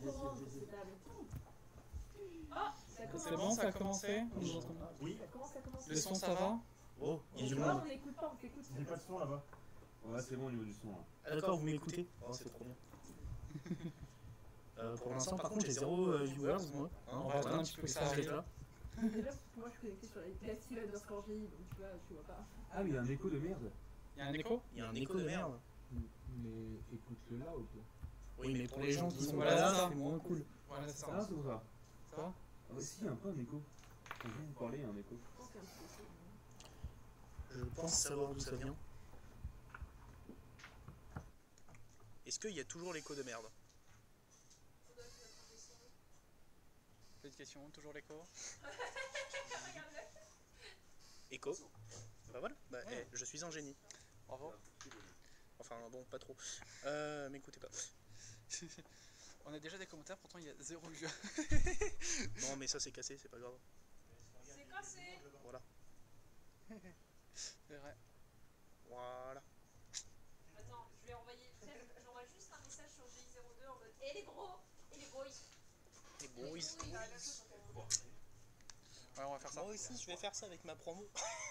C'est bon, ça a commencé? Oui. Le son, ça va? Oh, il y a du Non, monde. on n'écoute pas, on t'écoute. J'ai pas de son là-bas. Ouais, c'est bon au niveau du son. Là. Ah, d'accord, vous m'écoutez? Oh, c'est trop bien. Pour l'instant, par contre, j'ai 0 viewers, moi. On va attendre un petit peu que ça arrive là. Déjà, moi je suis connecté sur la PS underscore GI, donc tu vois, tu vois pas. Ah, mais il y a un écho de merde. Il y a un écho? Il y a un écho de merde. Mais écoute-le là ou quoi? Oui, mais pour les gens qui sont Voilà, pas c'est là, ça. c'est moins cool. Voilà, c'est Ah, ça. c'est pour ça. Ça va? Ah, si, il y a un peu un écho. Quand vous parlez, il y a un écho. Je pense qu'il y a un petit peu. Je pense savoir d'où ça vient. Est-ce qu'il y a toujours l'écho de merde? Petite question, toujours l'écho? Écho? Bah voilà, bah, Ouais. je suis un génie. Bravo. Enfin bon, pas trop. M'écoutez pas. On a déjà des commentaires, pourtant il y a 0 vues. Non mais ça c'est cassé, c'est pas grave. C'est cassé. Voilà. C'est vrai. Voilà. Attends, je vais envoyer. J'envoie juste un message sur GI02 en mode. Et les gros. Et les boys. Les boys. Ouais, on va faire ça. Moi aussi je vais faire ça avec ma promo.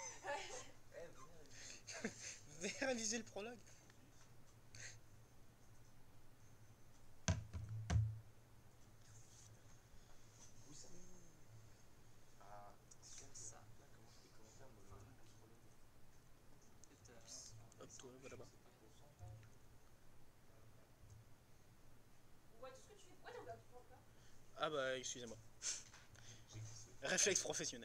Vous avez réalisé le prologue? Hop, toi, va là-bas. Ouais, tout ce que tu fais. Ouais, t'es ouvert tout là. Ah bah excusez-moi. Réflexe professionnel.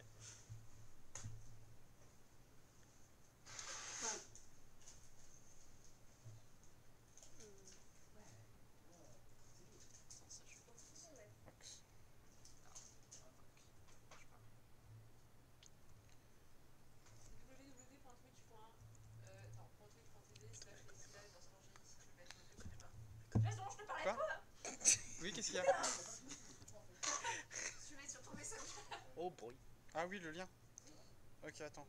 Laisse donc, je te parlais Quoi? pas. Oui, qu'est-ce qu'il y a? Je vais sur ton message. Oh bruit. Ah oui, le lien. Ok, attends.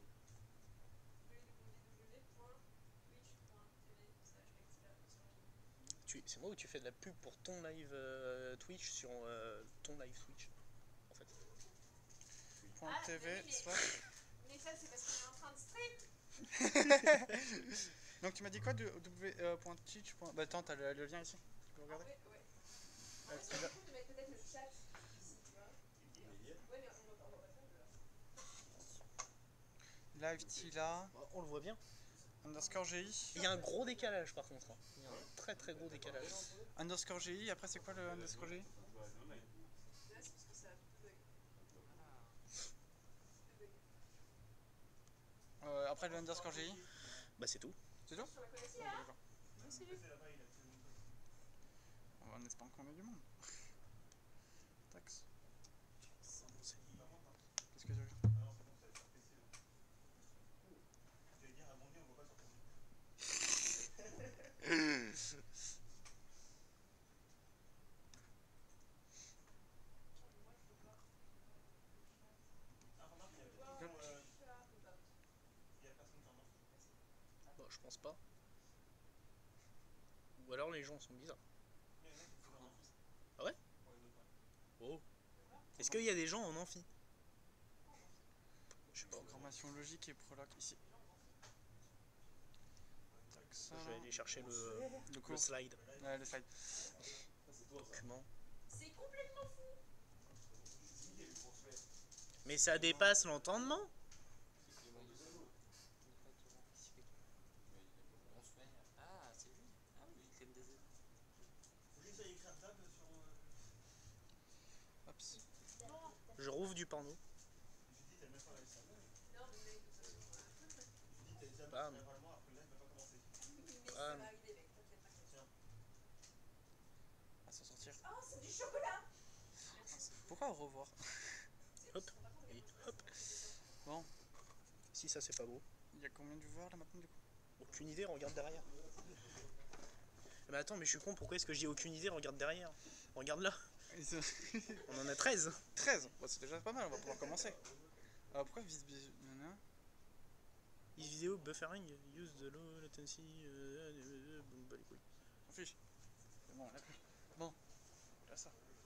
C'est moi où tu fais de la pub pour ton live Twitch sur ton live Twitch en fait. .tv mais- slash... Mais ça, c'est parce qu'on est en train de stream. Donc tu m'as dit quoi de w.teach. Bah attends, t'as le lien ici. Tu peux regarder? Ouais, ouais. Ah, C'est tu l'as- cool de mettre peut-être le chat ici, tu vois. Ouais, mais on va pas faire de Live Tila On le voit bien. underscore GI. Il y a un gros décalage par contre. Hein. Il y a un très très gros décalage. Underscore GI, après c'est quoi le underscore GI? là, c'est parce que ça bug. Après le underscore GI. Bah c'est tout. C'est tout? Sur la connexion, Ok, hein. d'accord. En espérant qu'on ait du monde. Tax. Qu'est-ce que tu veux? Bah je pense pas. Ou alors les gens sont bizarres. Ah ouais? Oh. Est-ce qu'il y a des gens en amphi? Je sais pas. Programmation logique et prologue ici. Tax. Je vais aller chercher Le le cours. slide. Ouais, le slide. Document. C'est complètement fou. Mais ça dépasse l'entendement. Ah, c'est lui. Ah oui, il aime des œufs. Hops. Je rouvre du porno. Bam. Bam. À s'en sortir. Oh, c'est du chocolat. Pourquoi revoir? Hop. Et hop. Bon, Si ça c'est pas beau. il y a combien de viewers là maintenant du coup? Aucune idée, regarde derrière. Mais attends, mais je suis con, pourquoi est-ce que je dis aucune idée, regarde derrière? Regarde là, on en a 13. 13. Bon, c'est déjà pas mal, on va pouvoir commencer. Pourquoi vis This vidéo buffering, use the low latency, bah les couilles. On fiche. C'est bon, on a pris. Bon, là ça.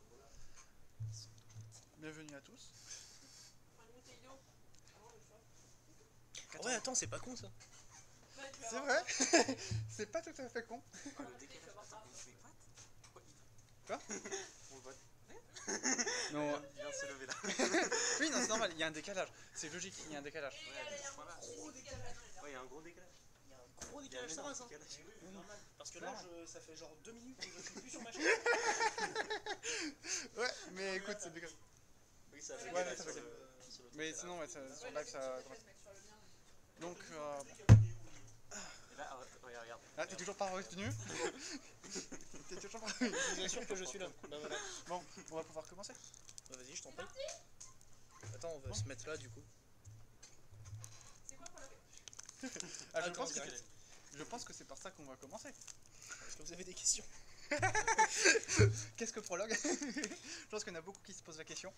Bienvenue à tous. Enfin, une bouteille d'eau. Avant le choix. Ah ouais, attends, c'est pas con ça. Ouais, tu vas C'est voir. vrai. C'est pas tout à fait con. Ah, le décalage, attends, on fait what? Quoi? On vote. Non. Il vient de se lever là. Oui, non, c'est normal, il y a un décalage. C'est logique, il y a un décalage. Ouais, à ce point-là. Gros décalage. Ouais, il y a un gros décalage. Il y a un gros Il y a un décalage, ça va ça. décalage. Parce que là, ça fait genre 2 minutes que je suis plus sur ma chaîne. Ouais, mais écoute, c'est décalage. Oui, ça fait Ouais, décalage ça sur fait le- sur le Mais truc, sinon, ouais, sur live, ça. Donc, Et là, regarde. ah, t'es toujours pas revenu. T'es toujours pas revenu. Je vous assure que je suis là. Bah voilà. Bon, on va pouvoir commencer. Bah, vas-y, je t'en prie. Attends, on va se mettre là du coup. C'est quoi pour la Ah, Attends, je pense que c'est par ça qu'on va commencer. Est-ce que vous avez des questions? Qu'est-ce que prologue? Je pense qu'il y en a beaucoup qui se posent la question.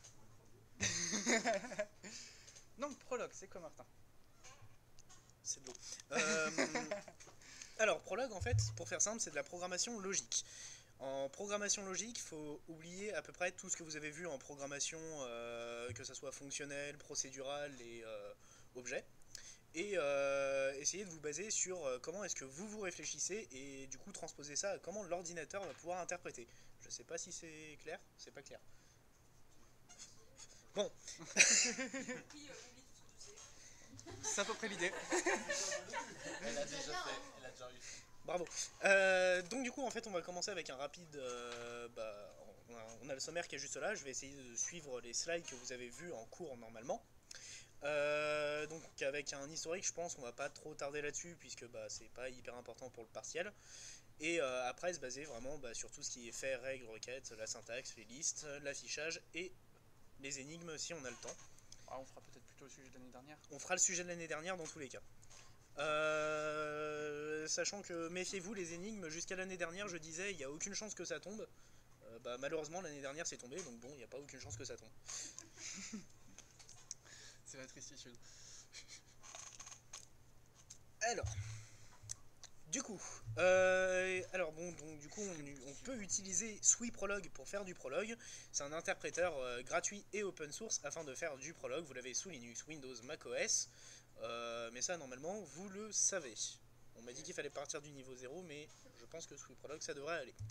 Donc, prologue, c'est quoi, Martin? C'est de l'eau. Alors, prologue, en fait, pour faire simple, c'est de la programmation logique. En programmation logique, il faut oublier à peu près tout ce que vous avez vu en programmation, que ce soit fonctionnel, procédural et objet. Et essayer de vous baser sur comment est-ce que vous réfléchissez et du coup transposer ça à comment l'ordinateur va pouvoir interpréter. Je sais pas si c'est clair, c'est pas clair. Bon. Puis, oublie tout ce que tu sais. C'est à peu près l'idée. Elle a déjà fait, elle a déjà réussi. Bravo. Donc du coup en fait on va commencer avec un rapide, on a le sommaire qui est juste là, je vais essayer de suivre les slides que vous avez vus en cours normalement. Donc avec un historique je pense qu'on va pas trop tarder là-dessus puisque c'est pas hyper important pour le partiel. Et après se baser vraiment sur tout ce qui est fait, règles, requêtes, la syntaxe, les listes, l'affichage et les énigmes si on a le temps. Ah, on fera peut-être plutôt le sujet de l'année dernière. On fera le sujet de l'année dernière dans tous les cas. Sachant que méfiez-vous, les énigmes, jusqu'à l'année dernière, je disais, il n'y a aucune chance que ça tombe. Malheureusement, l'année dernière, c'est tombé, donc bon, il n'y a pas aucune chance que ça tombe. C'est la tristitude. Alors, du coup, on peut utiliser SwiProlog pour faire du prologue. C'est un interpréteur gratuit et open source afin de faire du prologue. Vous l'avez sous Linux, Windows, macOS. Mais ça, normalement, vous le savez. On m'a dit qu'il fallait partir du niveau 0, mais je pense que SwiProlog, ça devrait aller.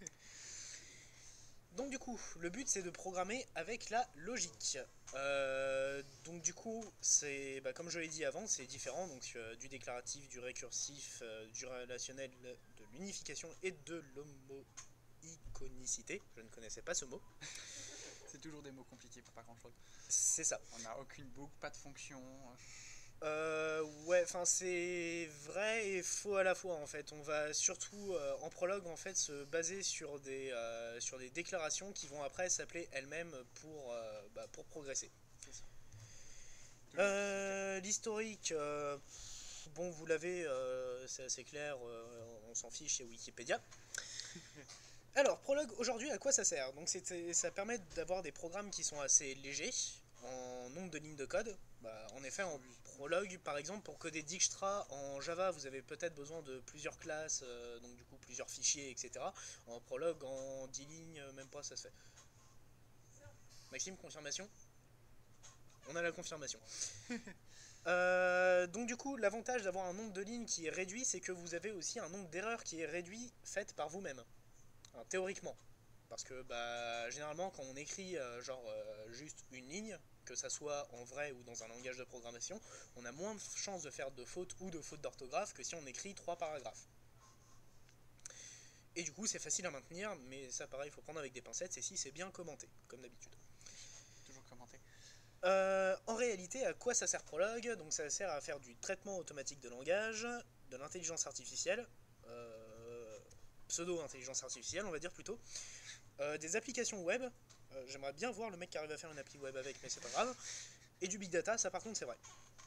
Donc du coup, le but c'est de programmer avec la logique. Donc du coup, c'est comme je l'ai dit avant, c'est différent donc du déclaratif, du récursif, du relationnel, de l'unification et de l'homoïconicité. Je ne connaissais pas ce mot. C'est toujours des mots compliqués, pas grand chose. C'est ça. On n'a aucune boucle, pas de fonction. Ouais, enfin c'est vrai et faux à la fois en fait. On va surtout en prologue en fait se baser sur des déclarations qui vont après s'appeler elles-mêmes pour progresser. L'historique, bon vous l'avez, c'est assez clair, on s'en fiche, c'est Wikipédia. Alors prologue aujourd'hui à quoi ça sert? Donc ça permet d'avoir des programmes qui sont assez légers en nombre de lignes de code. En effet en prologue par exemple pour coder Dijkstra en Java vous avez peut-être besoin de plusieurs classes, donc du coup plusieurs fichiers etc. En prologue en 10 lignes même pas ça se fait. Maxime, confirmation? On a la confirmation. Donc du coup l'avantage d'avoir un nombre de lignes qui est réduit c'est que vous avez aussi un nombre d'erreurs qui est réduit faites par vous-même. Théoriquement. Parce que généralement quand on écrit juste une ligne, que ça soit en vrai ou dans un langage de programmation, on a moins de chances de faire de fautes ou de fautes d'orthographe que si on écrit 3 paragraphes. Et du coup c'est facile à maintenir, mais ça pareil il faut prendre avec des pincettes, et si c'est bien commenté, comme d'habitude. Toujours commenté. En réalité, à quoi ça sert Prologue? Donc ça sert à faire du traitement automatique de langage, de l'intelligence artificielle, pseudo-intelligence artificielle on va dire plutôt, des applications web, j'aimerais bien voir le mec qui arrive à faire une appli web avec mais c'est pas grave, et du big data, ça par contre c'est vrai.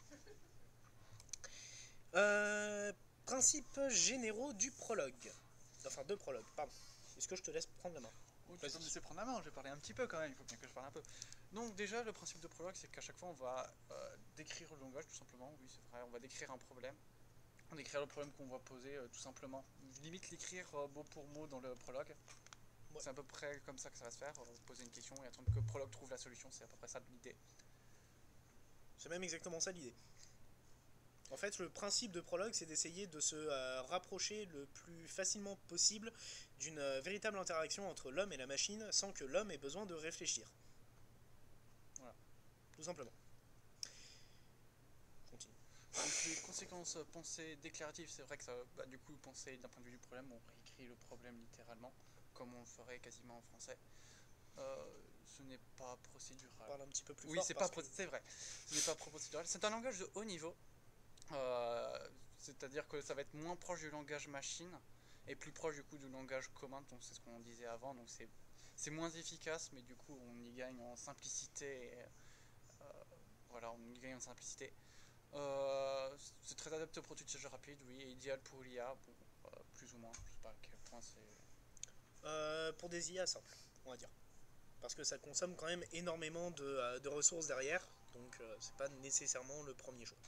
Principes généraux du prologue, enfin de prologue, pardon. Est-ce que je te laisse prendre la main? Oh, tu peux me laisser prendre la main, je vais parler un petit peu quand même, il faut bien que je parle un peu. Donc déjà le principe de prologue c'est qu'à chaque fois on va décrire le langage tout simplement, oui c'est vrai, on va décrire un problème. On écrire le problème qu'on va poser tout simplement. Limite l'écrire mot pour mot dans le prologue. Ouais. C'est à peu près comme ça que ça va se faire, poser une question et attendre que Prolog trouve la solution, c'est à peu près ça l'idée. C'est même exactement ça l'idée. En fait, le principe de Prolog, c'est d'essayer de se rapprocher le plus facilement possible d'une véritable interaction entre l'homme et la machine sans que l'homme ait besoin de réfléchir. Voilà. Tout simplement. Continue. Donc les conséquences pensée déclaratives, c'est vrai que ça, du coup, penser d'un point de vue du problème, on réécrit le problème littéralement, comme on le ferait quasiment en français. Ce n'est pas procédural. Parle un petit peu plus Oui, fort. c'est parce pas, que- c'est vrai. Ce n'est pas procédural. C'est un langage de haut niveau. C'est-à-dire que ça va être moins proche du langage machine et plus proche du coup du langage commun, donc c'est ce qu'on disait avant, donc c'est moins efficace, mais du coup on y gagne en simplicité. Voilà, on y gagne en simplicité. C'est très adapté au prototypage rapide, oui, et idéal pour l'IA, bon, plus ou moins, je sais pas à quel point c'est. Pour des IA simples, on va dire. Parce que ça consomme quand même énormément de ressources derrière, donc c'est pas nécessairement le premier choix.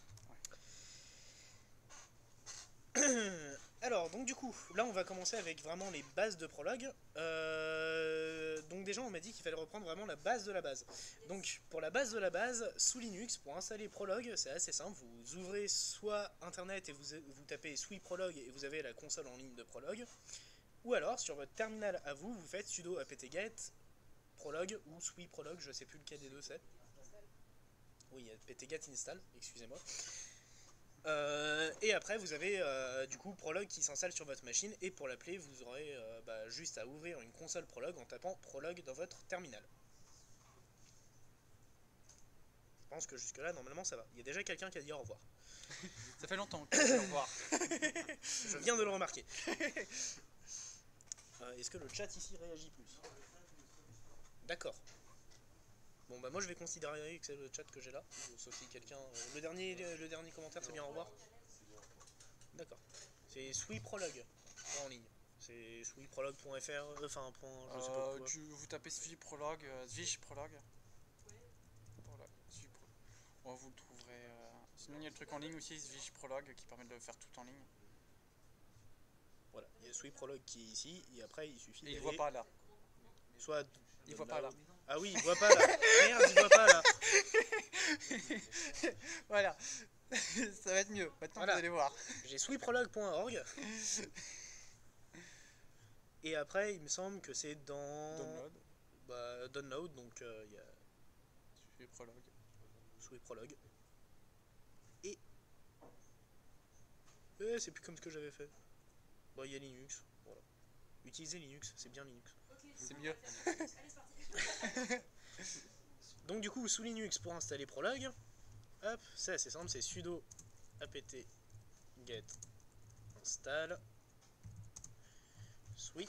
Alors, donc du coup, là on va commencer avec vraiment les bases de Prolog. Donc déjà on m'a dit qu'il fallait reprendre vraiment la base de la base. Donc pour la base de la base, sous Linux, pour installer Prolog, c'est assez simple. Vous ouvrez soit internet et vous tapez sui Prolog et vous avez la console en ligne de Prolog. Ou alors sur votre terminal à vous, vous faites sudo apt-get Prolog ou sui Prolog, je sais plus lequel des deux c'est. Oui, apt-get install, excusez-moi. Et après vous avez du coup Prolog qui s'installe sur votre machine et pour l'appeler vous aurez juste à ouvrir une console Prolog en tapant Prolog dans votre terminal. Je pense que jusque là normalement ça va. Il y a déjà quelqu'un qui a dit au revoir. Ça fait longtemps que je vais au revoir. Je viens de le remarquer. Est-ce que le chat ici réagit plus? D'accord. Bon bah moi je vais considérer que c'est le chat que j'ai là, sauf si quelqu'un... le dernier commentaire c'est bien au revoir? D'accord. C'est swiprolog en ligne. C'est swiprolog.fr, enfin je sais pas quoi. Vous tapez sviprolog, sviprolog. Voilà, oh, vous le trouverez. Sinon il y a le truc en ligne aussi, sviprolog, qui permet de faire tout en ligne. Voilà, il y a swiprolog qui est ici, et après il suffit Et il d'aller... voit pas là. Soit... Il voit pas là. Ah oui, il voit pas là. Merde, il voit pas là. Voilà. Ça va être mieux. Maintenant Voilà. vous allez voir. J'ai swiprolog.org. Et après, il me semble que c'est dans... Download. Download, donc il y a Sviprolog. swiprolog. Et... c'est plus comme ce que j'avais fait. Bon, il y a Linux, voilà. Utilisez Linux, c'est bien Linux. C'est mieux. Allez, c'est parti. Donc du coup, sous Linux, pour installer Prolog, hop, c'est assez simple, c'est sudo apt-get install sui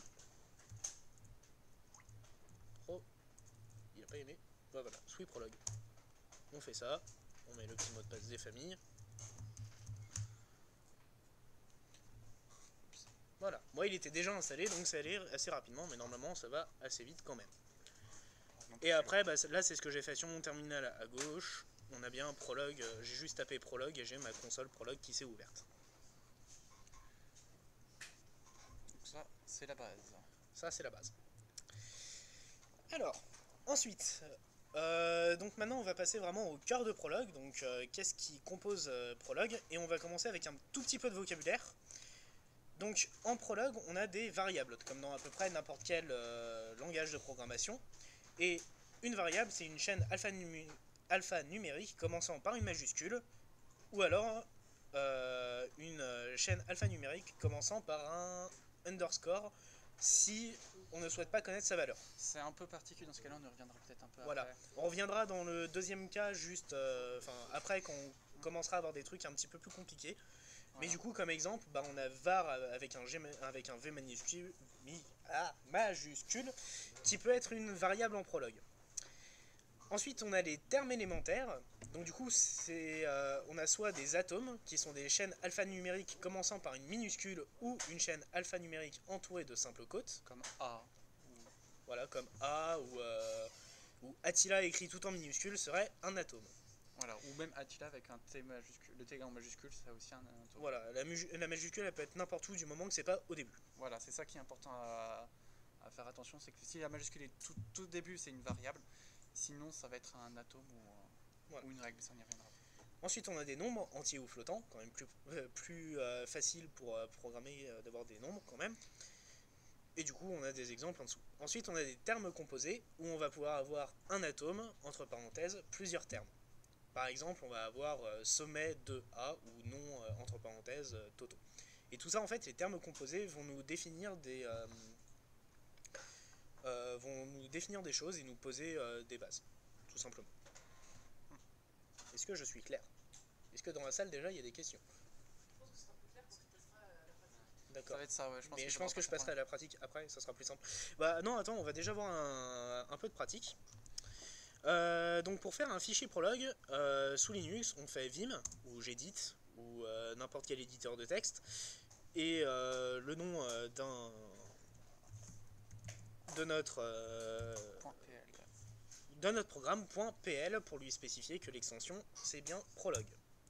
pro, il a pas aimé, voilà, sui Prolog. On fait ça, on met le petit mot de passe des familles. Voilà, moi il était déjà installé, donc ça allait assez rapidement, mais normalement ça va assez vite quand même. Et après, là c'est ce que j'ai fait sur mon terminal à gauche. On a bien Prolog, j'ai juste tapé Prolog et j'ai ma console Prolog qui s'est ouverte. Donc ça, c'est la base. Ça c'est la base. Alors, ensuite, donc maintenant on va passer vraiment au cœur de Prolog. Donc qu'est-ce qui compose Prolog? Et on va commencer avec un tout petit peu de vocabulaire. Donc en Prolog, on a des variables, comme dans à peu près n'importe quel langage de programmation. Et une variable, c'est une chaîne alphanumérique commençant par une majuscule, ou alors une chaîne alphanumérique commençant par un underscore, si on ne souhaite pas connaître sa valeur. C'est un peu particulier dans ce cas-là, on y reviendra peut-être un peu Voilà, après. on reviendra dans le deuxième cas, juste après qu'on commencera à avoir des trucs un petit peu plus compliqués. Mais du coup, comme exemple, on a var avec un v majuscule, majuscule, qui peut être une variable en Prolog. Ensuite, on a les termes élémentaires. Donc du coup, on a soit des atomes, qui sont des chaînes alphanumériques commençant par une minuscule, ou une chaîne alphanumérique entourée de simples côtes. Comme A. Voilà, comme A, ou Attila écrit tout en minuscule serait un atome. Voilà, ou même Attila avec un T majuscule. Le T en majuscule, c'est aussi un atome. Voilà, la majuscule elle peut être n'importe où du moment que c'est pas au début. Voilà, c'est ça qui est important à faire attention, c'est que si la majuscule est tout au début, c'est une variable. Sinon, ça va être un atome Voilà. ou une règle, ça on y reviendra. Ensuite, on a des nombres entiers ou flottants, quand même plus facile pour programmer d'avoir des nombres quand même. Et du coup, on a des exemples en dessous. Ensuite, on a des termes composés, où on va pouvoir avoir un atome, entre parenthèses, plusieurs termes. Par exemple, on va avoir sommet de A, ou nom, entre parenthèses, totaux. Et tout ça, en fait, les termes composés vont nous définir des choses et nous poser des bases, tout simplement. Est-ce que je suis clair? Est-ce que dans la salle, déjà, il y a des questions? Je pense que ce sera plus clair quand tu passeras à la pratique. Ça D'accord. va être ça, ouais. Mais je pense que je passerai à la pratique après, ça sera plus simple. Bah non, attends, on va déjà voir un peu de pratique. Donc pour faire un fichier prologue, sous Linux, on fait Vim, ou Gedit, ou n'importe quel éditeur de texte, et le nom de notre programme .pl pour lui spécifier que l'extension c'est bien prologue.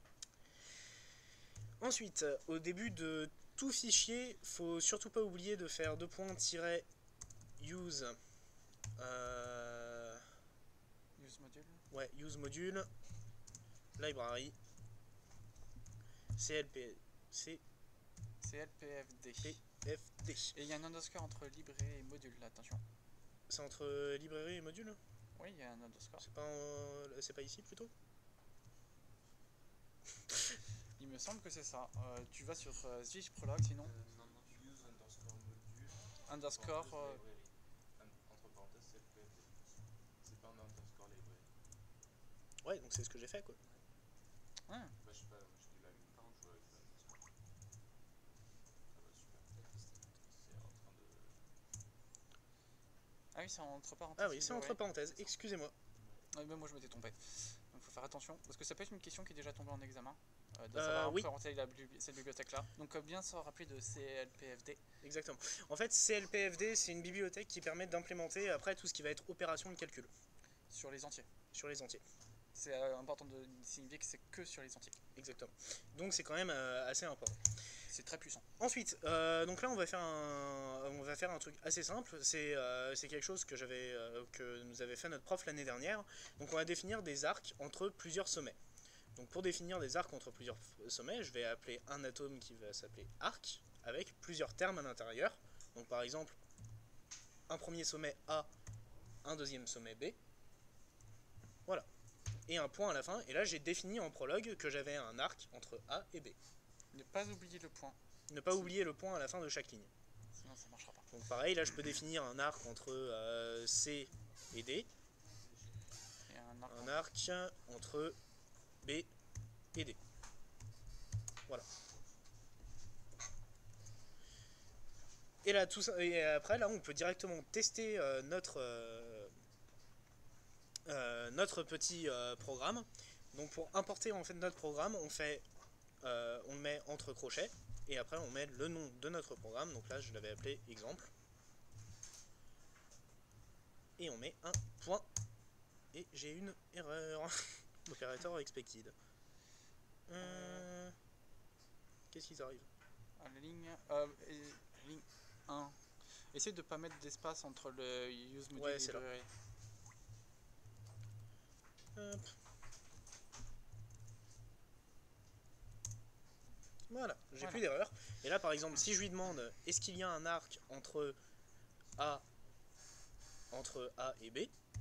Ensuite, au début de tout fichier, faut surtout pas oublier de faire use use module. library CLPFD. PFD. Et il y a un underscore entre librairie et module, là, attention. C'est entre librairie et module? Oui, il y a un underscore. C'est pas ici plutôt? Il me semble que c'est ça. Tu vas sur Zwitch Prologue, sinon. Non, use underscore module. Underscore. Library. Entre parenthèses, c'est le PFD. C'est pas un underscore library. Ouais, donc c'est ce que j'ai fait quoi. Ah, Bah, je sais pas, je dis la même part, je vois avec l'underscore. Ah bah super. C'est en train de. ah oui, c'est entre parenthèses. Ah oui, c'est entre parenthèses, excusez-moi. Ouais, même moi je m'étais trompé. Donc faut faire attention. Parce que ça peut être une question qui est déjà tombée en examen. De savoir oui. présenter cette bibliothèque-là. Donc bien se rappeler de CLPFD. Exactement. En fait, CLPFD, c'est une bibliothèque qui permet d'implémenter après tout ce qui va être opération de calcul Sur les entiers. sur les entiers. C'est important de signifier que c'est que sur les entiers. Exactement. Donc c'est quand même assez important. C'est très puissant. Ensuite, donc là on va faire un truc assez simple. C'est quelque chose que nous avait fait notre prof l'année dernière. Donc on va définir des arcs entre plusieurs sommets. Donc pour définir des arcs entre plusieurs sommets, je vais appeler un atome qui va s'appeler arc avec plusieurs termes à l'intérieur. Donc par exemple, un premier sommet A, un deuxième sommet B. Voilà. Et un point à la fin. Et là j'ai défini en prologue que j'avais un arc entre A et B. Ne pas oublier le point. Ne pas oublier le point à la fin de chaque ligne. Sinon ça marchera pas. Donc pareil, là je peux définir un arc entre C et D. Et un arc. Un arc entre B et D. Voilà. Et là, tout ça, et après, là, on peut directement tester notre petit programme. Donc pour importer en fait notre programme, on le met entre crochets et après on met le nom de notre programme. Donc là, je l'avais appelé exemple. Et on met un point. Et j'ai une erreur. Opérateur expected. Qu'est-ce qui t'arrive? La ligne 1. Essaye de pas mettre d'espace entre le use module Ouais, et c'est là. librairie. Hop. Voilà, j'ai plus d'erreur. Et là, par exemple, si je lui demande est-ce qu'il y a un arc entre A et B,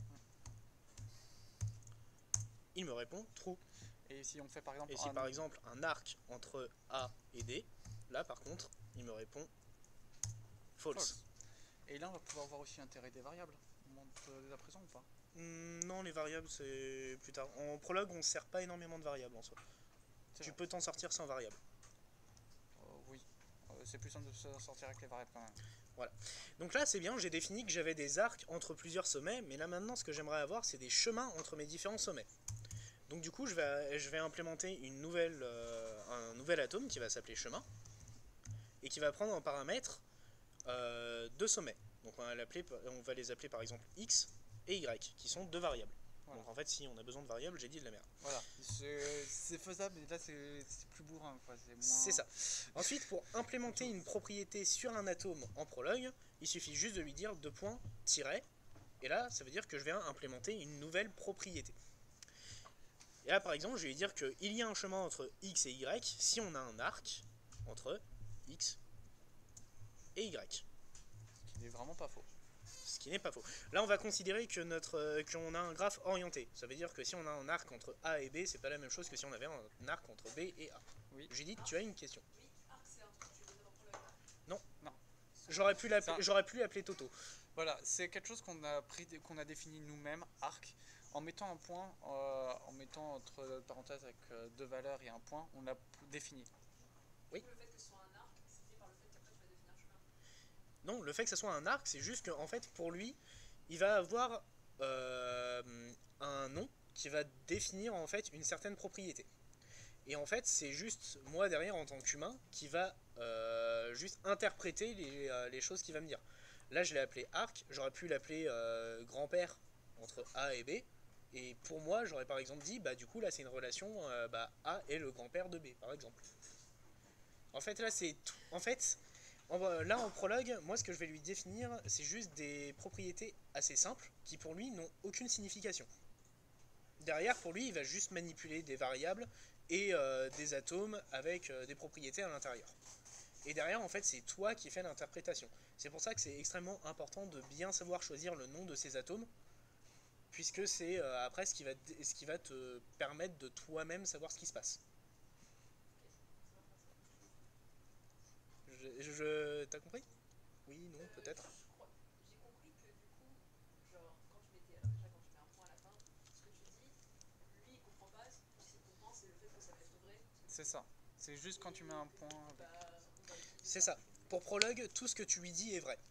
il me répond true. Et si on fait par exemple. Et si par exemple un arc entre A et D, là par contre, il me répond false. Et là, on va pouvoir voir aussi l'intérêt des variables. On monte dès à présent ou pas? Non, les variables c'est plus tard. En prologue, on ne sert pas énormément de variables en soi. Tu peux t'en sortir sans variables. Oui, c'est plus simple de se sortir avec les variables quand même. Voilà. Donc là, c'est bien, j'ai défini que j'avais des arcs entre plusieurs sommets, mais là maintenant, ce que j'aimerais avoir, c'est des chemins entre mes différents sommets. Donc du coup, je vais implémenter un nouvel atome qui va s'appeler chemin, et qui va prendre en paramètre deux sommets. Donc on va les appeler par exemple x et y, qui sont deux variables. Voilà. Donc en fait, si on a besoin de variables, j'ai dit de la merde. Voilà, c'est faisable, mais là c'est plus bourrin, quoi. C'est moins... C'est ça. Ensuite, pour implémenter une propriété sur un atome en Prolog, il suffit juste de lui dire deux points tiret, et là, ça veut dire que je vais implémenter une nouvelle propriété. Et là, par exemple, je vais lui dire qu'il y a un chemin entre x et y si on a un arc entre x et y. Ce qui n'est vraiment pas faux. Ce qui n'est pas faux. Là, on va considérer que qu'on a un graphe orienté. Ça veut dire que si on a un arc entre A et B, c'est pas la même chose que si on avait un arc entre B et A. Oui. Judith, tu as une question. Oui, arc, c'est un truc que tu veux dans Prolog. Non. J'aurais pu l'appeler Toto. Voilà, c'est quelque chose qu'on a défini nous-mêmes, arc. En mettant un point, en mettant entre parenthèses avec deux valeurs et un point, on l'a défini. Oui. Le fait que ce soit un arc, c'est fait par le fait qu'après tu vas définir un chemin. Non, le fait que ce soit un arc, c'est juste qu'en fait, pour lui, il va avoir un nom qui va définir en fait une certaine propriété. Et en fait, c'est juste moi derrière en tant qu'humain qui va juste interpréter les choses qu'il va me dire. Là, je l'ai appelé arc, j'aurais pu l'appeler grand-père entre A et B. Et pour moi, j'aurais par exemple dit, bah du coup, là, c'est une relation A est le grand-père de B, par exemple. En fait, là, c'est tout. En fait, là, en prologue, moi, ce que je vais lui définir, c'est juste des propriétés assez simples qui, pour lui, n'ont aucune signification. Derrière, pour lui, il va juste manipuler des variables et des atomes avec des propriétés à l'intérieur. Et derrière, en fait, c'est toi qui fais l'interprétation. C'est pour ça que c'est extrêmement important de bien savoir choisir le nom de ces atomes, puisque c'est après ce qui va te permettre de toi-même savoir ce qui se passe. T'as compris? Oui, non, peut-être. J'ai compris que du coup, genre, quand tu mettais, alors déjà quand tu mets un point à la fin, ce que tu dis, lui il comprend pas, pour ce qu'il comprend, c'est le fait que ça va être vrai. C'est ça. C'est juste quand tu mets un point. Bah, C'est ça. Pour prologue, tout ce que tu lui dis est vrai.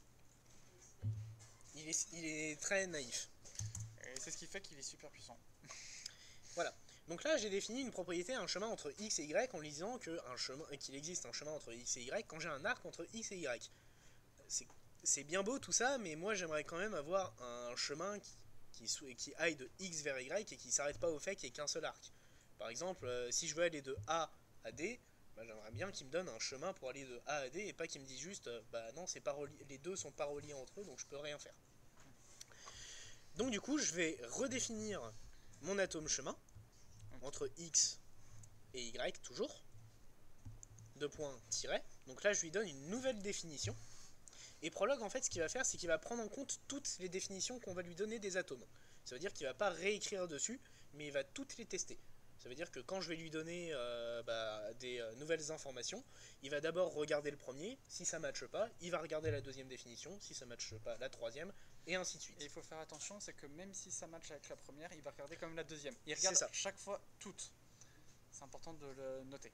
Il est très naïf. Et c'est ce qui fait qu'il est super puissant. Voilà. Donc là, j'ai défini une propriété, un chemin entre x et y, en lui disant qu'il existe un chemin entre x et y quand j'ai un arc entre x et y. C'est bien beau tout ça, mais moi j'aimerais quand même avoir un chemin qui aille de x vers y et qui ne s'arrête pas au fait qu'il n'y ait qu'un seul arc. Par exemple, si je veux aller de A à D, bah, j'aimerais bien qu'il me donne un chemin pour aller de A à D et pas qu'il me dise juste bah non, c'est pas les deux sont pas reliés entre eux, donc je peux rien faire. Donc du coup, je vais redéfinir mon atome chemin entre x et y toujours. Deux points tiret. Donc là, je lui donne une nouvelle définition. Et Prolog, en fait, ce qu'il va faire, c'est qu'il va prendre en compte toutes les définitions qu'on va lui donner des atomes. Ça veut dire qu'il va pas réécrire dessus, mais il va toutes les tester. Ça veut dire que quand je vais lui donner des nouvelles informations, il va d'abord regarder le premier. Si ça ne matche pas, il va regarder la deuxième définition. Si ça ne matche pas, la troisième, et ainsi de suite. Et il faut faire attention, c'est que même si ça matche avec la première, il va regarder quand même la deuxième. Il regarde chaque fois toutes. C'est important de le noter.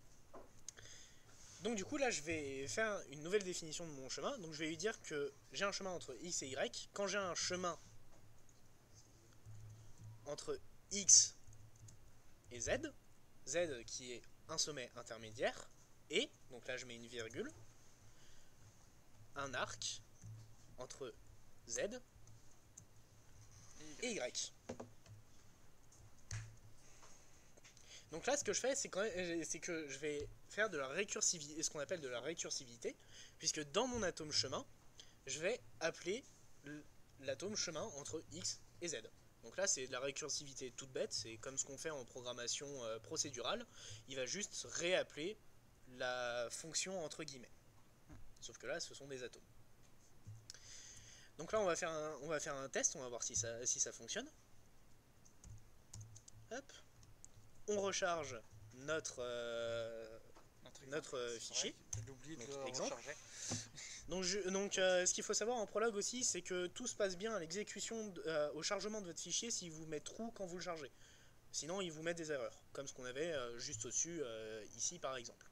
Donc du coup là je vais faire une nouvelle définition de mon chemin. Donc je vais lui dire que j'ai un chemin entre x et y. Quand j'ai un chemin entre x et z, z qui est un sommet intermédiaire, et, donc là je mets une virgule, un arc entre z et y. Donc là, ce que je fais, c'est que je vais faire de la récursivité, ce qu'on appelle de la récursivité, puisque dans mon atome chemin, je vais appeler l'atome chemin entre x et z. Donc là, c'est de la récursivité toute bête, c'est comme ce qu'on fait en programmation procédurale. Il va juste réappeler la fonction entre guillemets. Sauf que là, ce sont des atomes. Donc là, on va faire un test, on va voir si ça fonctionne. Hop. On recharge notre fichier. J'ai oublié de Donc, le exemple. recharger. Donc ce qu'il faut savoir en prologue aussi, c'est que tout se passe bien à l'exécution, au chargement de votre fichier s'il vous met trou quand vous le chargez. Sinon, il vous met des erreurs, comme ce qu'on avait juste au-dessus, ici par exemple.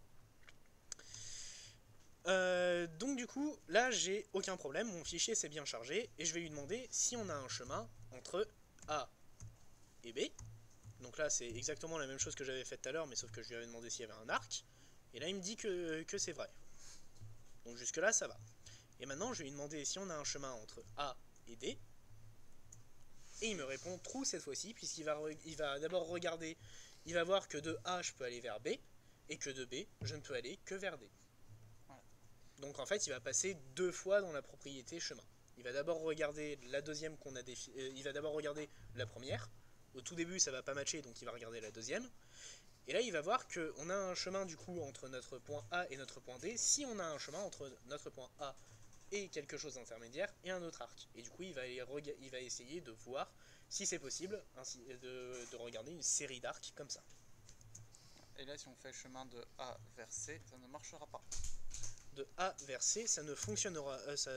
Donc du coup, là j'ai aucun problème, mon fichier s'est bien chargé, et je vais lui demander si on a un chemin entre A et B. Donc là c'est exactement la même chose que j'avais fait tout à l'heure, mais sauf que je lui avais demandé s'il y avait un arc, et là il me dit que c'est vrai. Donc jusque là ça va. Et maintenant je vais lui demander si on a un chemin entre A et D. Et il me répond true cette fois-ci, il va d'abord regarder, il va voir que de A je peux aller vers B, et que de B je ne peux aller que vers D. Voilà. Donc en fait il va passer 2 fois dans la propriété chemin. Il va d'abord regarder la deuxième qu'on a il va d'abord regarder la première. Au tout début ça va pas matcher, donc il va regarder la deuxième. Et là il va voir qu'on a un chemin du coup entre notre point A et notre point D. Si on a un chemin entre notre point A et quelque chose d'intermédiaire et un autre arc. Et du coup il va essayer de voir si c'est possible ainsi de regarder une série d'arcs comme ça. Et là, si on fait chemin de A vers C, ça ne marchera pas. De A vers C, ça ne fonctionnera.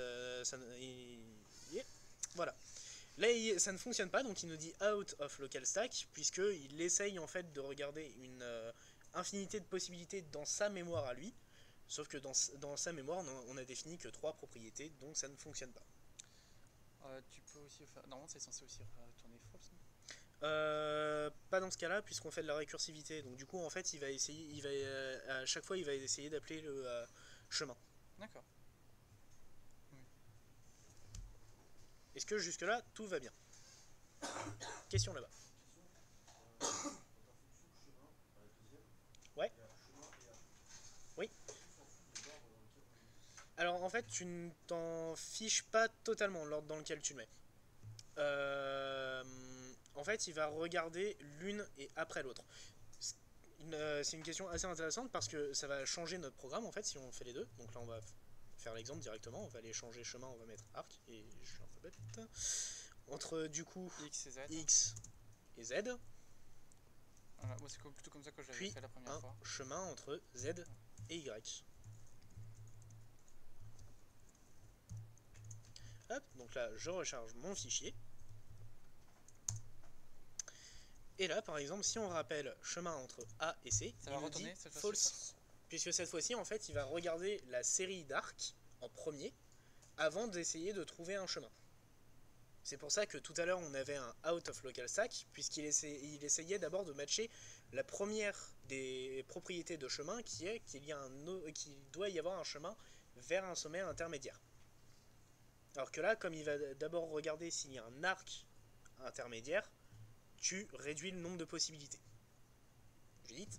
Voilà. Là, ça ne fonctionne pas, donc il nous dit out of local stack, puisqu'il essaye en fait de regarder une infinité de possibilités dans sa mémoire à lui. Sauf que dans sa mémoire, on a défini que 3 propriétés, donc ça ne fonctionne pas. Tu peux aussi faire. Normalement, c'est censé aussi retourner false, non? Pas dans ce cas-là, puisqu'on fait de la récursivité. Donc du coup, en fait, à chaque fois, il va essayer d'appeler le chemin. D'accord. Est-ce que jusque-là, tout va bien? Question là-bas. Ouais. Oui. Alors en fait, tu ne t'en fiches pas totalement l'ordre dans lequel tu le mets. En fait, il va regarder l'une et après l'autre. C'est une question assez intéressante parce que ça va changer notre programme en fait si on fait les deux. Donc là, on va faire l'exemple directement. On va aller changer chemin, on va mettre arc et je suis un peu bête. Entre du coup X et Z. X et Z. Voilà, moi, c'est plutôt comme ça que j'avais Puis fait la première un fois. chemin entre Z et Y. Hop, donc là, je recharge mon fichier. Et là, par exemple, si on rappelle chemin entre A et C, Ça il va nous retourner dit cette fois-ci false. Puisque cette fois-ci, en fait, il va regarder la série d'arcs en premier avant d'essayer de trouver un chemin. C'est pour ça que tout à l'heure, on avait un out of local stack, puisqu'il essayait d'abord de matcher la première des propriétés de chemin qui est qu'il doit y avoir un chemin vers un sommet intermédiaire. Alors que là, comme il va d'abord regarder s'il y a un arc intermédiaire, tu réduis le nombre de possibilités. Judith?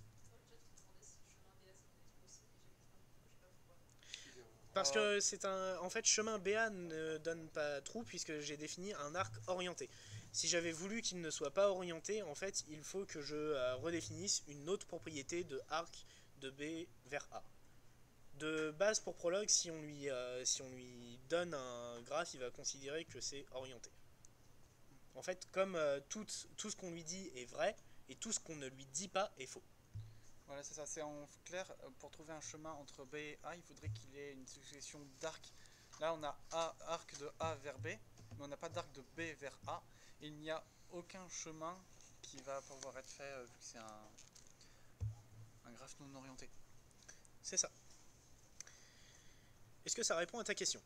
Parce que c'est un. En fait, chemin BA ne donne pas trou puisque j'ai défini un arc orienté. Si j'avais voulu qu'il ne soit pas orienté, en fait, il faut que je redéfinisse une autre propriété de arc de B vers A. De base pour Prolog, si on lui donne un graphe, il va considérer que c'est orienté. En fait, comme tout ce qu'on lui dit est vrai, et tout ce qu'on ne lui dit pas est faux. Voilà, c'est ça. C'est en clair, pour trouver un chemin entre B et A, il faudrait qu'il ait une succession d'arcs. Là, on a arc de A vers B, mais on n'a pas d'arc de B vers A. Et il n'y a aucun chemin qui va pouvoir être fait vu que c'est un graphe non orienté. C'est ça. Est-ce que ça répond à ta question?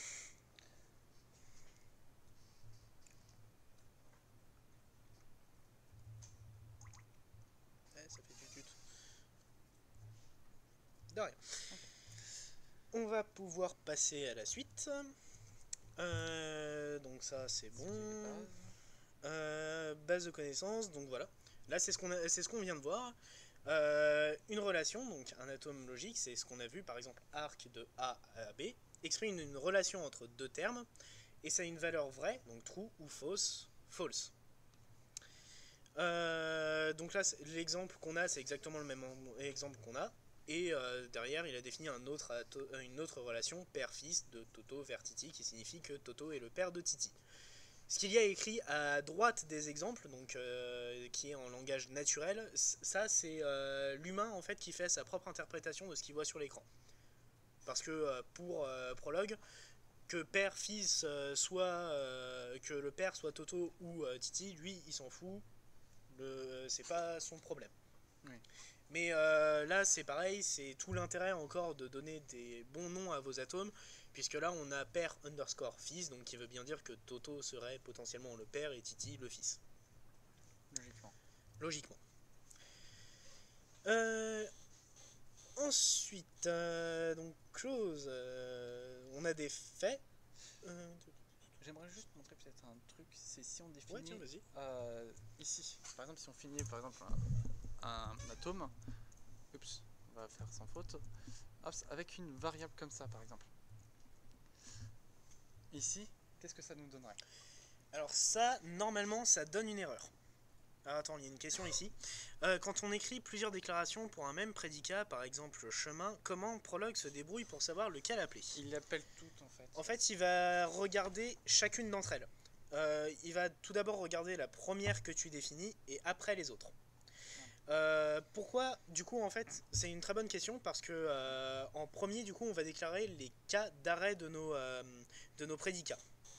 Ça fait du tut. De rien. On va pouvoir passer à la suite. Donc ça c'est bon. Base de connaissances, donc voilà. Là c'est ce qu'on vient de voir. Une relation, donc un atome logique, c'est ce qu'on a vu par exemple arc de A à B, exprime une relation entre deux termes et ça a une valeur vraie, donc true ou false. Donc là l'exemple qu'on a c'est exactement le même exemple qu'on a et derrière il a défini une autre relation père-fils de Toto vers Titi qui signifie que Toto est le père de Titi. Ce qu'il y a écrit à droite des exemples, donc qui est en langage naturel, ça c'est l'humain en fait qui fait sa propre interprétation de ce qu'il voit sur l'écran. Parce que pour Prolog, que père-fils que le père soit Toto ou Titi, lui il s'en fout, c'est pas son problème. Oui. Mais là c'est pareil, c'est tout l'intérêt encore de donner des bons noms à vos atomes. Puisque là on a père underscore fils, donc qui veut bien dire que Toto serait potentiellement le père et Titi le fils. Logiquement. Ensuite, donc close, on a des faits. j'aimerais juste montrer peut-être un truc, c'est si on Ouais, définit tiens, vas-y. ici, par exemple si on finit par exemple un atome, oups, on va faire sans faute, hop, avec une variable comme ça par exemple. Ici, qu'est-ce que ça nous donnerait? Alors ça, normalement, ça donne une erreur. Ah, attends, il y a une question ici. Quand on écrit plusieurs déclarations pour un même prédicat, par exemple chemin, comment Prolog se débrouille pour savoir lequel appeler? Il appelle toutes en fait. En fait, il va regarder chacune d'entre elles. Il va tout d'abord regarder la première que tu définis et après les autres. Pourquoi? Du coup, en fait, c'est une très bonne question parce que en premier, du coup, on va déclarer les cas d'arrêt de nos prédicats.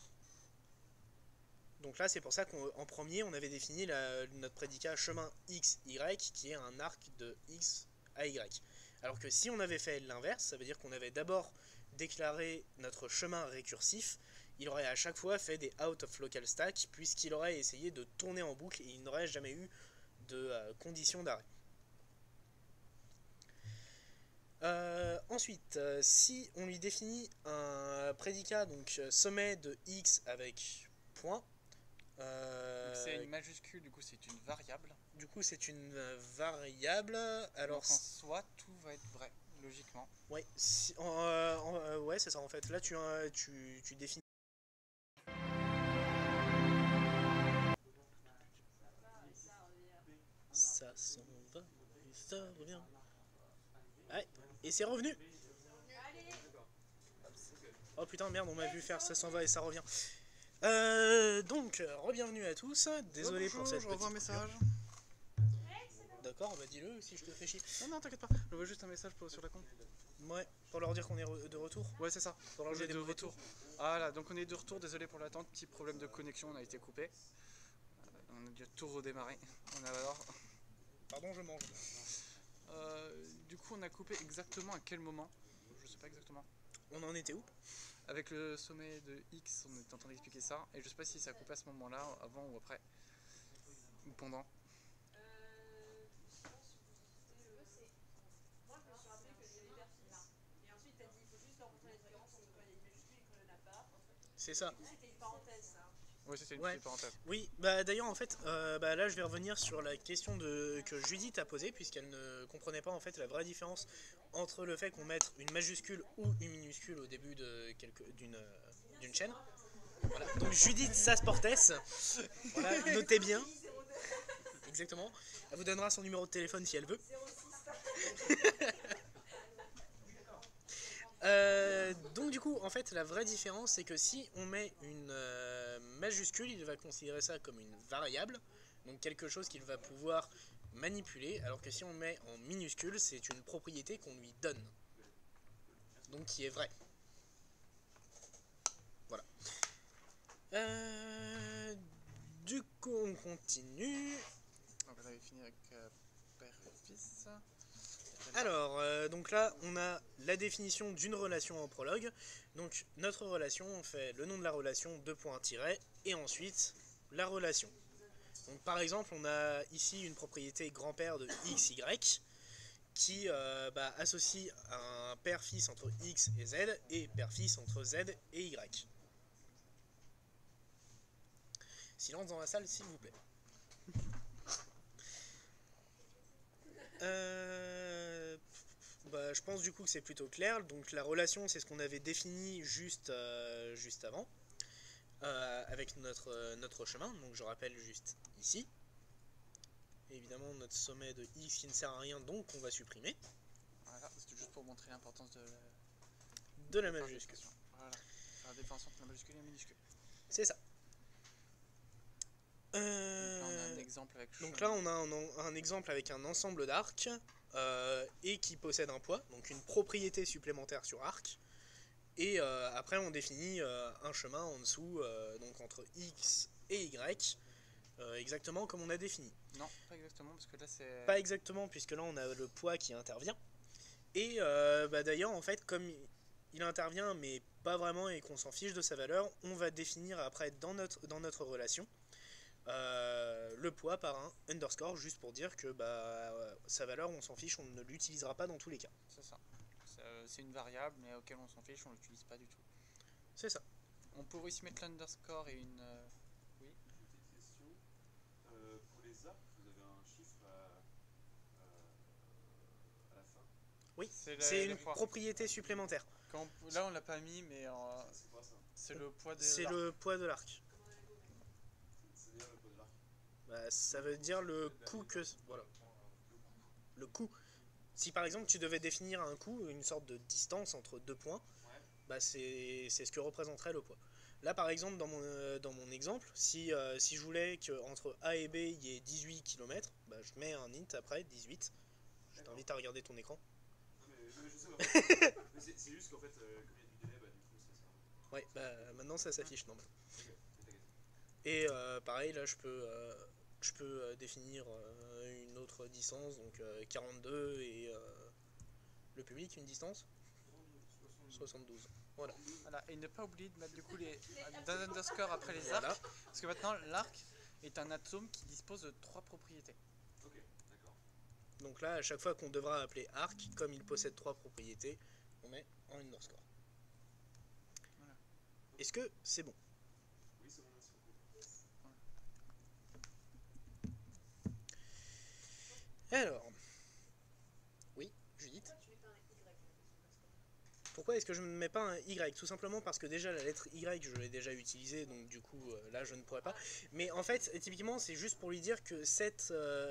Donc là, c'est pour ça qu'en premier, on avait défini notre prédicat chemin x, y, qui est un arc de x à y. Alors que si on avait fait l'inverse, ça veut dire qu'on avait d'abord déclaré notre chemin récursif, il aurait à chaque fois fait des out of local stack, puisqu'il aurait essayé de tourner en boucle et il n'aurait jamais eu de condition d'arrêt. Ensuite, si on lui définit un prédicat, donc sommet de x avec point, C'est une majuscule, du coup c'est une variable. du coup c'est une variable. Alors, donc en soi, tout va être vrai, logiquement. ouais, ouais, c'est ça en fait. Là, tu définis. Ça s'en va et ça revient. Ouais, et c'est revenu. Oh putain, merde, on m'a vu faire ça s'en va et ça revient. Donc, re-bienvenue à tous. Désolé pour cette je revois un petite message. coupure. D'accord, bah dis-le si je te fais chier. Non, non, t'inquiète pas, je vois juste un message sur la compte. Ouais, pour leur dire qu'on est de retour. Ouais, c'est ça. Pour leur On jouer est des de mauvais retour. tours. Ah là, donc on est de retour, désolé pour l'attente, petit problème de connexion, on a été coupé. On a dû tout redémarrer. On a alors. Pardon, je mange. Du coup, on a coupé exactement à quel moment? Je sais pas exactement. On en était où? Avec le sommet de X, on était en train d'expliquer ça, et je sais pas si ça a coupé à ce moment-là, avant ou après, ou pendant. Je pense que c'était moi, je me suis rappelé que j'avais hyperfix. Et ensuite, t'as dit il faut juste leur montrer la différence entre quand il y a une majuscule et quand il n'y en a pas. C'est ça. C'était une parenthèse, ça. Ouais, c'était une Ouais. petite parenthèse. Oui, bah d'ailleurs en fait, là je vais revenir sur la question que Judith a posée, puisqu'elle ne comprenait pas en fait la vraie différence entre le fait qu'on mette une majuscule ou une minuscule au début d'une chaîne. Voilà. Donc Judith Sasportes, voilà, notez bien. Exactement. Elle vous donnera son numéro de téléphone si elle veut. Donc du coup, en fait, la vraie différence, c'est que si on met une majuscule, il va considérer ça comme une variable, donc quelque chose qu'il va pouvoir manipuler, alors que si on met en minuscule, c'est une propriété qu'on lui donne, donc qui est vraie. Voilà. Du coup, on continue. Donc on avait fini avec père et fils. Alors, donc là, on a la définition d'une relation en prologue. Donc, notre relation, on fait le nom de la relation, deux points tiret, et ensuite la relation. Donc, par exemple, on a ici une propriété grand-père de xy qui associe un père-fils entre x et z et père-fils entre z et y. Silence dans la salle, s'il vous plaît. Je pense du coup que c'est plutôt clair. Donc la relation, c'est ce qu'on avait défini juste avant, avec notre chemin. Donc je rappelle juste ici. Et évidemment notre sommet de x qui ne sert à rien, donc on va supprimer. Voilà, c'était juste pour montrer l'importance De la majuscule. Voilà, faire la différence entre la majuscule et la minuscule. C'est ça. Donc là, on a un exemple avec Donc là, on a un exemple avec un ensemble d'arcs et qui possède un poids, donc une propriété supplémentaire sur arc. Et après, on définit un chemin en dessous, donc entre x et y, exactement comme on a défini. Non, pas exactement, parce que là c'est. Pas exactement, puisque là, on a le poids qui intervient. Et d'ailleurs, en fait, comme il intervient, mais pas vraiment, et qu'on s'en fiche de sa valeur, on va définir après dans notre relation le poids par un underscore, juste pour dire que sa valeur on s'en fiche, on ne l'utilisera pas dans tous les cas. C'est ça. C'est une variable mais auquel on s'en fiche, on l'utilise pas du tout. C'est ça. On pourrait aussi mettre l'underscore et une. Oui. Une petite question. Pour les arcs, vous avez un chiffre à la fin. Oui, C'est c'est le une poids. propriété supplémentaire. Là, on l'a pas mis, mais C'est quoi ça? c'est le poids des. C'est l'arc. le poids de l'arc. C'est-à-dire le poids de l'arc. Bah, ça veut dire le coup que... Voilà. Le coup. Si par exemple tu devais définir un coup, une sorte de distance entre deux points, Ouais. bah c'est ce que représenterait le poids. Là par exemple dans mon exemple, si je voulais qu'entre A et B il y ait 18 km, bah, je mets un int après 18. Je t'invite à regarder ton écran. Non, mais je sais pas. Mais c'est juste qu'en fait, comme il y a du délai, bah du coup ça sert un peu. Ouais, bah maintenant ça s'affiche normal. Ok, t'inquiète. Et pareil là je peux définir une autre distance, donc 42 et le public une distance 72. Voilà. Voilà. Et ne pas oublier de mettre du coup les underscore après les Voilà. arcs. Parce que maintenant, l'arc est un atome qui dispose de 3 propriétés. Ok, d'accord. Donc là, à chaque fois qu'on devra appeler arc, comme il possède 3 propriétés, on met en underscore. Voilà. Est-ce que c'est bon? Oui, c'est bon, merci beaucoup. Alors, oui, Judith. Pourquoi tu mets pas un Y à la place de underscore? Pourquoi est-ce que je ne mets pas un Y? Tout simplement parce que déjà la lettre Y je l'ai déjà utilisée, donc du coup là je ne pourrais pas. Mais en fait, typiquement, c'est juste pour lui dire que cette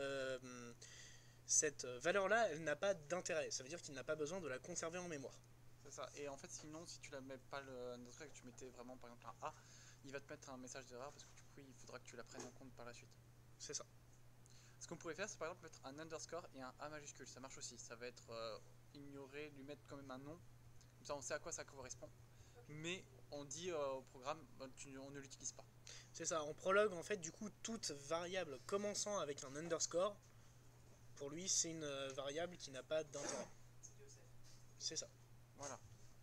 valeur-là, elle n'a pas d'intérêt. Ça veut dire qu'il n'a pas besoin de la conserver en mémoire. C'est ça. Et en fait, sinon, si tu la mets pas le underscore et que tu mettais vraiment par exemple un A, il va te mettre un message d'erreur parce que du coup, il faudra que tu la prennes en compte par la suite. C'est ça. Ce qu'on pourrait faire, c'est par exemple mettre un underscore et un A majuscule. Ça marche aussi. Ça va être ignoré, lui mettre quand même un nom. Comme ça, on sait à quoi ça correspond. Mais on dit au programme, on ne l'utilise pas. C'est ça. En prologue, en fait, du coup, toute variable commençant avec un underscore, pour lui, c'est une variable qui n'a pas d'intérêt. C'est du Osef. C'est ça. Voilà.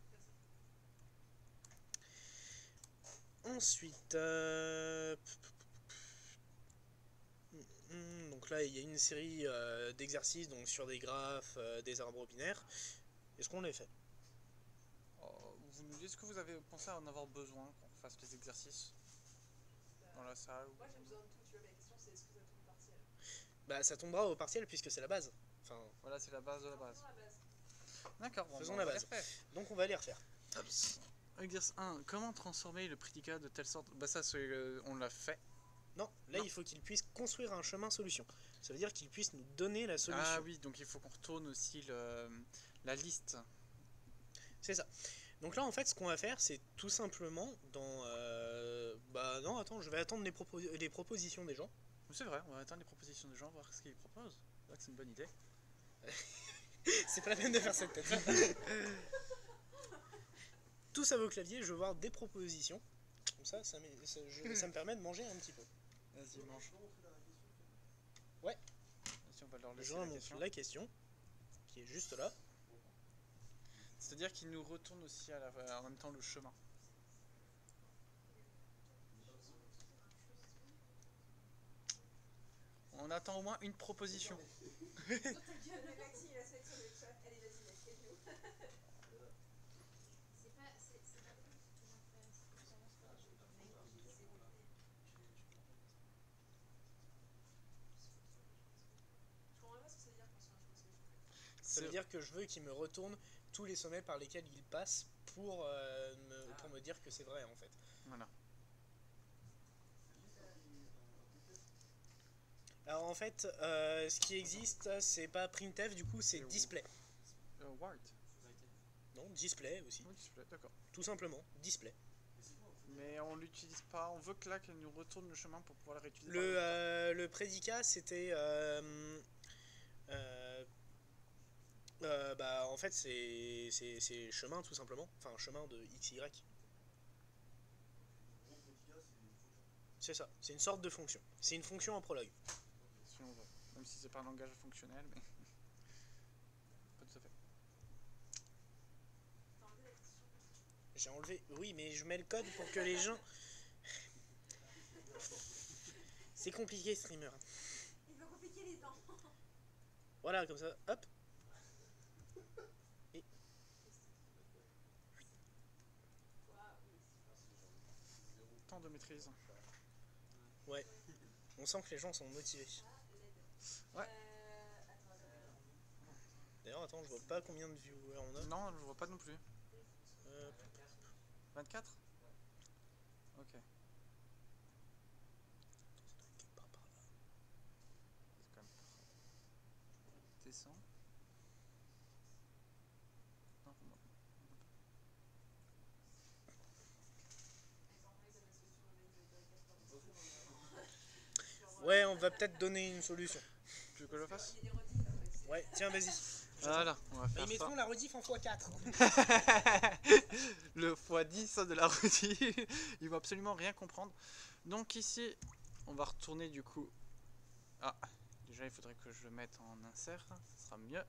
Ensuite, donc là, il y a une série d'exercices donc sur des graphes, des arbres binaires. Est-ce qu'on les fait? Vous nous dites ce que vous avez pensé à en avoir besoin qu'on fasse les exercices dans la salle ou... Moi j'ai besoin de tout, tu vois, mais la question c'est est-ce que ça tombe partiel? Bah, ça tombera au partiel puisque c'est la base. Enfin, Voilà, c'est la base de la base. Faisons la base. D'accord, bon, Faisons on la va base. les refaire. donc on va les refaire. Exercice 1. Comment transformer le prédicat de telle sorte... Bah ça, on l'a fait. Non, là, Non. il faut qu'il puisse construire un chemin solution. Ça veut dire qu'il puisse nous donner la solution. Ah oui, donc il faut qu'on retourne aussi la liste. C'est ça. Donc là, en fait, ce qu'on va faire, c'est tout simplement dans... Bah non, attends, je vais attendre les propositions des gens. C'est vrai, on va attendre les propositions des gens, voir ce qu'ils proposent. C'est vrai que c'est une bonne idée. C'est pas la peine de faire cette tête. Tous à vos claviers, je veux voir des propositions. Comme ça, ça me permet de manger un petit peu. Vas-y, mange. Ouais. Vas-y, on va leur Je laisser leur la montre question. la question, qui est juste là. C'est-à-dire qu'il nous retourne aussi en même temps le chemin. On attend au moins une proposition. Toi ta gueule, le Maxi il a sélectionné le chat. Allez vas-y mec, aide-nous. C'est pas toujours faire, c'est que ça avance pas. Je comprends pas ce que ça veut dire construire un chemin solution. Ça veut dire que je veux qu'il me retourne tous les sommets par lesquels il passe pour me dire que c'est vrai en fait. Voilà. Alors en fait, ce qui existe, c'est pas printf, du coup c'est C'est display. Word. Non, display aussi. Oui, display, d'accord. Tout simplement, display. Mais on l'utilise pas. On veut que là qu'elle nous retourne le chemin pour pouvoir le réutiliser. par le Le prédicat c'était... bah en fait c'est chemin tout simplement. Enfin chemin de XY. C'est ça, c'est une sorte de fonction. C'est une fonction en prologue. temps, si on veut. Même si c'est pas un langage fonctionnel, mais. Pas tout à fait. T'as enlevé la question? J'ai enlevé... Oui, mais je mets le code pour que les gens... C'est compliqué, streamer. Il veut compliquer les dents. Voilà, comme ça, hop. Et... de maîtrise. Ouais. On sent que les gens sont motivés. Ouais. D'ailleurs, attends, je vois pas combien de viewers on a. Non, je vois pas non plus. Euh, 24? Ok. quelque part par là. C'est quand même. Descends. Non, pour moi. Ouais, on va peut-être donner une solution. Tu veux que je le fasse? Ouais, tiens, vas-y. Voilà, on va Mais faire ils mettront ça. la rediff en x4. Le x10 de la rediff, il va absolument rien comprendre. Donc ici, on va retourner du coup. Ah, déjà il faudrait que je le mette en insert, ça sera mieux.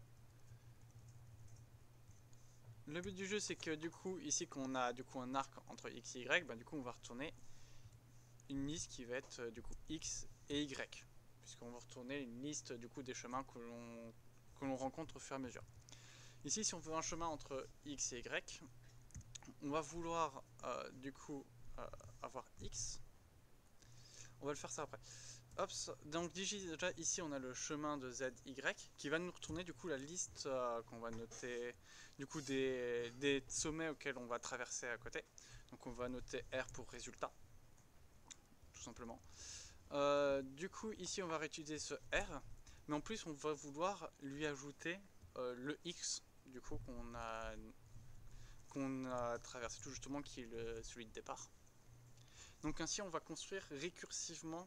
Le but du jeu c'est que du coup, ici qu'on a du coup un arc entre x et y, bah, du coup on va retourner une liste qui va être du coup x et y. Puisqu'on va retourner une liste du coup des chemins que l'on rencontre au fur et à mesure. Ici si on veut un chemin entre x et y, on va vouloir du coup avoir x. On va le faire ça après. Hop, donc déjà ici on a le chemin de z, y qui va nous retourner du coup la liste qu'on va noter du coup des sommets auxquels on va traverser à côté. Donc on va noter R pour résultat, tout simplement. Du coup ici on va réutiliser ce R, mais en plus on va vouloir lui ajouter le X du coup qu'on a traversé tout justement qui est celui de départ. Donc ainsi on va construire récursivement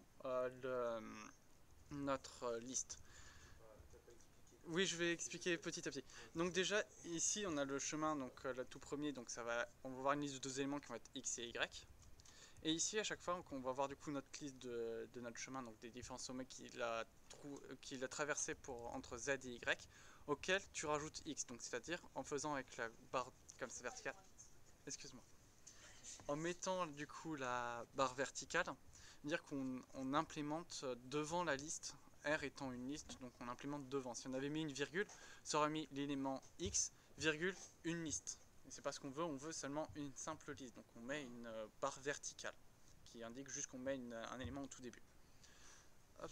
notre liste. Oui, je vais expliquer petit à petit. Donc déjà ici on a le chemin, donc le tout premier, donc on va avoir une liste de deux éléments qui vont être x et y. Et ici à chaque fois on va avoir du coup notre liste de notre chemin, donc des différents sommets qu'il a traversé entre z et y, auxquels tu rajoutes x, donc c'est-à-dire en faisant avec la barre comme ça verticale. Excuse-moi. En mettant du coup la barre verticale, dire qu'on implémente devant la liste, R étant une liste, donc on implémente devant. Si on avait mis une virgule, ça aurait mis l'élément X, virgule, une liste. Et c'est pas ce qu'on veut seulement une simple liste. Donc on met une barre verticale qui indique juste qu'on met un élément au tout début. Hop.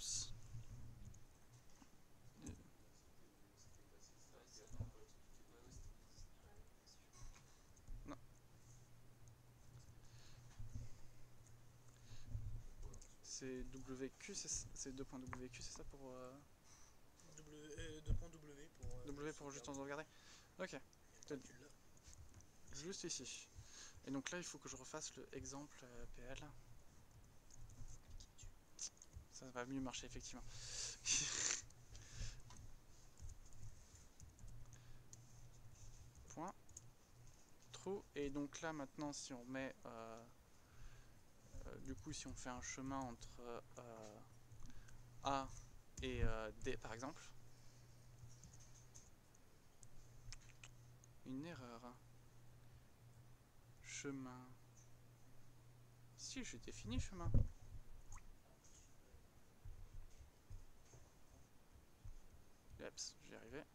Non. C'est WQ, c'est 2.WQ, c'est ça pour... W pour... W pour juste en regarder. Ok. Juste ici. Et donc là, il faut que je refasse le exemple PL. Ça va mieux marcher, effectivement. Point. Trou. Et donc là, maintenant, si on met... du coup, si on fait un chemin entre A et D, par exemple. Une erreur. Chemin. Si, j'ai défini chemin. Oups, j'y arrivais.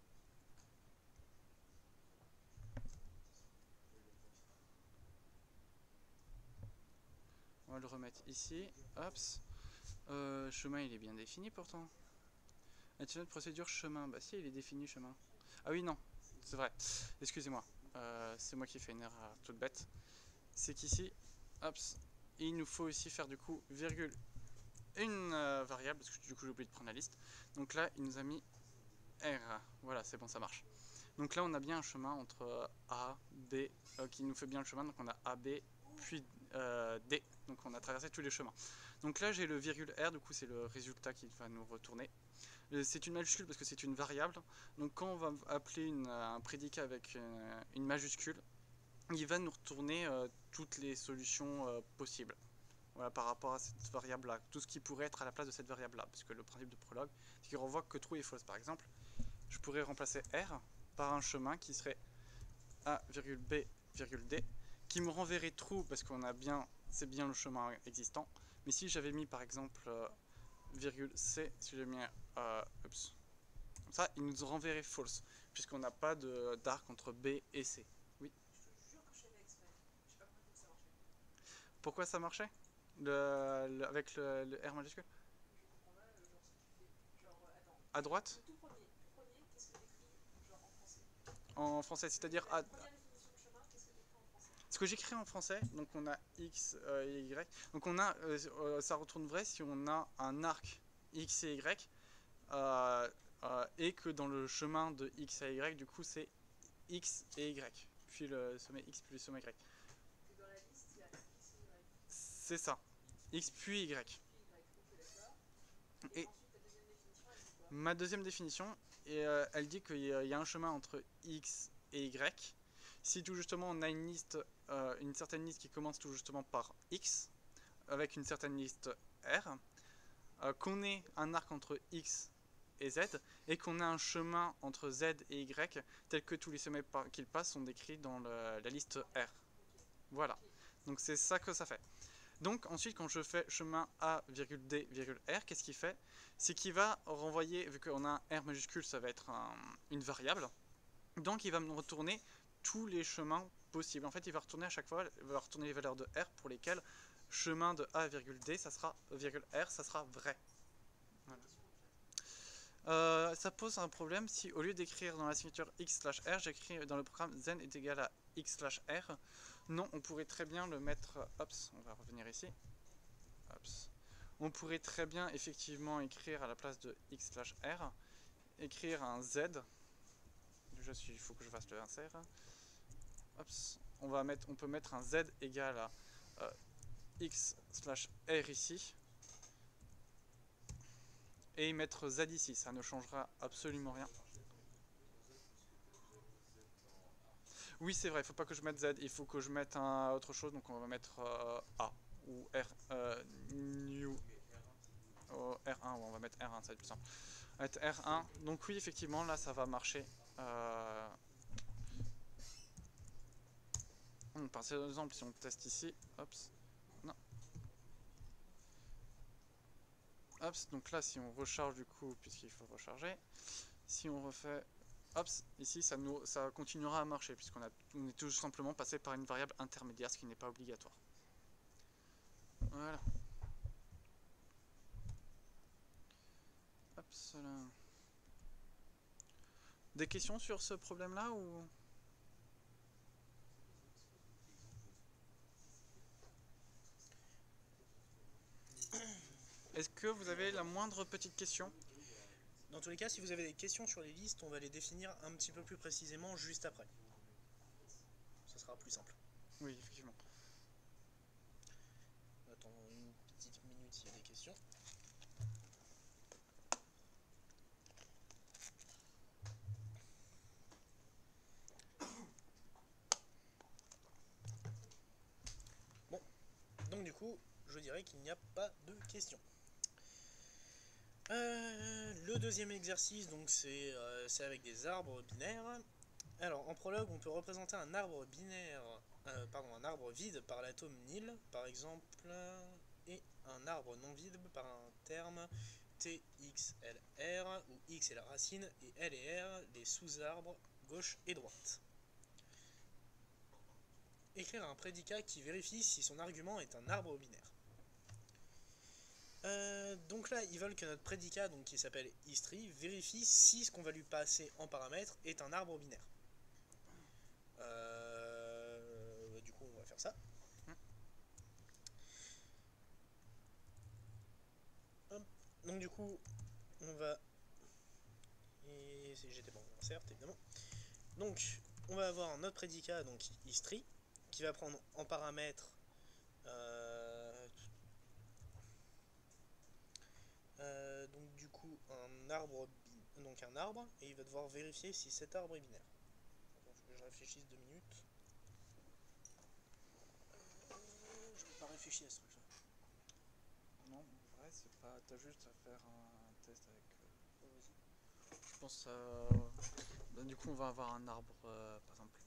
On va le remettre ici. Hops. Chemin, il est bien défini pourtant. Action de procédure chemin. Bah si, il est défini chemin. Ah oui, non. C'est vrai. Excusez-moi. C'est moi qui fais une erreur toute bête. C'est qu'ici, hops, il nous faut aussi faire du coup virgule une variable, parce que du coup j'ai oublié de prendre la liste. Donc là, il nous a mis R. Voilà, c'est bon, ça marche. Donc là, on a bien un chemin entre A, B, qui nous fait bien le chemin. Donc on a A, B, puis D. Donc on a traversé tous les chemins. Donc là, j'ai le virgule R, du coup c'est le résultat qui va nous retourner. C'est une majuscule parce que c'est une variable. Donc quand on va appeler un prédicat avec une majuscule, il va nous retourner toutes les solutions possibles. Voilà, par rapport à cette variable-là, tout ce qui pourrait être à la place de cette variable-là. Parce que le principe de Prolog, c'est qu'il renvoie que true et false. Par exemple, je pourrais remplacer R par un chemin qui serait A, B, D, qui me renverrait true parce qu'on a bien, c'est bien le chemin existant. Mais si j'avais mis par exemple virgule C, si j'avais mis oups, comme ça, il nous renverrait false, puisqu'on n'a pas d'arc entre B et C. Oui. Je te jure que je l'avais exprès. Je sais pas comment ça marchait. Pourquoi ça marchait? Avec le R majuscule. Je comprends pas, genre si tu fais. Genre, attends. À droite, Le tout premier, qu'est-ce que t'écris genre en français? en français, c'est-à-dire La première définition de chemin, qu'est-ce que t'écris en français? ce que j'écris en français, donc on a X et Y. Donc on a, ça retourne vrai si on a un arc X et Y, et que dans le chemin de X à Y, du coup c'est X et Y, puis le sommet X puis le sommet Y. Et dans la liste, il y a X et Y. C'est ça, X puis Y. Puis Y, ok, d'accord. Et Ensuite, ta deuxième définition, elle dit quoi? ma deuxième définition, elle dit qu'il y a un chemin entre X et Y. Si tout justement on a une certaine liste qui commence tout justement par X, avec une certaine liste R, qu'on ait un arc entre X et Z, et qu'on a un chemin entre Z et Y, tel que tous les sommets qu'il passe sont décrits dans la liste R. Voilà, donc c'est ça que ça fait. Donc ensuite quand je fais chemin A,D,R, qu'est-ce qu'il fait? C'est qu'il va renvoyer, vu qu'on a un R majuscule, ça va être une variable, donc il va me retourner tous les chemins possibles. En fait il va retourner à chaque fois, il va retourner les valeurs de R pour lesquelles chemin de A,D, ça sera R, ça sera vrai. Voilà. Ça pose un problème si au lieu d'écrire dans la signature x/r, j'écris dans le programme zen est égal à x/r. Non, on pourrait très bien le mettre. Hops, on va revenir ici. Hops. On pourrait très bien effectivement écrire à la place de x/r, écrire un z. Déjà, il faut que je fasse le insert. Hops. On peut mettre un z égal à x/r ici. Et mettre z ici, ça ne changera absolument rien. Oui, c'est vrai, il ne faut pas que je mette z, il faut que je mette autre chose, donc on va mettre A ou R, new, R1, ou on va mettre R1, ça va être plus simple. On va mettre R1, donc oui, effectivement, là ça va marcher. Par exemple, si on teste ici, hops, non. Hops, donc là si on recharge du coup, puisqu'il faut recharger, si on refait, hops, ici ça continuera à marcher, puisqu'on est tout simplement passé par une variable intermédiaire, ce qui n'est pas obligatoire. Voilà. Hops, là. Des questions sur ce problème-là ou... Est-ce que vous avez la moindre petite question? Dans tous les cas, si vous avez des questions sur les listes, on va les définir un petit peu plus précisément juste après. Ça sera plus simple. Oui, effectivement. On attend une petite minute s'il y a des questions. Bon, donc du coup, je dirais qu'il n'y a pas de questions. Le deuxième exercice, donc c'est avec des arbres binaires. Alors, en prologue, on peut représenter un arbre binaire, un arbre vide par l'atome nil, par exemple, et un arbre non vide par un terme T, X, L, R, où X est la racine et L et R les sous-arbres gauche et droite. Écrire un prédicat qui vérifie si son argument est un arbre binaire. Donc là, ils veulent que notre prédicat, donc, qui s'appelle history, vérifie si ce qu'on va lui passer en paramètre est un arbre binaire. Du coup, on va faire ça. Hop. Donc du coup, on va... Et j'étais bon, insert évidemment. Donc, on va avoir notre prédicat, donc history, qui va prendre en paramètre... donc du coup un arbre, et il va devoir vérifier si cet arbre est binaire. Donc, faut que je réfléchisse 2 minutes. Je n'ai pas réfléchi à ce truc là. Non, en vrai, c'est pas. T'as juste à faire un test avec. Je pense. Du coup, on va avoir un arbre, par exemple.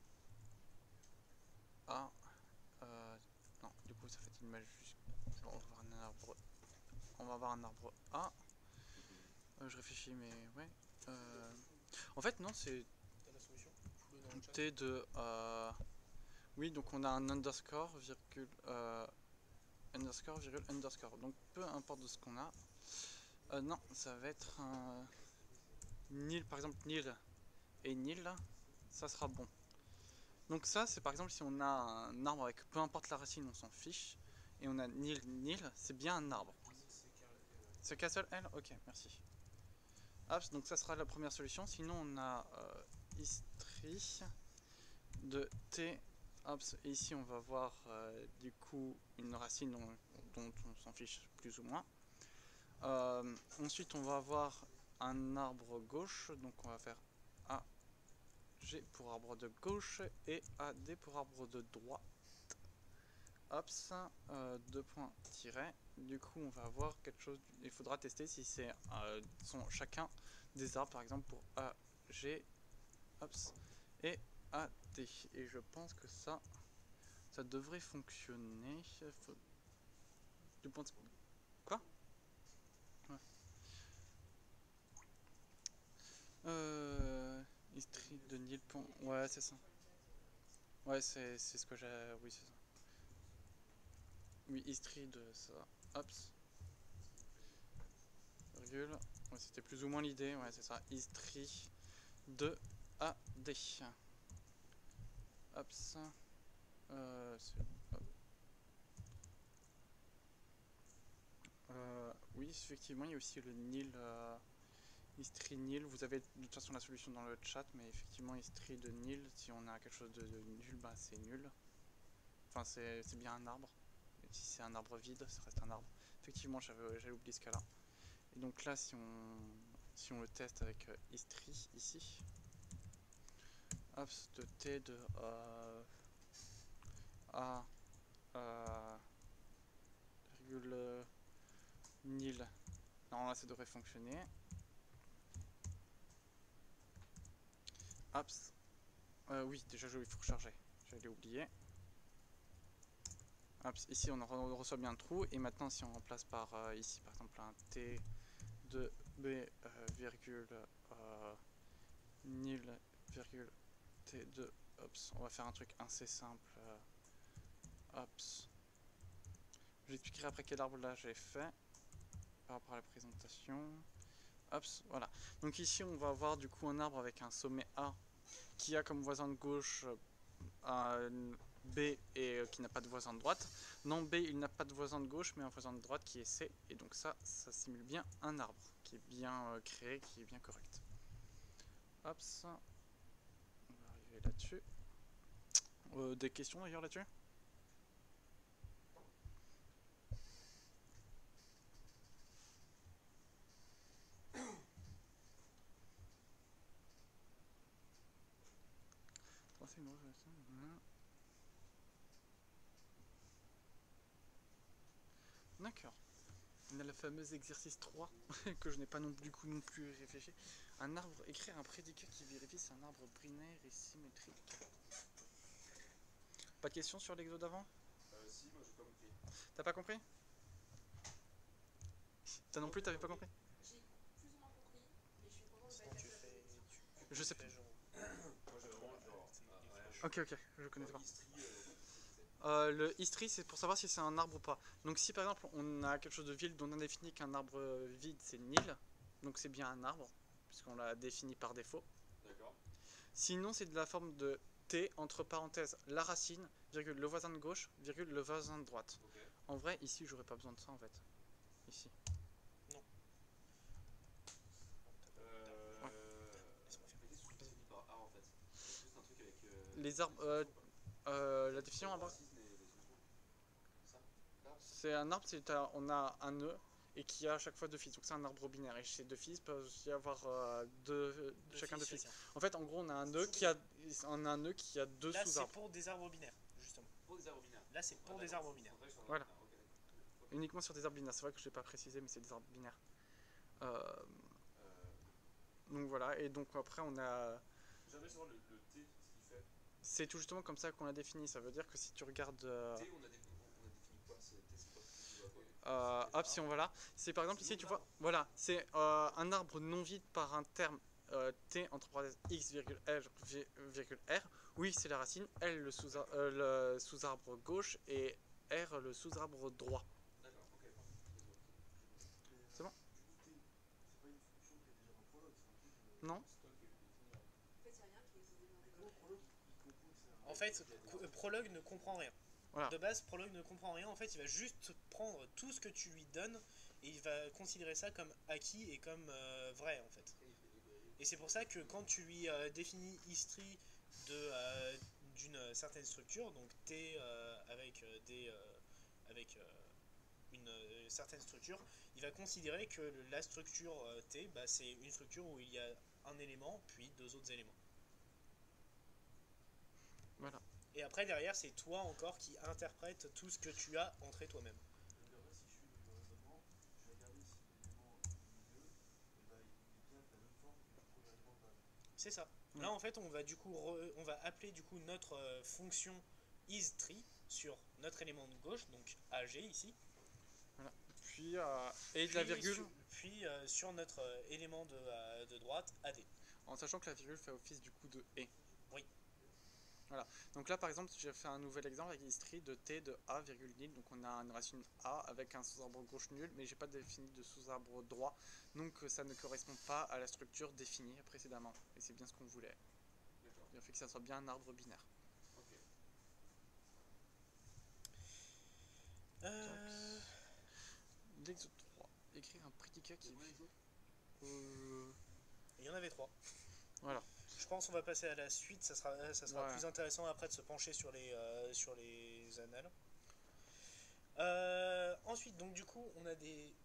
A. Non, du coup, ça fait une majuscule. On va avoir un arbre. On va avoir un arbre A. Je réfléchis, mais ouais. En fait, non, c'est T'as la solution? Dans le chat. T de. Oui, donc on a un underscore, virgule. underscore, virgule, underscore. Donc peu importe de ce qu'on a. Non, ça va être un nil, par exemple nil et nil, ça sera bon. Donc ça, c'est par exemple si on a un arbre avec peu importe la racine, on s'en fiche. Et on a nil, nil, c'est bien un arbre. C'est castle L? Ok, merci. Hop, donc ça sera la première solution. Sinon, on a history de t. Hop, et ici, on va voir du coup une racine dont on s'en fiche plus ou moins. Ensuite, on va avoir un arbre gauche. Donc, on va faire AG pour arbre de gauche et AD pour arbre de droite. Hop, deux points tirés. Du coup, on va avoir quelque chose. Il faudra tester si c'est chacun des arbres, par exemple pour AG, hops, et AD. Et je pense que ça devrait fonctionner. Du point de... Quoi? Ouais. History de Nil. Ouais, c'est ça. Ouais, c'est ce que j'ai. Oui, c'est ça. Oui, history de ça. Hops. Virgule. Ouais, c'était plus ou moins l'idée. Ouais, c'est ça. History de AD. Hops. Oui, effectivement, il y a aussi le nil. History nil. Vous avez de toute façon la solution dans le chat, mais effectivement, history de nil. Si on a quelque chose de nul, bah c'est nul. Enfin, c'est bien un arbre. Et si c'est un arbre vide, ça reste un arbre. Effectivement, j'avais oublié ce cas-là. Et donc là, si on le teste avec history ici, hop, de t de a virgule nil. Non, là, ça devrait fonctionner. Hop. Oui, déjà, il faut recharger. J'allais oublier. Hop, ici, on reçoit bien un trou. Et maintenant, si on remplace par ici, par exemple, un t de b virgule nil virgule t2, hops, on va faire un truc assez simple. Hops. Je vous expliquerai après quel arbre là j'ai fait par rapport à la présentation. Hops, voilà. Donc ici on va avoir du coup un arbre avec un sommet A qui a comme voisin de gauche un B et qui n'a pas de voisin de droite. Non, B il n'a pas de voisin de gauche mais un voisin de droite qui est C. Et donc ça simule bien un arbre qui est bien créé, qui est bien correct. Hops. On va arriver là-dessus. Des questions d'ailleurs là-dessus? D'accord. On a le fameux exercice 3 que je n'ai pas du coup non plus réfléchi. Un arbre, écrire un prédicat qui vérifie si un arbre binaire et symétrique. Pas de questions sur l'exo d'avant? Si, moi j'ai pas compris. T'as pas compris? T'as non plus, t'avais pas compris? J'ai plus ou moins compris, mais je suis content de pas être la seule. Je sais pas. Moi j'ai vraiment genre. Ok, je connais pas. History, Le history, c'est pour savoir si c'est un arbre ou pas. Donc si par exemple on a quelque chose de vide dont on a défini qu'un arbre vide c'est nil, donc c'est bien un arbre, puisqu'on l'a défini par défaut. D'accord. Sinon c'est de la forme de t entre parenthèses la racine, virgule le voisin de gauche, virgule le voisin de droite. Ok. En vrai ici j'aurais pas besoin de ça en fait. Ici. Ouais. Qu'est-ce que tu définis par A en fait? C'est juste un truc avec. Les arbres, la définition en bas. C'est un arbre, on a un nœud et qui a à chaque fois deux fils. Donc c'est un arbre binaire. Et chez deux fils, il peut aussi y avoir chacun deux fils. En fait, en gros, on a un nœud qui a deux Là, c'est sous-arbres. pour des arbres binaires, justement. Pour des arbres binaires. Là, c'est pour des arbres binaires. Voilà. Uniquement sur des arbres binaires. C'est vrai que je ne l'ai pas précisé, mais c'est des arbres binaires. Donc voilà. Et donc après, on a. J'aimerais savoir le T, ce qu'il fait. C'est tout justement comme ça qu'on l'a défini. Ça veut dire que si tu regardes. T, on a défini quoi? T, c'est quoi? Hop, si on va là, c'est par exemple ici, tu vois, voilà, c'est un arbre non vide par un terme t entre parenthèses x virgule r. Oui, c'est la racine. L le sous-arbre gauche et R le sous-arbre droit. D'accord, ok, parfait. C'est bon? C'est pas une fonction qui est déjà dans Prolog, c'est un truc Non. stock et défini. En fait, il n'y a rien qui est exposé dans Comment l'école. Prolog il comprend que c'est un. En fait, Prolog ne comprend rien. Voilà. De base, Prolog ne comprend rien. En fait, il va juste prendre tout ce que tu lui donnes et il va considérer ça comme acquis et comme vrai, en fait. Et c'est pour ça que quand tu lui définis history d'une certaine structure, donc T avec une certaine structure, il va considérer que la structure T, bah, c'est une structure où il y a un élément, puis deux autres éléments. Voilà. Et après, derrière, c'est toi encore qui interprète tout ce que tu as entré toi-même. Donc après, si je suis dans le raisonnement, je vais regarder si l'élément du milieu, eh ben, il est bien de la même forme que le premier élément de base. C'est ça. Ouais. Là, en fait, on va du coup on va appeler du coup notre fonction isTree sur notre élément de gauche, donc AG ici. Puis, et de la virgule, Sur notre élément de droite AD. en sachant que la virgule fait office du coup de et. Oui. Voilà. Donc là, par exemple, j'ai fait un nouvel exemple avec history de t de a virgule nil. Donc on a une racine a avec un sous-arbre gauche nul, mais j'ai pas défini de sous-arbre droit. Donc ça ne correspond pas à la structure définie précédemment. Et c'est bien ce qu'on voulait. D'accord, Il a fait que ça soit bien un arbre binaire. ok. L'exo 3. Écrire un prédicat qui. C'est quoi les autres? Il y en avait 3. Voilà. Je pense qu'on va passer à la suite, ça sera Ouais. plus intéressant après de se pencher sur les annales. Ensuite, donc du coup, on a des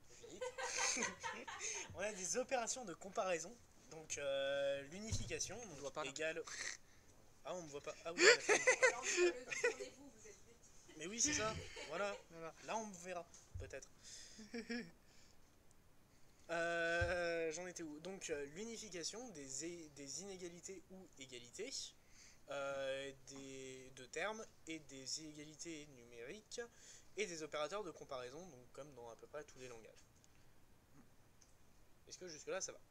on a des opérations de comparaison. Donc l'unification On voit pas, là. égale. Ah, on me voit pas. Ah oui. Alors, tournez-vous, vous êtes des petits. Mais oui, c'est ça. Voilà. Voilà. Là, on me verra peut-être. J'en étais où? Donc l'unification des inégalités ou égalités de termes et des inégalités numériques et des opérateurs de comparaison, donc comme dans à peu près tous les langages. Est-ce que jusque là ça va?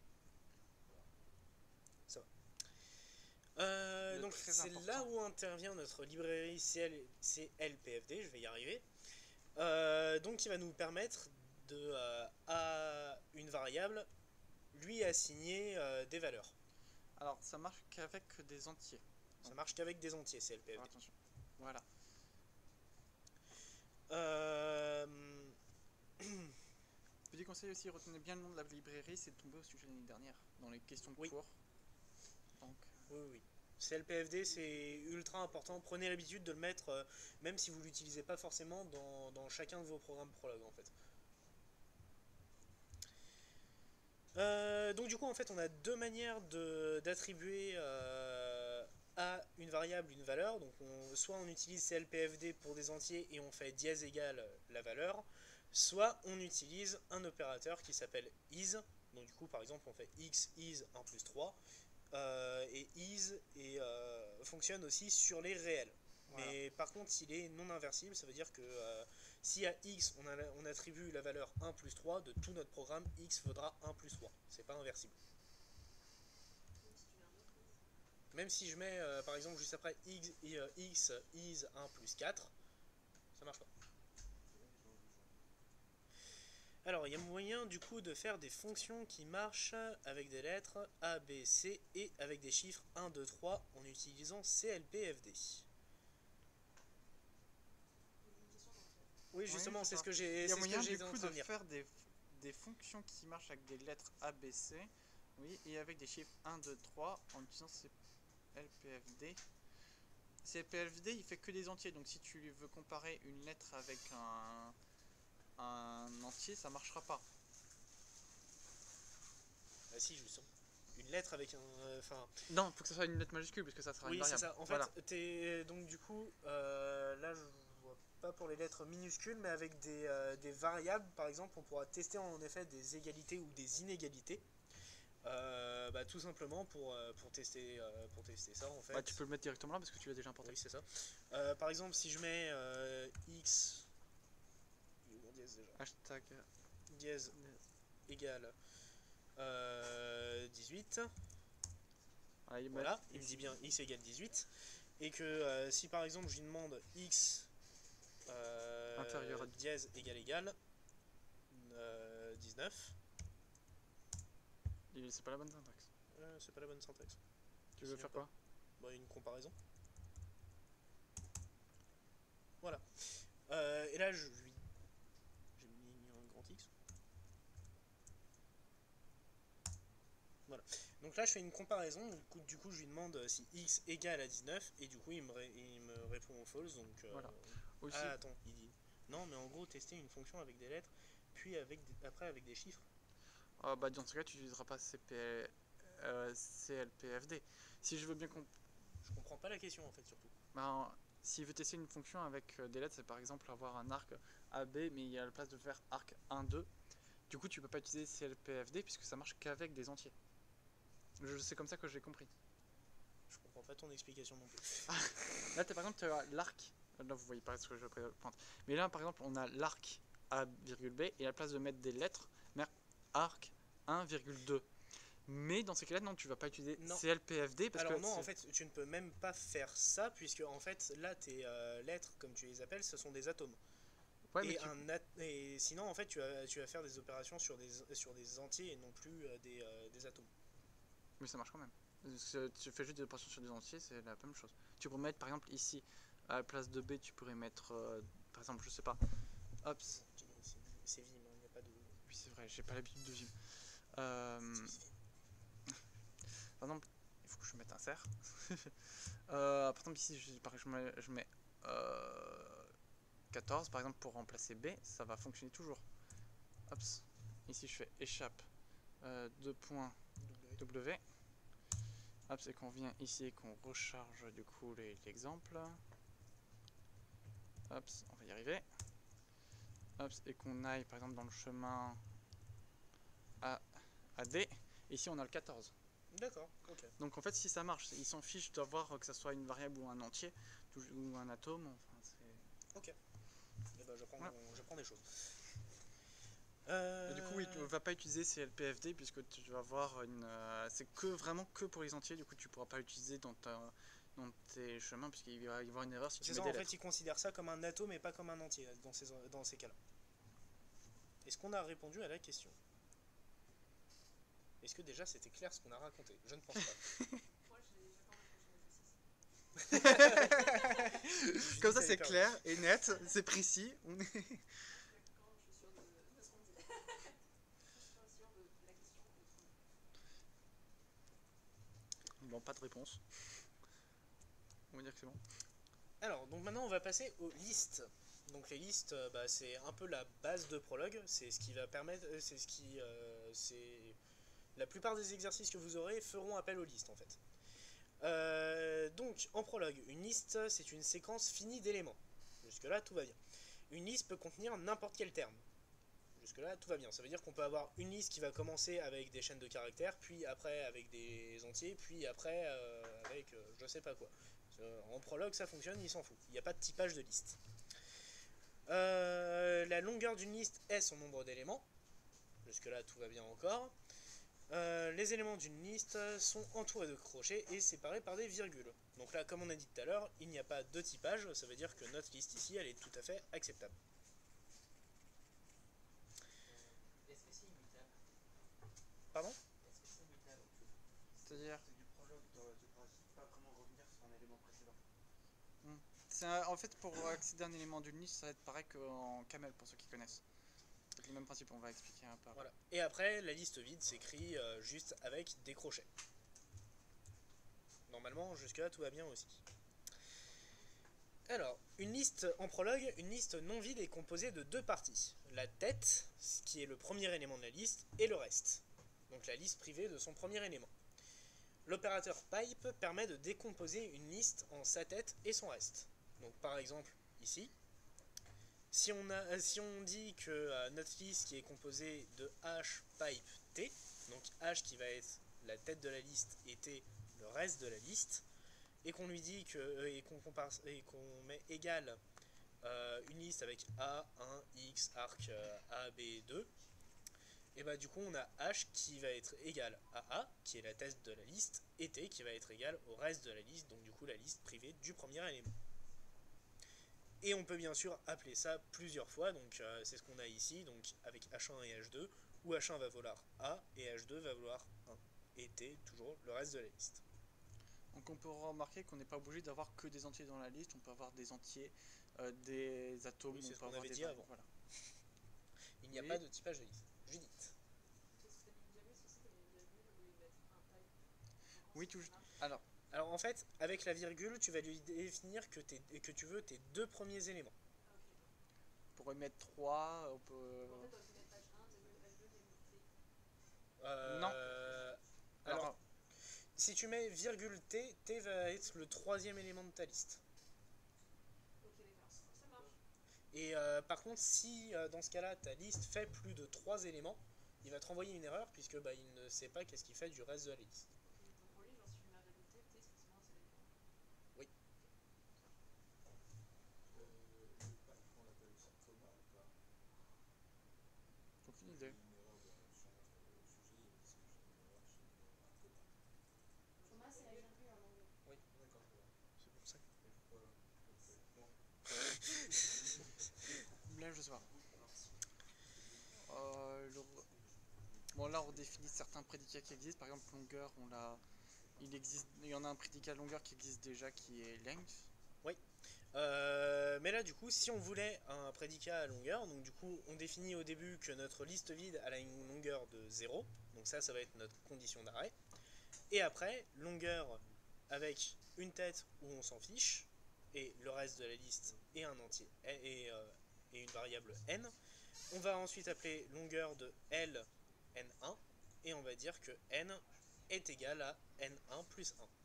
Ça va. Donc très c'est important. là où intervient notre librairie CLPFD, je vais y arriver. Donc qui va nous permettre de à une variable lui assigner des valeurs. Alors, ça marche qu'avec des entiers. Ça marche qu'avec des entiers, Alors, CLPFD. attention. Voilà. Petit conseil aussi, retenez bien le nom de la librairie, c'est tombé au sujet l'année dernière, dans les questions de Oui. cours. Donc, Oui. CLPFD, c'est ultra important. Prenez l'habitude de le mettre, même si vous ne l'utilisez pas forcément dans chacun de vos programmes Prolog, en fait. Donc du coup, en fait, on a deux manières d'attribuer à une variable une valeur. Donc soit on utilise CLPFD pour des entiers et on fait dièse égale la valeur, soit on utilise un opérateur qui s'appelle is. Donc du coup, par exemple, on fait x is 1 plus 3. Et is fonctionne aussi sur les réels. Voilà. Mais par contre, s'il est non inversible, ça veut dire que si à x on attribue la valeur 1 plus 3, de tout notre programme, x vaudra 1 plus 3. C'est pas inversible. Même si tu mets un autre, Même si je mets par exemple juste après x is 1 plus 4, ça marche pas. Alors, il y a moyen du coup de faire des fonctions qui marchent avec des lettres A, B, C et avec des chiffres 1, 2, 3 en utilisant CLPFD. Oui, justement, oui, c'est ce ça. que j'ai il y a moyen du en coup train de de dire. faire des fonctions qui marchent avec des lettres A, B, C, oui, et avec des chiffres 1, 2, 3 en utilisant CLPFD. CLPFD, il fait que des entiers, donc si tu veux comparer une lettre avec un entier, ça marchera pas. Ah si, justement. Une lettre avec un... Non, il faut que ça soit une lettre majuscule, parce que ça sera oui, une c'est variable. ça. En Voilà. fait, donc du coup, là, je vois pas pour les lettres minuscules, mais avec des variables, par exemple, on pourra tester en effet des égalités ou des inégalités. Tout simplement pour tester ça, en fait. Bah, tu peux le mettre directement là, parce que tu l'as déjà importé. Oui, c'est ça. Par exemple, si je mets x... Il est où mon dièse déjà? Hashtag. Dièse égale 18. Voilà, il me dit bien x égale 18. Et que si par exemple je lui demande x inférieur à dièse égal 19. C'est pas la bonne syntaxe. C'est pas la bonne syntaxe. Tu veux Si, faire pas. quoi? Bon, une comparaison. Voilà. Et là, j'ai mis un grand X. Voilà. Donc là, je fais une comparaison. Du coup, je lui demande si X égale à 19. Et du coup, il me répond false. Donc, Voilà. Aussi, Ah, attends, il dit. Non, mais en gros, tester une fonction avec des lettres, puis après avec des chiffres. bah, dans ce cas, tu n'utiliseras pas CLPFD. Si je veux bien Je comprends pas la question en fait, surtout. ben, s'il veut tester une fonction avec des lettres, c'est par exemple avoir un arc AB, mais il y a la place de faire arc 1, 2. Du coup, tu peux pas utiliser CLPFD puisque ça marche qu'avec des entiers. C'est comme ça que j'ai compris. Je comprends pas ton explication non plus. Là, par exemple, tu as l'arc. Là, vous voyez pas ce que je pointe. Mais là, par exemple, on a l'arc A, B, et à la place de mettre des lettres, mettre arc 1,2. Mais dans ces cas-là, non, tu vas pas utiliser Non. CLPFD parce Alors que. non, en fait, tu ne peux même pas faire ça, puisque en fait, là, tes lettres, comme tu les appelles, ce sont des atomes. Ouais, mais Et sinon, en fait, tu vas faire des opérations sur des entiers et non plus des atomes. Mais ça marche quand même. Tu fais juste des opérations sur des entiers, c'est la même chose. Tu pourrais mettre, par exemple, ici, à la place de B, tu pourrais mettre, par exemple, je sais pas, Ops. C'est Vim, il n'y a pas de... Oui, c'est vrai, j'ai pas l'habitude de Vim. Par exemple, il faut que je mette un serre. Par exemple, ici, je mets 14, par exemple, pour remplacer B, ça va fonctionner toujours. Ops. Ici, je fais échappe 2 points W. Hop, c'est qu'on vient ici et qu'on recharge du coup l'exemple. Hop, on va y arriver. Hop, et qu'on aille par exemple dans le chemin à D. Ici, on a le 14. D'accord, ok. Donc en fait, si ça marche, ils s'en fichent d'avoir que ça soit une variable ou un entier ou un atome. Enfin, c'est... Ok. Et ben, j'apprends des choses. Et du coup, oui, tu ne vas pas utiliser CLPFD puisque tu vas avoir une. C'est vraiment que pour les entiers. Du coup, tu ne pourras pas l'utiliser dans tes chemins puisqu'il va y avoir une erreur si tu C'est mets ça, des en lettres. fait, ils considèrent ça comme un atome et pas comme un entier dans ces cas-là. Est-ce qu'on a répondu à la question? Est-ce que déjà c'était clair ce qu'on a raconté? Je ne pense pas. Moi, j'attends le prochain exercice. Comme ça, c'est clair et net, c'est précis. Quand je suis sûre de ce qu'on dit. Je suis sûre de la question et de son. Bon, pas de réponse. On va dire que c'est bon. Alors, donc maintenant on va passer aux listes. Donc les listes, c'est un peu la base de Prolog. C'est ce qui va permettre, la plupart des exercices que vous aurez feront appel aux listes en fait. Donc en Prolog, une liste c'est une séquence finie d'éléments. Jusque là tout va bien. Une liste peut contenir n'importe quel terme. Jusque là tout va bien. Ça veut dire qu'on peut avoir une liste qui va commencer avec des chaînes de caractères, puis après avec des entiers, puis après avec je sais pas quoi. En Prolog ça fonctionne, il s'en fout. Il n'y a pas de typage de liste. La longueur d'une liste est son nombre d'éléments. Jusque là tout va bien encore. Les éléments d'une liste sont entourés de crochets et séparés par des virgules. Donc là, comme on a dit tout à l'heure, il n'y a pas de typage, ça veut dire que notre liste ici, elle est tout à fait acceptable. Est-ce que c'est immutable? Pardon? Est-ce que c'est immutable? C'est-à-dire C'est du prologue, tu ne pourras pas vraiment revenir sur un élément précédent. en fait, pour accéder à un élément d'une liste, ça va être pareil qu'en camel pour ceux qui connaissent. C'est le même principe, on va expliquer un peu après. Voilà. Et après, la liste vide s'écrit juste avec des crochets. Normalement, jusque-là, tout va bien aussi. Alors, une liste en prologue, une liste non vide est composée de deux parties. La tête, qui est le premier élément de la liste, et le reste. Donc la liste privée de son premier élément. L'opérateur pipe permet de décomposer une liste en sa tête et son reste. Donc par exemple, ici, si on dit que notre liste qui est composée de h pipe t, donc h qui va être la tête de la liste et t le reste de la liste, et qu'on lui dit que et qu'on met égal une liste avec A1, X, arc A, B, 2, et bah du coup on a H qui va être égal à A, qui est la tête de la liste, et T qui va être égal au reste de la liste, donc du coup la liste privée du premier élément. Et on peut bien sûr appeler ça plusieurs fois, donc c'est ce qu'on a ici, donc avec H1 et H2, où H1 va valoir A et H2 va valoir 1. Et T, toujours le reste de la liste. Donc on peut remarquer qu'on n'est pas obligé d'avoir que des entiers dans la liste, on peut avoir des entiers, des atomes, Oui, c'est on ce peut qu'on avoir avait des dit variables, avant. voilà. Il n'y a Oui. pas de typage de liste. Judith. Parce que t'as mis une virgule, c'est aussi t'as mis une virgule au lieu de mettre un type. Oui, tout. Alors, Alors en fait, avec la virgule, tu vas lui définir que tu veux tes deux premiers éléments. Ah, ok, d'accord. pour y mettre 3, on peut. En fait, t'aurais pu mettre H1, H2, T. Non. Alors, si tu mets virgule T, T va être le troisième élément de ta liste. Ok, d'accord. Ça marche. Et par contre, si dans ce cas-là, ta liste fait plus de 3 éléments, il va te renvoyer une erreur puisque bah, il ne sait pas qu'est-ce qu'il fait du reste de la liste. Ok, donc pour lui, genre si je mets un virgule T, T c'est forcément un seul élément. Oui. Le pack, on l'appelle aussi coma ou pas? Aucune J'ai idée. une erreur sur notre sujet, ils me disent que j'ai une erreur chez un coma. Thomas, c'est la virgule en anglais. Oui, d'accord. C'est pour ça. Et pourquoi? Non. Blague, je sais pas. Bon, là, on définit certains prédicats qui existent. Par exemple, longueur, il y en a un prédicat longueur qui existe déjà qui est length. Mais là, du coup, si on voulait un prédicat à longueur, donc du coup, on définit au début que notre liste vide elle a une longueur de 0. Donc ça va être notre condition d'arrêt. Et après, longueur avec une tête où on s'en fiche, et le reste de la liste est un entier, et une variable n. On va ensuite appeler longueur de L n1, et on va dire que n est égal à n1 plus 1.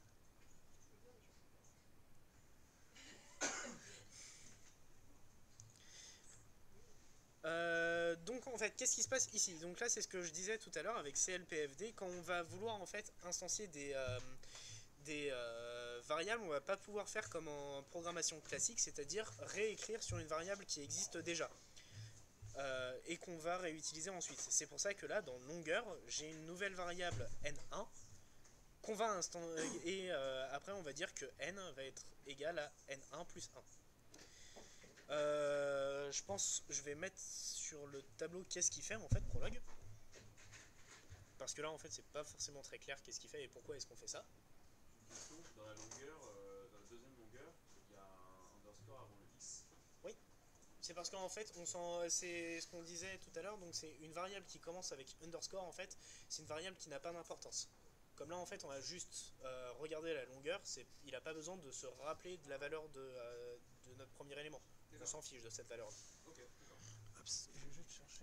Donc en fait, qu'est-ce qui se passe ici? Donc là, c'est ce que je disais tout à l'heure avec CLPFD. Quand on va vouloir en fait instancier des variables, on va pas pouvoir faire comme en programmation classique, c'est-à-dire réécrire sur une variable qui existe déjà et qu'on va réutiliser ensuite. C'est pour ça que là, dans longueur, j'ai une nouvelle variable n1 qu'on va et après on va dire que n va être égal à n1 plus 1. Je pense je vais mettre sur le tableau qu'est-ce qu'il fait en fait Prolog, parce que là en fait c'est pas forcément très clair qu'est-ce qu'il fait et pourquoi est-ce qu'on fait ça. Dans la longueur, dans la deuxième longueur, il y a un underscore avant le x. Oui, c'est parce qu'en fait c'est ce qu'on disait tout à l'heure, donc c'est une variable qui commence avec underscore. En fait c'est une variable qui n'a pas d'importance. Comme là en fait on va juste regarder la longueur, il n'a pas besoin de se rappeler de la valeur de notre premier élément. On s'en fiche de cette valeur là. Ok, d'accord. Hop, je vais juste chercher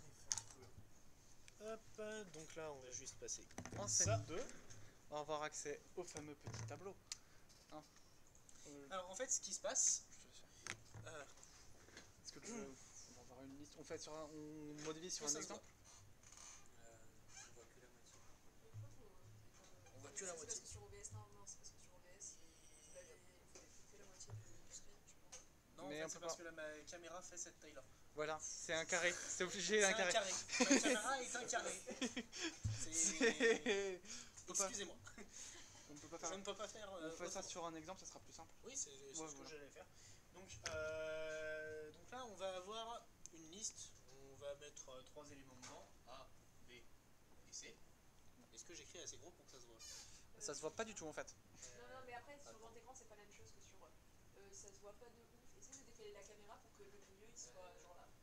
les Hop, donc là on va juste passer En ça. scène 2, on va avoir accès au fameux petit tableau. Hein. Alors en fait ce qui se passe, Est-ce que tu veux... On va avoir une liste. On modifie sur ça un se voit. exemple. On voit que la moitié. On voit que la moitié. C'est parce que sur OBS, non, c'est parce que sur OBS, vous l'avez fait la moitié du screen, je pense. Non, Mais en on fait, c'est peut parce pas. que ma caméra fait cette taille là. Voilà, c'est un carré. C'est obligé C'est d'un un carré. carré. Ma caméra est un carré. C'est- On peut pas- Excusez-moi. On peut pas Je faire. ne peux pas faire. On fait ça autrement. sur un exemple, ça sera plus simple. Oui, c'est ce voilà. que j'allais faire. Donc là, on va avoir une liste. On va mettre 3 éléments dedans A, B et C. Est-ce que j'écris assez gros pour que ça se voit? Ça se voit pas du tout en fait. Non, mais après, sur grand écran, c'est pas la même chose que sur. Ça se voit pas de ouf. Essaye de décaler la caméra pour que le milieu il soit genre là.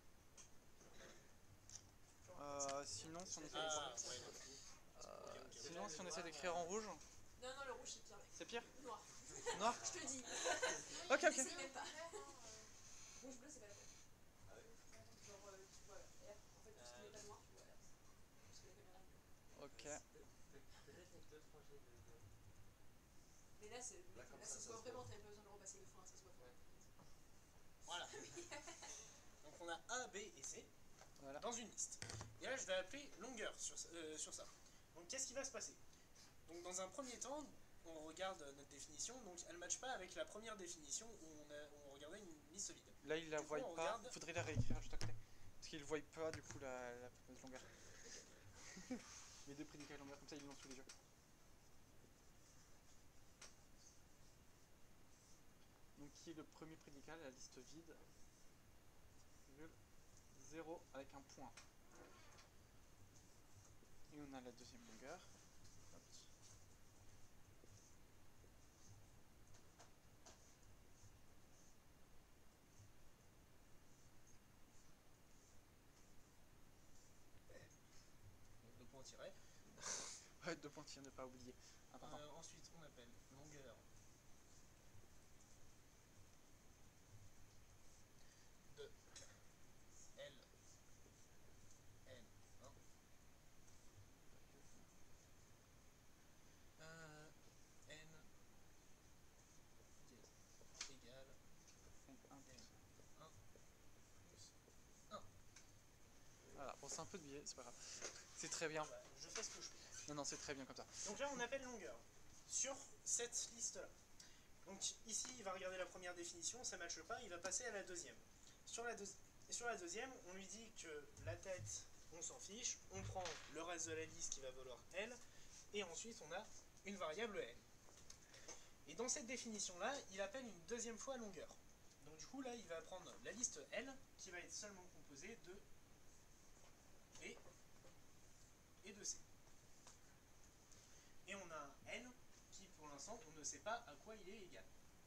Sinon, si on essaie Ah, d'écrire- ouais. sinon, si on essaie d'écrire en rouge, Non, le rouge c'est pire, mec. c'est pire. Noir. Noir. Je te le dis. Ok, ok. Essaye même pas. Rouge, bleu, c'est pas la peine. Genre, tu vois, R. En fait, tout ce qui n'est pas noir, tu vois R. Parce que la caméra est mieux. Ok. Peut-être avec 2-3 G de. Mais là, ça se voit vraiment, t'avais pas besoin de repasser le frein, ça se voit vraiment. Voilà. Donc on a A, B et C Voilà. dans une liste. Et là, je vais appeler longueur sur ça. Donc qu'est-ce qui va se passer? Donc dans un premier temps, on regarde notre définition. Donc elle ne matche pas avec la première définition où on regardait une liste vide. Là, il la Du coup, voit on pas. regarde. Il faudrait la réécrire juste à côté. Parce qu'il voit pas du coup la fameuse longueur. Les deux prédicats longueur, comme ça, ils l'ont sous les yeux. Donc ici le premier prédicat, la liste vide, 0 avec un point. Et on a la deuxième longueur. Hop. Donc 2 points tirés. Ouais, 2 points tirés, ne pas oublier. Important. Ensuite, on appelle longueur de L N1 N égale N1 plus N1 plus 1. Voilà, bon, c'est un peu de biais, c'est pas grave. C'est très bien. Voilà, je fais ce que je peux. Non, non, c'est très bien comme ça. Donc là, on appelle longueur sur cette liste-là. Donc ici, il va regarder la première définition, ça ne matche pas, il va passer à la deuxième. Sur la deuxième, on lui dit que la tête, on s'en fiche, on prend le reste de la liste qui va valoir L, et ensuite on a une variable N. Et dans cette définition-là, il appelle une deuxième fois longueur. Donc du coup, là, il va prendre la liste L, qui va être seulement composée de B et de C. Et on a un N qui, pour l'instant, on ne sait pas à quoi il est égal.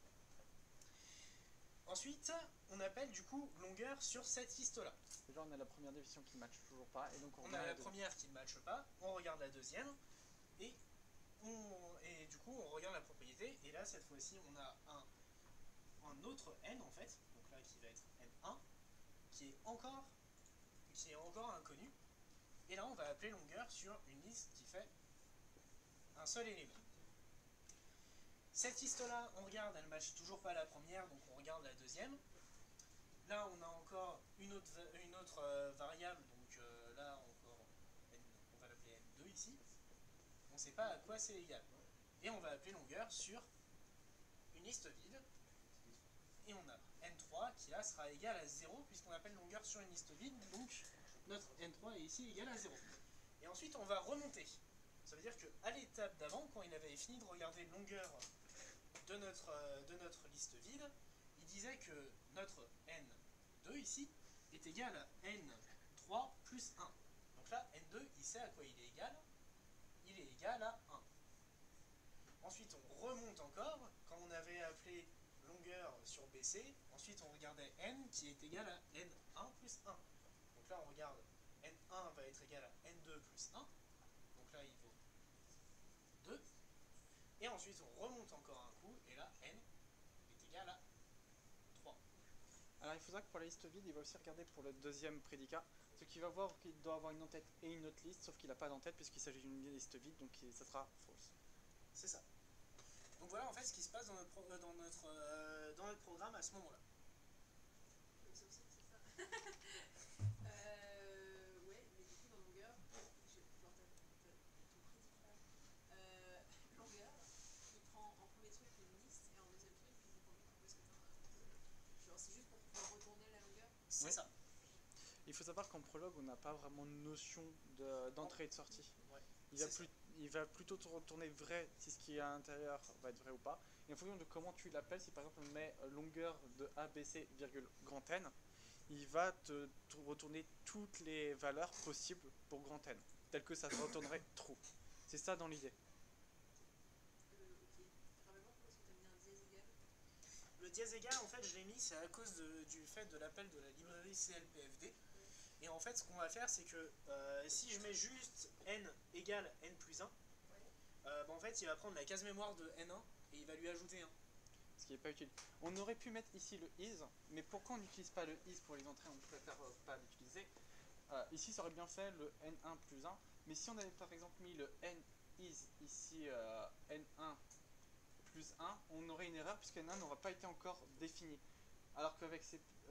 Ensuite, on appelle du coup longueur sur cette liste-là. Déjà, on a la première définition qui ne matche toujours pas, et donc On a la première qui ne matche pas, on regarde la deuxième, et du coup, on regarde la propriété, et là, cette fois-ci, on a un autre N, en fait, donc là, qui va être N1, qui est encore inconnu, et là, on va appeler longueur sur une liste qui fait un seul élément. Cette liste-là, on regarde, elle ne matche toujours pas la première, donc on regarde la deuxième. Là, on a encore une autre variable, donc là, encore, on va l'appeler N2 ici. On ne sait pas à quoi c'est égal. Et on va appeler longueur sur une liste vide. Et on a N3 qui là sera égal à 0, puisqu'on appelle longueur sur une liste vide, donc notre N3 est ici égal à 0. Et ensuite, on va remonter. Ça veut dire qu'à l'étape d'avant, quand il avait fini de regarder longueur de notre liste vide, il disait que notre N2 ici est égal à N3 plus 1. Donc là, N2, il sait à quoi il est égal. Il est égal à 1. Ensuite, on remonte encore. Quand on avait appelé longueur sur BC, ensuite on regardait N qui est égal à N1 plus 1. Donc là, on regarde N1 va être égal à N2 plus 1. Donc là, il vaut 2. Et ensuite, on remonte encore un coup, et là, N est égal à 3. Alors, il faudra que pour la liste vide, il va aussi regarder pour le deuxième prédicat. Ce qui va voir qu'il doit avoir une en-tête et une autre liste, sauf qu'il n'a pas d'en-tête puisqu'il s'agit d'une liste vide, donc ça sera false. C'est ça. Donc voilà en fait ce qui se passe dans notre programme à ce moment-là. C'est aussi, c'est ça. Ouais, mais du coup, dans longueur, genre, ton prédicat, longueur, il prend en premier truc une liste et en deuxième truc, il vous combien parce que genre, c'est juste pour pouvoir retourner la longueur. C'est Oui. ça. Il faut savoir qu'en prologue, on n'a pas vraiment de notion d'entrée et de sortie. Ouais. Il va plutôt te retourner vrai si ce qui est à l'intérieur va être vrai ou pas. Et en fonction de comment tu l'appelles, si par exemple on met longueur de ABC, virgule grand N, il va te retourner toutes les valeurs possibles pour grand N, telles que ça te retournerait true. C'est ça dans l'idée. Ok. Rappelle-moi pourquoi est-ce que tu as mis un dièse égal. Le dièse égal, en fait, je l'ai mis, c'est à cause du fait de l'appel de la librairie CLPFD. Et en fait, ce qu'on va faire, c'est que si je mets juste n égale n plus 1, en fait, il va prendre la case mémoire de n1 et il va lui ajouter 1. Ce qui n'est pas utile. On aurait pu mettre ici le is, mais pourquoi on n'utilise pas le is pour les entrées, on préfère pas l'utiliser. Ici, ça aurait bien fait le n1 plus 1, mais si on avait par exemple mis le n is ici n1 plus 1, on aurait une erreur puisque n1 n'aura pas été encore défini. Alors qu'avec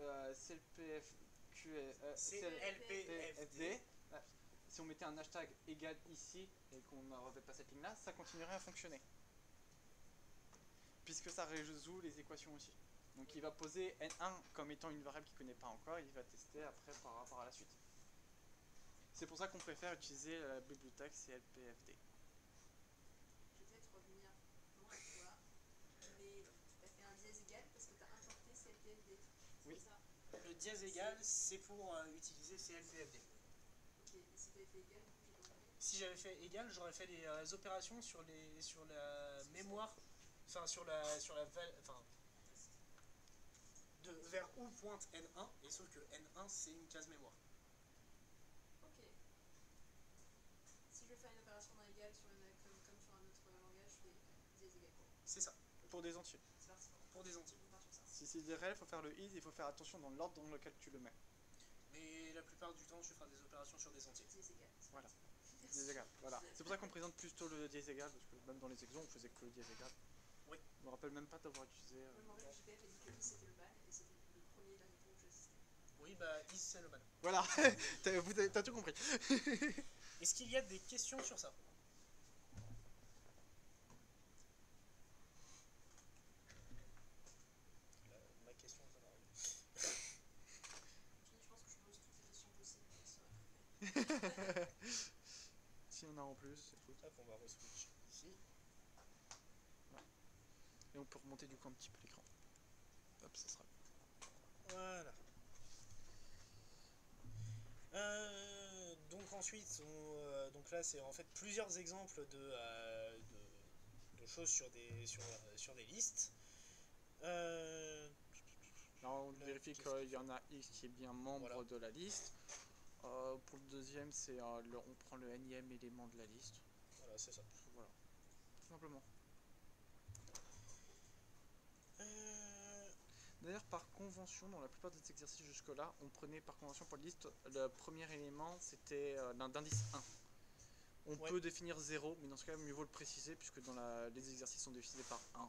CLPFD, si on mettait un hashtag égal ici et qu'on ne revêt pas cette ligne là, ça continuerait à fonctionner. Puisque ça résout les équations aussi. Donc il va poser n1 comme étant une variable qu'il ne connaît pas encore, et il va tester après par rapport à la suite. C'est pour ça qu'on préfère utiliser la bibliothèque CLPFD. Je vais peut-être revenir loin avec toi, mais tu as fait un dièse égal parce que tu as un dièse égal, c'est pour utiliser CLVFD. Ok, et si t'avais fait égal, du coup, j'ai pas compris. Si j'avais fait égal, j'aurais fait les opérations sur la mémoire, enfin enfin vers où pointe N1, et sauf que N1 c'est une case mémoire. Ok. Si je veux faire une opération dans égal comme sur un autre langage, je fais dièse égal quoi. C'est ça, Pour des entiers. C'est parti. pour des entiers. On part sur ça. Si c'est des réels, il faut faire le is, il faut faire attention dans l'ordre dans lequel tu le mets. Mais la plupart du temps, tu feras des opérations sur des entiers. Dièse égal. c'est Voilà. parti. Dièse égal, voilà. C'est pour ça qu'on présente plutôt le dièse égal, parce que même dans les exos, on faisait que le dièse égal. Oui. Je me rappelle même pas d'avoir utilisé. Moi, je me rappelle que JPF a dit que i c'était le ban, et c'était le premier et dernier tour où j'assistais. Oui, bah, is c'est le ban. Voilà, t'as tout compris. Est-ce qu'il y a des questions sur ça? Ma question, ça m'arrive. Je pense que je pose toutes les questions possibles. Ça. S'il y en a en plus, écoute. Hop, on va re-switch ici. Et on peut remonter du coup un petit peu l'écran. Hop, ça sera. Voilà. Donc ensuite, donc là c'est en fait plusieurs exemples de choses sur des listes. Là, on vérifie qu'il y en a X qui est bien membre Voilà. de la liste. Pour le deuxième, c'est on prend le énième élément de la liste. Voilà, c'est ça. Voilà, tout simplement. D'ailleurs, par convention, dans la plupart des exercices jusque-là, on prenait par convention pour la liste, le premier élément, c'était d'indice 1. On Ouais. peut définir 0, mais dans ce cas, mieux vaut le préciser, puisque dans les exercices sont définis par 1.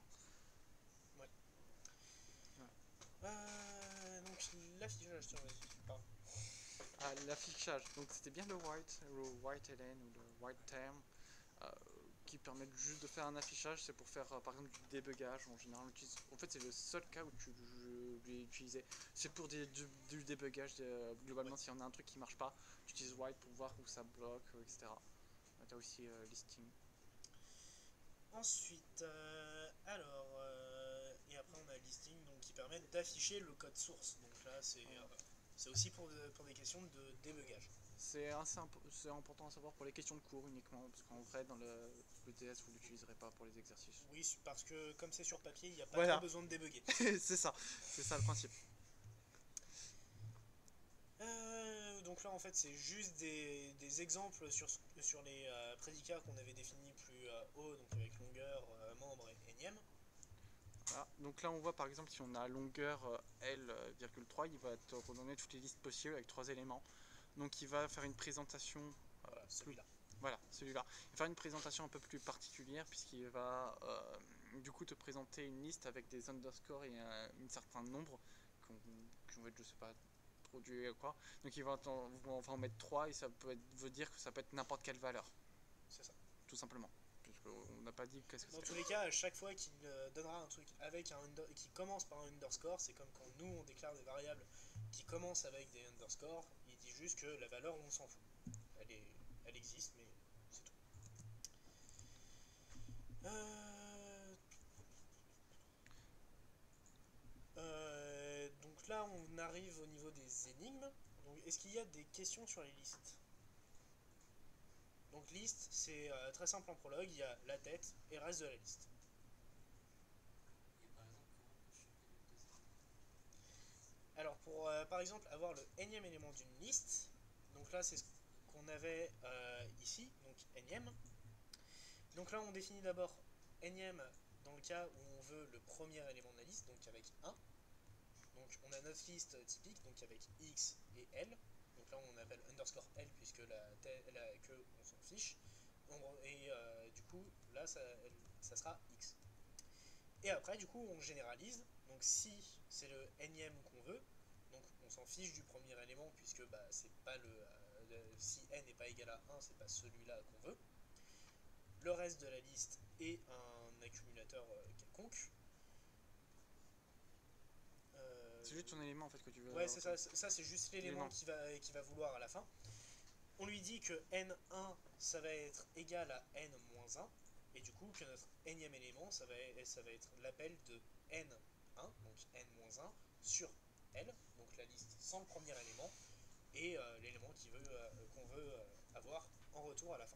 Donc l'affichage, tiens, vas-y, pardon. L'affichage, donc c'était bien le white LN ou le white term, qui permettent juste de faire un affichage. C'est pour faire par exemple du débugage. En général, en fait, c'est le seul cas où je l'ai utilisé. C'est pour du débugage. Globalement, s'il y en a un truc qui marche pas, tu utilises white pour voir où ça bloque, etc. Tu as aussi listing. Ensuite, et après on a listing donc, qui permet d'afficher le code source. Donc là, c'est aussi pour des questions de débugage. C'est important à savoir pour les questions de cours uniquement, parce qu'en vrai, dans le TS, vous l'utiliserez pas pour les exercices. Oui, parce que comme c'est sur papier, il n'y a pas Voilà. trop besoin de débugger. c'est ça le principe. Donc là en fait c'est juste des exemples sur les prédicats qu'on avait définis plus haut, donc avec longueur, membre et énième. Voilà. Donc là on voit par exemple si on a longueur L,3, il va te redonner toutes les listes possibles avec 3 éléments. Donc il va faire une présentation. Voilà, celui-là. Voilà, celui-là. Il va faire une présentation un peu plus particulière puisqu'il va du coup te présenter une liste avec des underscores et un certain nombre qu'on va être, je sais pas, produit ou quoi. Donc il va en mettre 3 et ça veut dire que ça peut être n'importe quelle valeur. C'est ça. Tout simplement. Puisqu'on n'a pas dit qu'est-ce que c'est. Dans tous les cas, à chaque fois qu'il donnera un truc avec qui commence par un underscore, c'est comme quand nous on déclare des variables qui commencent avec des underscores, il dit juste que la valeur on s'en fout. Elle existe, mais c'est tout. Donc là on arrive au niveau des énigmes. Donc est-ce qu'il y a des questions sur les listes? Donc liste, c'est très simple en prologue, il y a la tête et le reste de la liste. Et par exemple, comment on peut choper le deuxième? Alors pour par exemple avoir le énième élément d'une liste, donc là c'est ce qu'on avait ici, donc énième. Donc là on définit d'abord énième dans le cas où on veut le premier élément de la liste, donc avec 1. Donc on a notre liste typique, donc avec X et L. Donc là on appelle underscore L puisque la queue on s'en fiche. Et du coup là ça sera X. Et après du coup on généralise. Donc si c'est le énième qu'on veut, donc on s'en fiche du premier élément puisque bah, c'est pas si n n'est pas égal à 1, c'est pas celui-là qu'on veut. Le reste de la liste est un accumulateur quelconque. C'est juste ton élément en fait que tu veux. Ouais, c'est ça. Ça c'est juste l'élément qu'il va vouloir à la fin. On lui dit que n1 ça va être égal à n-1 et du coup que notre énième élément ça va être l'appel de n1 donc n-1 sur L, donc la liste sans le premier élément, et l'élément qu'on veut avoir en retour à la fin.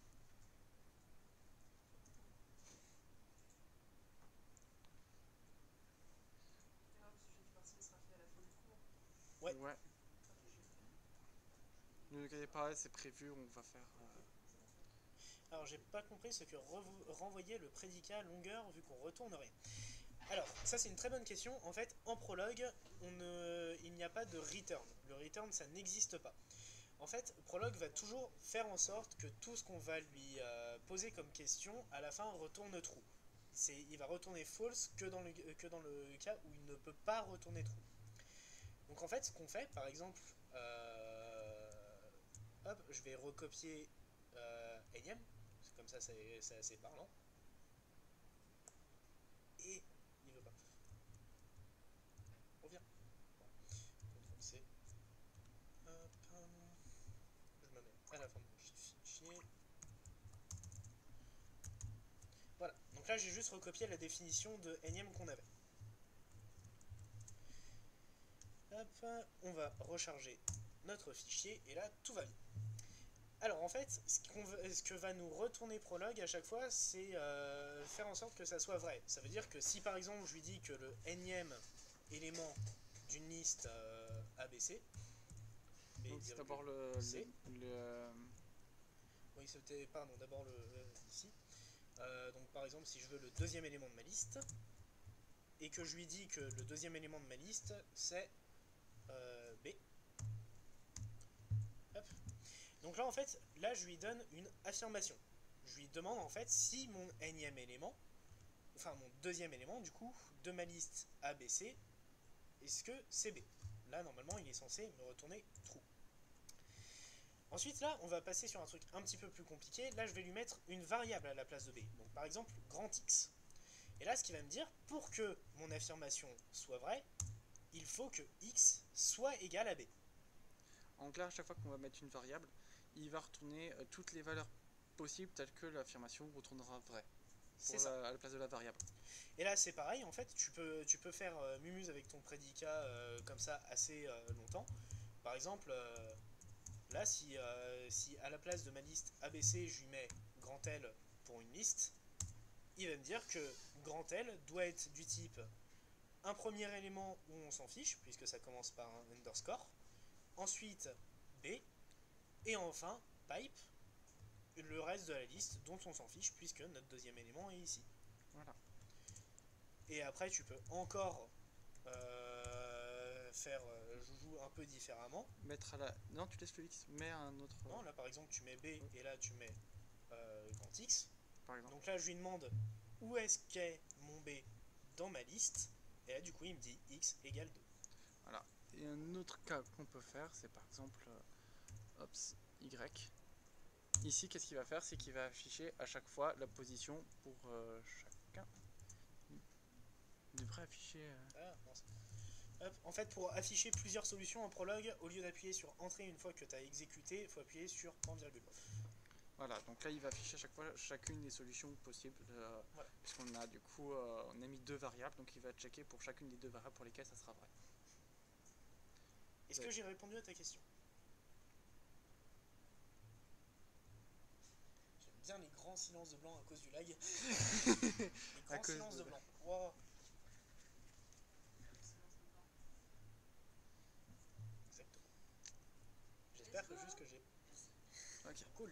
D'ailleurs, le sujet du partiel sera fait à la fin du cours. Ouais. Ne vous inquiétez pas, c'est prévu, on va faire. Alors j'ai pas compris ce que renvoyait le prédicat longueur vu qu'on retourne rien. Alors ça c'est une très bonne question. En fait en prologue il n'y a pas de return. Le return ça n'existe pas. En fait prologue va toujours faire en sorte que tout ce qu'on va lui poser comme question à la fin retourne true. Il va retourner false que dans le cas où il ne peut pas retourner true. Donc en fait ce qu'on fait par exemple hop je vais recopier énième. Comme ça, c'est assez parlant. Et il veut pas. Reviens. CTRL C. Hop. Je me mets à la fin de mon fichier. Voilà. Donc là, j'ai juste recopié la définition de énième qu'on avait. Hop. On va recharger notre fichier et là, tout va bien. Alors en fait, ce que va nous retourner prologue à chaque fois, c'est faire en sorte que ça soit vrai. Ça veut dire que si par exemple je lui dis que le énième élément d'une liste ABC, Donc c'est d'abord oui, c'était, pardon, d'abord ici. Donc par exemple, si je veux le deuxième élément de ma liste, et que je lui dis que le deuxième élément de ma liste, c'est B. Hop. Donc là en fait, là je lui donne une affirmation. Je lui demande en fait si mon énième élément, enfin mon deuxième élément du coup, de ma liste ABC, est-ce que c'est B. Là normalement il est censé me retourner true. Ensuite là on va passer sur un truc un petit peu plus compliqué. Là je vais lui mettre une variable à la place de B. Donc par exemple grand X. Et là ce qu'il va me dire, pour que mon affirmation soit vraie, il faut que X soit égal à B. En clair, à chaque fois qu'on va mettre une variable, il va retourner toutes les valeurs possibles telles que l'affirmation retournera vraie. C'est ça. À la place de la variable. Et là c'est pareil, en fait tu peux faire mumuse avec ton prédicat comme ça assez longtemps. Par exemple, là si à la place de ma liste ABC je lui mets grand L pour une liste, il va me dire que grand L doit être du type un premier élément où on s'en fiche, puisque ça commence par un underscore, ensuite B, et enfin pipe, le reste de la liste dont on s'en fiche, puisque notre deuxième élément est ici. Voilà. Et après tu peux encore faire joujou un peu différemment. Mettre à la... Non, tu laisses le X, mets un autre... Non, là par exemple tu mets B et là tu mets grand X. Par exemple. Donc là je lui demande où est-ce qu'est mon B dans ma liste, et là du coup il me dit X égale 2. Voilà. Et un autre cas qu'on peut faire, c'est par exemple Y. Ici, qu'est-ce qu'il va faire? C'est qu'il va afficher à chaque fois la position pour chacun. Il devrait afficher... Ah, mince. Hop. En fait, pour afficher plusieurs solutions en prologue, au lieu d'appuyer sur entrée une fois que tu as exécuté, il faut appuyer sur point virgule. Voilà, donc là il va afficher à chaque fois chacune des solutions possibles, voilà. Puisqu'on a du coup on a mis deux variables, donc il va checker pour chacune des deux variables pour lesquelles ça sera vrai. Est-ce que j'ai répondu à ta question? J'aime bien les grands silences de blanc à cause du lag. Les grands silences de blanc. Wow. Exactement. J'espère que juste que j'ai... Ok. Cool.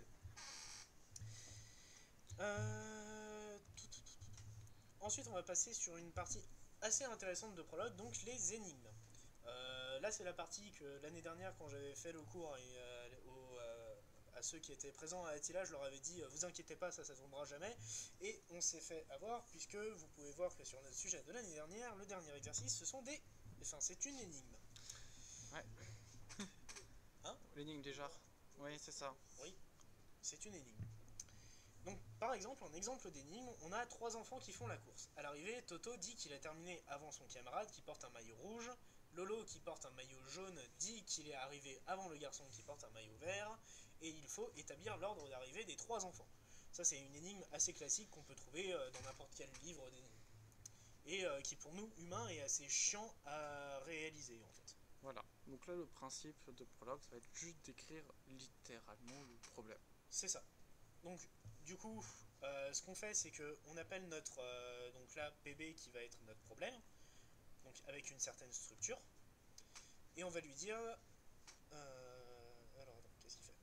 Ensuite, on va passer sur une partie assez intéressante de prologue, donc les énigmes. Là, c'est la partie que l'année dernière, quand j'avais fait le cours et à ceux qui étaient présents à Attila, je leur avais dit vous inquiétez pas, ça tombera jamais. Et on s'est fait avoir, puisque vous pouvez voir que sur notre sujet de l'année dernière, le dernier exercice, c'est une énigme. Ouais. Hein? L'énigme des genres. Oui, c'est ça. Oui, c'est une énigme. Donc, par exemple, en exemple d'énigme, on a 3 enfants qui font la course. À l'arrivée, Toto dit qu'il a terminé avant son camarade qui porte un maillot rouge. Lolo, qui porte un maillot jaune, dit qu'il est arrivé avant le garçon qui porte un maillot vert. Et il faut établir l'ordre d'arrivée des 3 enfants. Ça, c'est une énigme assez classique qu'on peut trouver dans n'importe quel livre d'énigmes. Et qui, pour nous, humains, est assez chiant à réaliser, en fait. Voilà. Donc là, le principe de Prolog, ça va être juste d'écrire littéralement le problème. C'est ça. Donc, du coup, ce qu'on fait, c'est que on appelle notre donc là PB qui va être notre problème, donc avec une certaine structure, et on va lui dire alors attends, qu'est-ce qu'il fait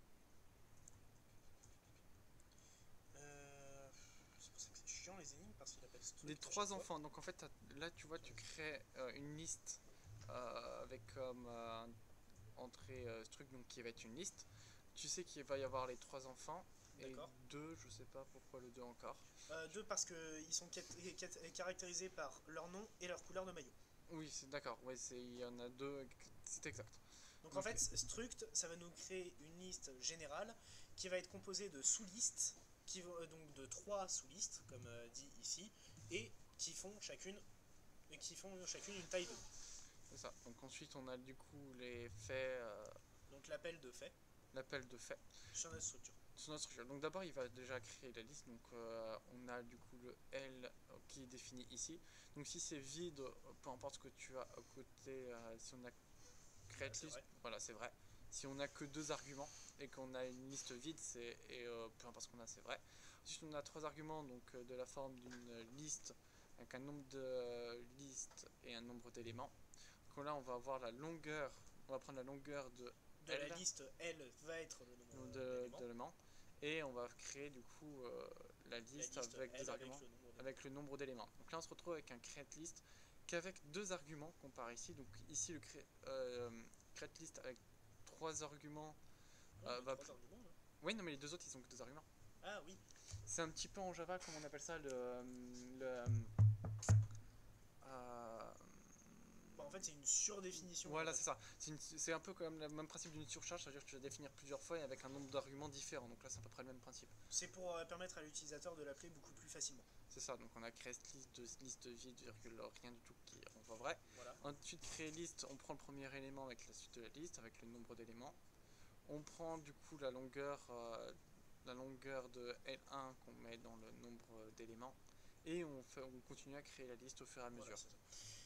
c'est pour ça que c'est chiant les énigmes parce qu'il appelle struct Des à chaque trois fois. enfants. Donc en fait, là, tu vois, tu crées une liste avec comme entrée struct, donc qui va être une liste. Tu sais qu'il va y avoir les 3 enfants. Et D'accord. 2, je sais pas pourquoi le 2 encore. Deux parce qu'ils sont caractérisés par leur nom et leur couleur de maillot. Oui, c'est d'accord. Ouais, il y en a 2, c'est exact. Donc en Ok. fait, struct, ça va nous créer une liste générale qui va être composée de sous-listes, donc de 3 sous-listes, comme dit ici, et qui font chacune une taille 2. C'est ça. Donc ensuite, on a du coup les faits, Donc l'appel de fait l'appel de faits sur notre structure. sur notre structure. Donc d'abord, il va déjà créer la liste. Donc on a du coup le L qui est défini ici. Donc si c'est vide, peu importe ce que tu as à côté, si on a create c'est list, vrai. voilà, c'est vrai. Si on a que 2 arguments et qu'on a une liste vide, peu importe ce qu'on a, c'est vrai. Ensuite, on a 3 arguments, donc de la forme d'une liste avec un nombre de listes et un nombre d'éléments. Donc là, on va avoir la longueur, on va prendre la longueur de De L, la liste, L va être le nombre d'éléments. d'éléments, et on va créer du coup la liste liste avec L des arguments, avec le nombre d'éléments. avec le nombre d'éléments. Donc là, on se retrouve avec un create list qu'avec 2 arguments comparé ici. Donc ici, le create list avec 3 arguments Non, il y a va 3 arguments là. Oui, non, mais les 2 autres, ils ont que 2 arguments. Ah oui. C'est un petit peu en Java, comme on appelle ça, Bah, en fait, c'est une surdéfinition. voilà, en fait. c'est ça. C'est un peu comme le même principe d'une surcharge, c'est-à-dire que tu vas définir plusieurs fois et avec un nombre d'arguments différents. Donc là, c'est à peu près le même principe. C'est pour permettre à l'utilisateur de l'appeler beaucoup plus facilement. C'est ça, donc on a créé cette liste vide, virgule, rien du tout qui renvoie vrai. Voilà. Ensuite, créer liste, on prend le premier élément avec la suite de la liste, avec le nombre d'éléments. On prend du coup la longueur de L1 qu'on met dans le nombre d'éléments. Et on continue à créer la liste au fur et à mesure. Voilà, c'est ça.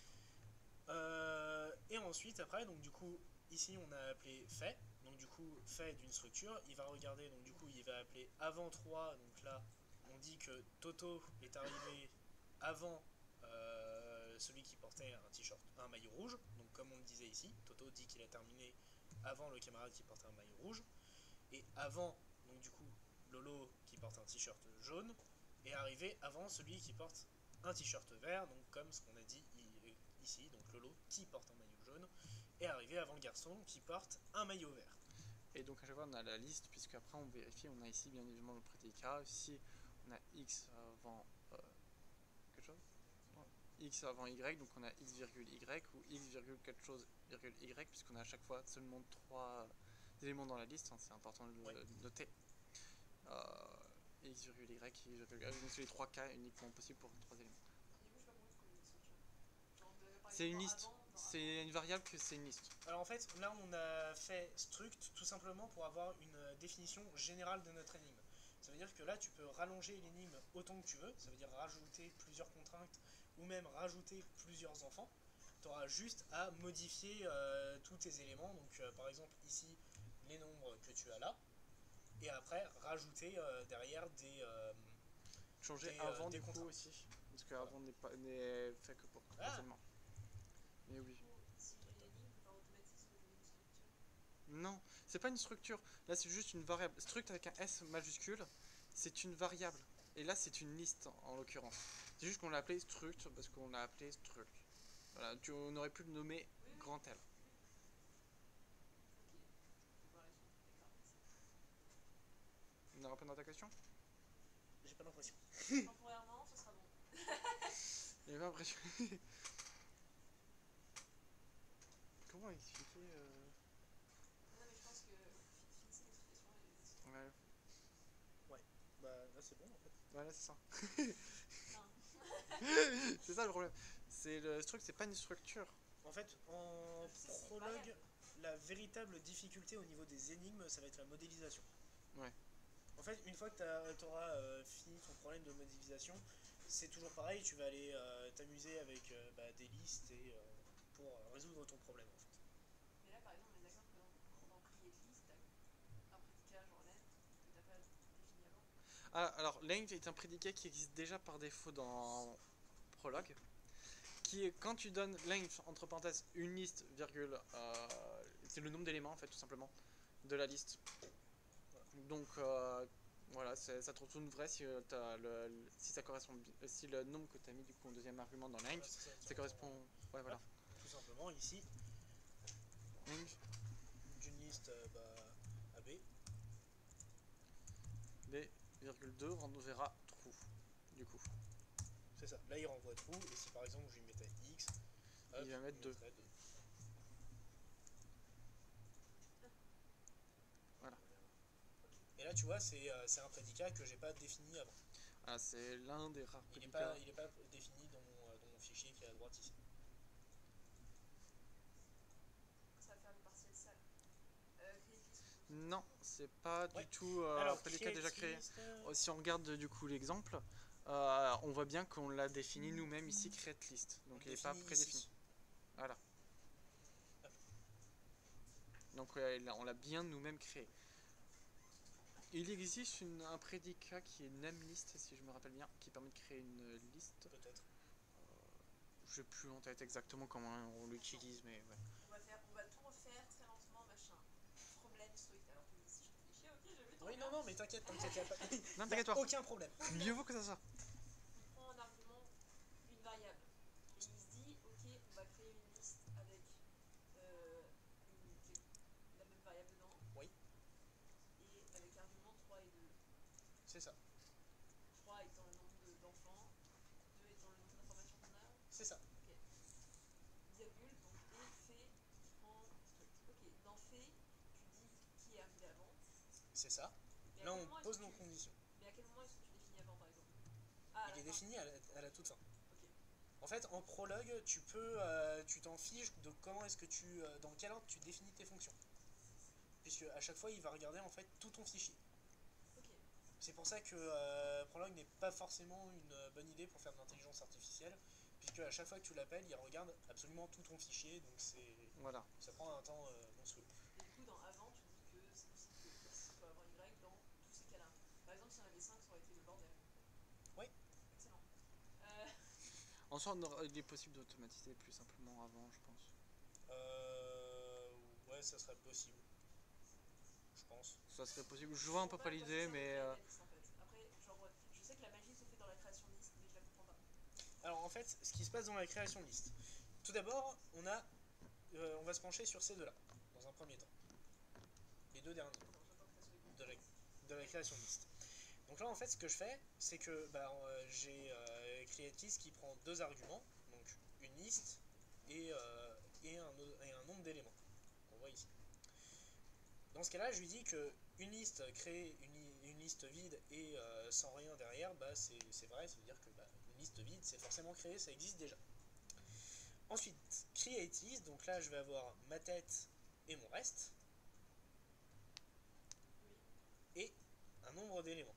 Et ensuite, après, donc du coup, ici on a appelé fait. Donc du coup, fait d'une structure. Il va regarder, donc du coup, il va appeler avant 3. Donc là, on dit que Toto est arrivé avant celui qui portait un maillot rouge. Donc comme on le disait ici, Toto dit qu'il a terminé avant le camarade qui portait un maillot rouge. Et avant, donc du coup, Lolo qui porte un t-shirt jaune est arrivé avant celui qui porte un t-shirt vert. Donc comme ce qu'on a dit ici, donc Lolo qui porte un maillot jaune est arrivé avant le garçon qui porte un maillot vert. Et donc à chaque fois on a la liste, puisque après on vérifie, on a ici bien évidemment le prédicat. Ici on a x avant quelque chose, x avant y, donc on a x virgule y ou x virgule quelque chose virgule y, puisqu'on a à chaque fois seulement 3 éléments dans la liste, hein, c'est important de le noter. X virgule y, y virgule y, donc c'est les 3 cas uniquement possibles pour 3 éléments. Du coup, je sais pas comment tu connais une structure. Genre, par C'est une exemple, liste, avant, dans c'est une variable que c'est une liste. Alors en fait, là on a fait struct tout simplement pour avoir une définition générale de notre énigme. Ça veut dire que là tu peux rallonger l'énigme autant que tu veux, ça veut dire rajouter plusieurs contraintes ou même rajouter plusieurs enfants. Tu auras juste à modifier tous tes éléments, donc par exemple ici les nombres que tu as là, et après rajouter derrière Changer des, avant des du coup contraintes. aussi, parce qu'avant n'est fait que pour potentiellement. Mais oui. du coup, si j'ai une énigme, par automatisme, je mets une structure. Non, c'est pas une structure. Là, c'est juste une variable. Struct avec un S majuscule, c'est une variable. Et là, c'est une liste en l'occurrence. C'est juste qu'on l'a appelé struct parce qu'on l'a appelé struct. Voilà, on aurait pu le nommer Oui, oui. grand L. Ok. Je peux voir la suite. D'accord, merci. On a répondre à ta question? J'ai pas l'impression. Temporairement, ce sera bon. Il y avait l'impression. Comment expliquer Non, mais je pense que fixer l'explication est. Ouais, Bah là c'est bon en fait. voilà, c'est ça. Non. C'est ça le problème. C'est le struct, c'est pas une structure. En fait, en C'est prologue, variable. la véritable difficulté au niveau des énigmes, ça va être la modélisation. Ouais. En fait, une fois que tu auras fini ton problème de modélisation, c'est toujours pareil, tu vas aller t'amuser avec des listes et pour résoudre ton problème en fait. défini avant. Ah, alors, length est un prédicat qui existe déjà par défaut dans Prolog. Qui est quand tu donnes length, entre parenthèses, une liste, virgule, c'est le nombre d'éléments en fait, tout simplement, de la liste. Donc, voilà, ça te retourne vrai si, si ça correspond si le nombre que tu as mis du coup en deuxième argument dans length, Voilà, ça correspond. Ouais, voilà. Tout simplement, ici, Length, d'une liste AB, B,2 renverra true, du coup. c'est ça. Là, il renvoie true, et si par exemple je lui mettais X, hop, Il va mettre 2. mettrait 2. Voilà. Et là, tu vois, c'est un prédicat que j'ai pas défini avant. Ah, c'est l'un des rares Il n'est prédicats. pas défini dans mon fichier qui est à droite ici. Ça va faire le partiel sale. Create list, Non, c'est pas Ouais. du tout Alors, un prédicat déjà créé. list, Si on regarde du coup l'exemple, on voit bien qu'on l'a défini nous-mêmes ici, create list. Donc il n'est pas définit prédéfini. ici. Voilà. Hop. Donc on l'a bien nous-mêmes créé. Il existe un prédicat qui est nameList, si je me rappelle bien, qui permet de créer une liste. Peut-être. Je n'ai plus en tête exactement comment on l'utilise, mais ouais. on va tout refaire très lentement, machin. Problème solve. Alors que si je te fais chier, ok, je vais Oui, non, mais t'inquiète, y a pas. Non, t'inquiète pas. Aucun problème. Mieux vaut que ça soit. Il prend en argument une variable. Et il se dit, ok, on va créer une liste avec la même variable dedans. Oui. Et avec argument 3 et 2. C'est ça. 3 étant le nombre d'enfants, 2 étant le nombre d'informations qu'on a. C'est ça. Ok. Virgule, donc et fait qui prend strict. Ok, dans fait, tu dis qui est arrivé avant. C'est ça. Mais à Là, quel on moment pose est-ce que nos tu- conditions. Mais à quel moment est-ce que tu définis avant, par exemple? Ah, à Il la est fin. défini à la toute fin. Ok. En fait, en prologue, tu t'en fiches de comment est-ce que dans quel ordre tu définis tes fonctions. Puisque à chaque fois, il va regarder en fait tout ton fichier. Ok. C'est pour ça que Prolog n'est pas forcément une bonne idée pour faire de l'intelligence artificielle, puisque à chaque fois que tu l'appelles, il regarde absolument tout ton fichier, donc Voilà. ça prend un temps monstrueux. Et du coup, dans avant, tu dis que c'est possible que X soit avant Y dans tous ces cas-là. Par exemple, si on avait 5, ça aurait été le bordel. Oui. Excellent. En soi, il est possible d'automatiser plus simplement avant, je pense. Ouais, ça serait possible. Je pense. Ça serait possible. Je vois un peu pas l'idée, mais. La liste, en fait. Après, genre, je sais que la magie se fait dans la création de liste, mais je la comprends pas. Alors en fait, ce qui se passe dans la création de liste. Tout d'abord, on va se pencher sur ces deux-là, dans un premier temps. Les deux derniers Attends, j'attends que ça soit écrit. de la création de liste. Donc là, en fait, ce que je fais, c'est que j'ai create list qui prend deux arguments, donc une liste et un nombre d'éléments qu'on voit ici. Dans ce cas-là, je lui dis que une liste créée, une liste vide et sans rien derrière, c'est vrai, ça veut dire que une liste vide, c'est forcément créé, ça existe déjà. Ensuite, create list, donc là, je vais avoir ma tête et mon reste, Oui. et un nombre d'éléments.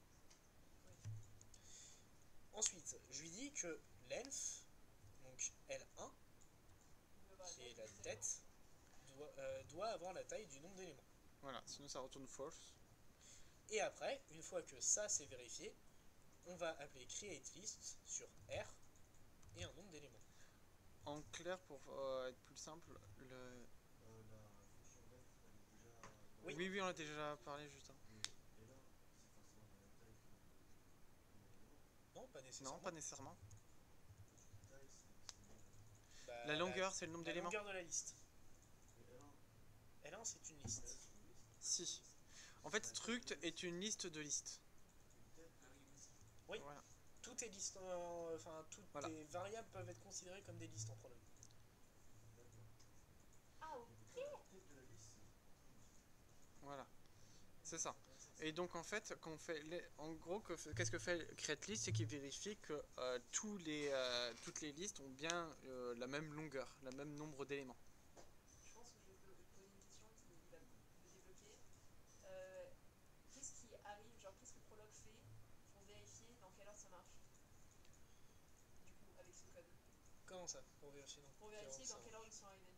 Ensuite, je lui dis que length, donc L1, qui est la tête, doit avoir la taille du nombre d'éléments. Voilà, sinon ça retourne false. Et après, une fois que ça c'est vérifié, on va appeler create list sur R et un nombre d'éléments. En clair, pour être plus simple, le. La fonction length, elle est déjà. Oui. Oui, on a déjà parlé juste avant. Et là, c'est forcément la même taille que l'élément. Non, pas nécessairement. Non, pas nécessairement. Taille, c'est Bah, La longueur, c'est le nombre la d'éléments. longueur de la liste. Et L1, L1 c'est une liste. Si. En fait, struct est une liste de listes. une tête, Ah oui, aussi. Oui. Voilà. Toutes les listes, toutes Voilà. les variables peuvent être considérées comme des listes en prolog. d'accord. Ah, Donc la tête de la liste, Voilà. C'est ça. Et donc en fait, quand on fait en gros, qu'est-ce que fait createList, c'est qu'il vérifie que toutes les listes ont bien la même longueur, le même nombre d'éléments. je pense que je vais te poser une question qui va me débloquer. Qu'est-ce qui arrive, genre qu'est-ce que Prolog fait pour vérifier dans quelle ordre ça marche? Du coup, avec ce code. Comment ça? Pour vérifier dans Pour quel vérifier ordre dans ça quelle marche. ordre ils sont arrivés.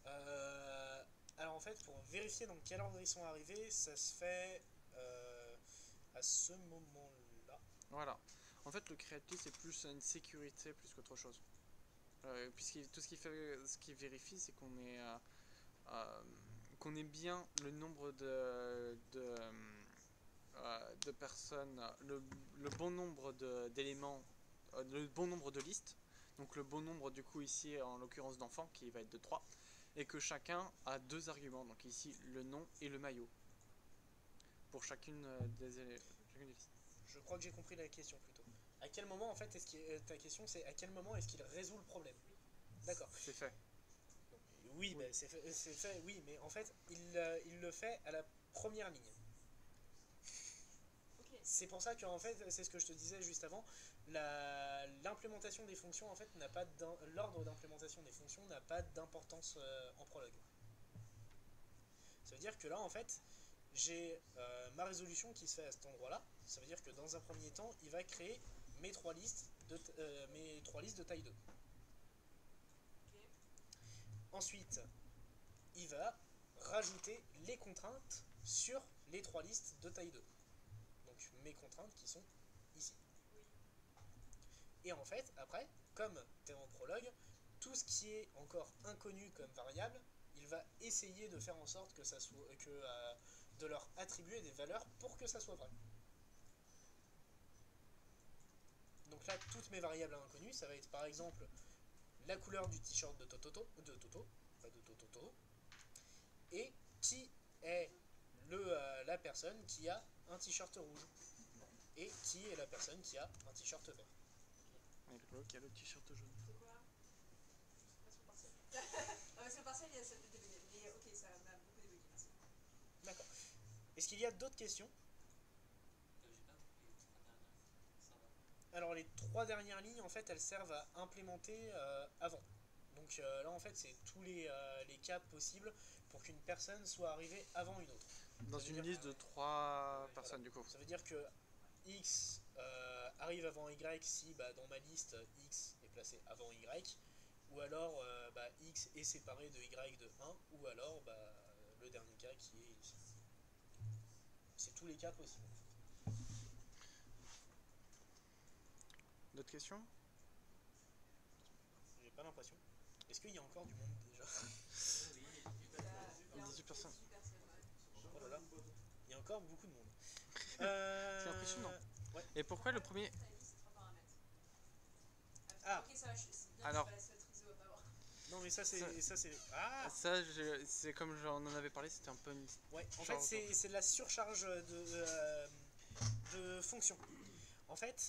Alors en fait, pour vérifier dans quel ordre ils sont arrivés, ça se fait à ce moment-là. Voilà. En fait, le create list c'est plus une sécurité plus qu'autre chose. Puisque tout ce qui vérifie, c'est qu'on ait bien le nombre de personnes, le bon nombre d'éléments, le bon nombre de listes, donc le bon nombre du coup ici en l'occurrence d'enfants qui va être de 3, et que chacun a 2 arguments, donc ici le nom et le maillot, pour chacune des listes. Je crois que j'ai compris la question plutôt. À quel moment en fait ta question c'est à quel moment est-ce qu'il résout le problème? D'accord. C'est fait. Oui, bah, c'est fait, oui, mais en fait il le fait à la première ligne. Ok. C'est pour ça que en fait, c'est ce que je te disais juste avant, l'implémentation des fonctions en fait n'a pas l'ordre d'implémentation des fonctions n'a pas d'importance en Prolog. Ça veut dire que là en fait, j'ai ma résolution qui se fait à cet endroit-là. Ça veut dire que dans un premier temps, il va créer mes 3 listes de taille 2. Ok. Ensuite, il va rajouter les contraintes sur les 3 listes de taille 2. Donc mes contraintes qui sont ici. Oui. Et en fait, après, comme tu es en prologue, tout ce qui est encore inconnu comme variable, il va essayer de faire en sorte que ça soit de leur attribuer des valeurs pour que ça soit vrai. Donc là, toutes mes variables inconnues, ça va être par exemple la couleur du t-shirt de Toto, pas de Toto, et qui est la personne qui a un t-shirt rouge, et qui est la personne qui a un t-shirt vert. Avec l'autre qui a le t-shirt jaune. C'est quoi? Version partielle. La version partielle, il y a ça peut débugger. Mais ok, ça m'a beaucoup débugué, merci. D'accord. Est-ce qu'il y a d'autres questions? J'ai pas compris les 3 dernières. Ça va. Alors les 3 dernières lignes, en fait, elles servent à implémenter avant. Donc là, en fait, c'est tous les cas possibles pour qu'une personne soit arrivée avant une autre. Dans une liste de 3 personnes du coup. Ça veut dire que X arrive avant Y si dans ma liste X est placé avant Y, ou alors X est séparé de Y de 1, ou alors le dernier cas qui est ici. C'est tous les cas possibles. D'autres questions? J'ai pas l'impression. Est-ce qu'il y a encore du monde déjà? Oui, Il y a 18 personnes. 18 personnes, ouais. Oh là là. Il y a encore beaucoup de monde. C'est impressionnant. Ouais. Et pourquoi le premier... Ta liste, 3 paramètres. Ah. Ok, ça va, c'est bien, Alors. je suis pas la seule triso à pas avoir. Non mais ça c'est... Ah. Ça, c'est comme j'en en avais parlé, c'était un peu une... Ouais, en fait c'est de la surcharge de fonctions. En fait,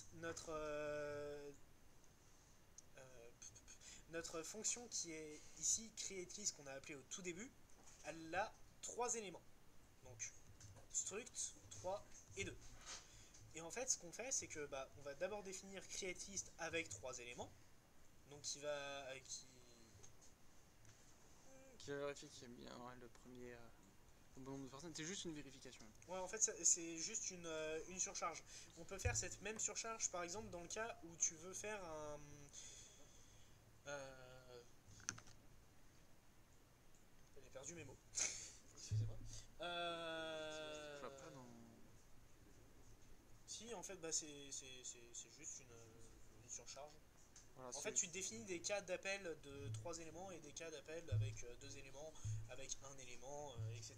notre fonction qui est ici, createList, qu'on a appelé au tout début, elle a 3 éléments. Donc, struct, 3 et 2. Et en fait, ce qu'on fait, c'est que on va d'abord définir createList avec 3 éléments. Donc, qui vérifie qu'il y a bien le premier... le bon nombre de personnes. C'est juste une vérification. Ouais, en fait, c'est juste une surcharge. On peut faire cette même surcharge, par exemple, dans le cas où tu veux faire un... J'ai perdu mes mots. Excusez-moi. Je vois pas dans... Si, en fait, c'est juste une surcharge. Voilà, En fait, tu définis des cas d'appel de 3 éléments et des cas d'appel avec 2 éléments, avec 1 élément, etc.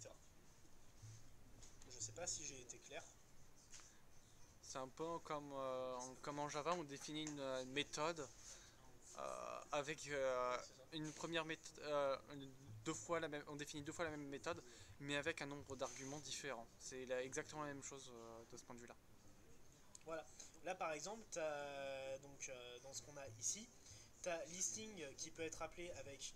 Je sais pas si j'ai été clair. C'est un peu comme en Java, on définit une méthode avec une première méthode, on définit 2 fois la même méthode, mais avec un nombre d'arguments différents. C'est exactement la même chose de ce point de vue-là. Voilà. Là, par exemple, dans ce qu'on a ici, tu as listing qui peut être appelé avec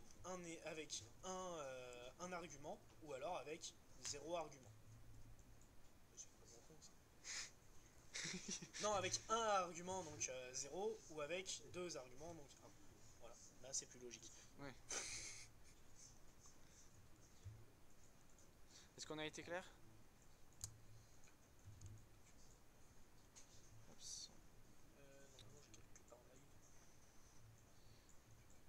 un argument ou alors avec 0 argument. C'est complètement con, ça. Non, avec un argument, donc 0, ou avec 2 arguments, donc 1. Voilà, là c'est plus logique. Ouais. Est-ce qu'on a été clair? Oups. Normalement, j'ai quelque part en live.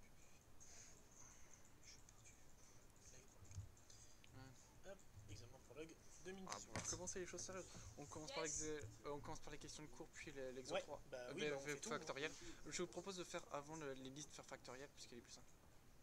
Je suis perdu. Live. Ouais. Hop, examen pour prologue 2018. Ah, bon, commencer les choses sérieuses. On commence, on commence par les questions de cours, puis l'exo Ouais, 3. bah oui, bah on fait tout, factoriel. Je vous propose de faire avant les listes faire factoriel, puisqu'elle est plus simple.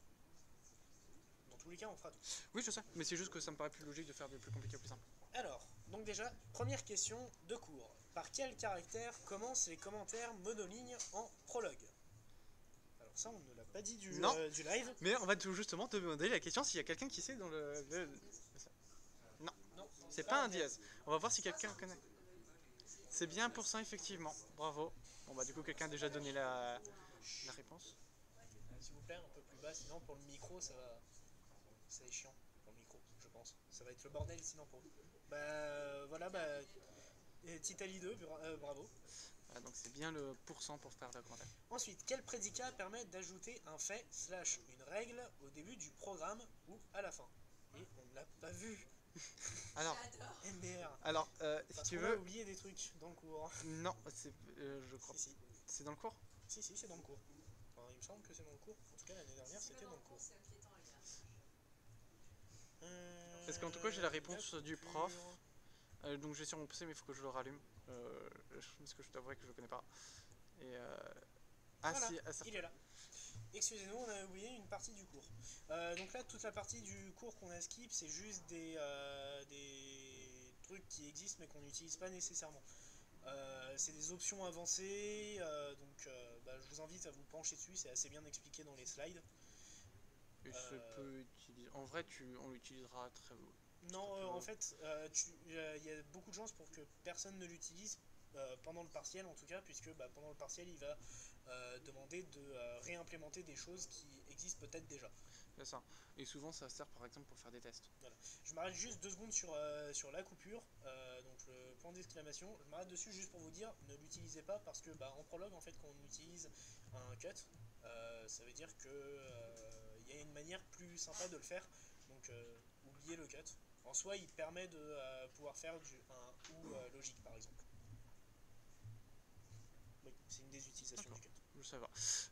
Dans tous les cas, on fera tout. Oui, je sais, mais c'est juste que ça me paraît plus logique de faire du plus compliqué au plus simple. Alors, donc déjà, première question de cours. Par quel caractère commencent les commentaires monolignes en prologue? Alors ça, on ne l'a pas dit du live. Mais on va tout justement te demander la question s'il y a quelqu'un qui sait dans Non, Non, c'est pas un dièse. On va voir si quelqu'un connaît. C'est bien pour ça, effectivement. Bravo. Bon bah du coup, quelqu'un a déjà donné la réponse. S'il vous plaît, un peu plus bas, sinon pour le micro, ça va... C'est chiant pour le micro, je pense. Ça va être le bordel sinon pour vous. Bah voilà, bah... Titali 2, bravo. Ah, donc c'est bien le pourcent pour faire le commentaire. Ensuite, quel prédicat permet d'ajouter un fait / une règle au début du programme ou à la fin? Et on ne l'a pas vu. Alors, MDR. alors si Parce tu qu'on a veux... oublié des trucs dans le cours. Non, c'est, je crois. Si, si. C'est dans le cours? Si, si, c'est dans le cours. Enfin, il me semble que c'est dans le cours. En tout cas, l'année dernière, c'était dans le cours. C'est inquiétant, les gars. Parce qu'en tout cas, j'ai la réponse du prof. Donc j'ai sur mon PC, mais il faut que je le rallume. Parce que je t'avouerai que je le connais pas. Et Voilà, si, il est là. Excusez-nous, on a oublié une partie du cours. Donc là, toute la partie du cours qu'on a skip, c'est juste des trucs qui existent mais qu'on n'utilise pas nécessairement. C'est des options avancées, donc bah, je vous invite à vous pencher dessus, c'est assez bien expliqué dans les slides. Et je peux utiliser. En vrai, on l'utilisera très. Non, en fait, il y a beaucoup de chances pour que personne ne l'utilise pendant le partiel, en tout cas, puisque bah, pendant le partiel, il va demander de réimplémenter des choses qui existent peut-être déjà. C'est ça. Et souvent, ça sert par exemple pour faire des tests. Voilà. Je m'arrête juste 2 secondes sur la coupure, donc le point d'exclamation. Je m'arrête dessus juste pour vous dire, ne l'utilisez pas parce que bah, en prologue, en fait, quand on utilise un cut, ça veut dire que il y a une manière plus sympa de le faire. Donc oubliez le cut. En soi, il permet de pouvoir faire un ou logique, par exemple. Oui, c'est une des utilisations du cut. Je sais pas.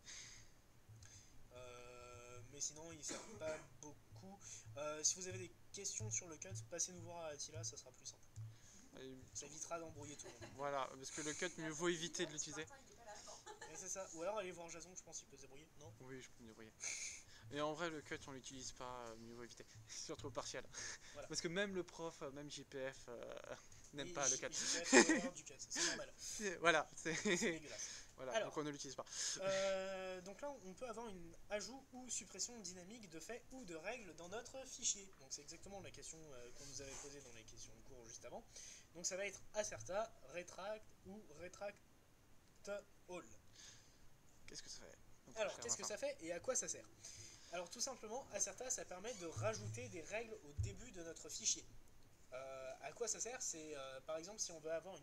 Mais sinon, il ne sert pas beaucoup. Si vous avez des questions sur le cut, passez-nous voir à Attila, ça sera plus simple. Ça évitera d'embrouiller tout le monde. Voilà, parce que le cut, mieux vaut éviter de l'utiliser. Et c'est ça. Ou alors allez voir Jason, je pense qu'il peut se débrouiller. Non? Oui, je peux me débrouiller. Et en vrai, le cut, on l'utilise pas, mieux vaut éviter. Surtout au partiel. Voilà. Parce que même le prof, même JPF, n'aime pas le cut. JPF, du cut, c'est normal. Voilà, c'est dégueulasse. Voilà, alors, donc on ne l'utilise pas. Donc là, on peut avoir une ajout ou suppression dynamique de faits ou de règles dans notre fichier. Donc c'est exactement la question qu'on nous avait posée dans les questions de cours juste avant. Donc ça va être asserta, retract ou retract all. Qu'est-ce que ça fait? Donc, alors, qu'est-ce que ça fait et à quoi ça sert? Alors tout simplement, asserta, ça permet de rajouter des règles au début de notre fichier. À quoi ça sert? C'est par exemple si on veut avoir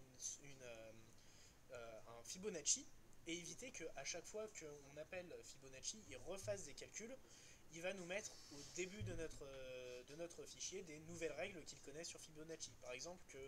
un Fibonacci, et éviter qu'à chaque fois qu'on appelle Fibonacci, il refasse des calculs, il va nous mettre au début de notre fichier des nouvelles règles qu'il connaît sur Fibonacci. Par exemple que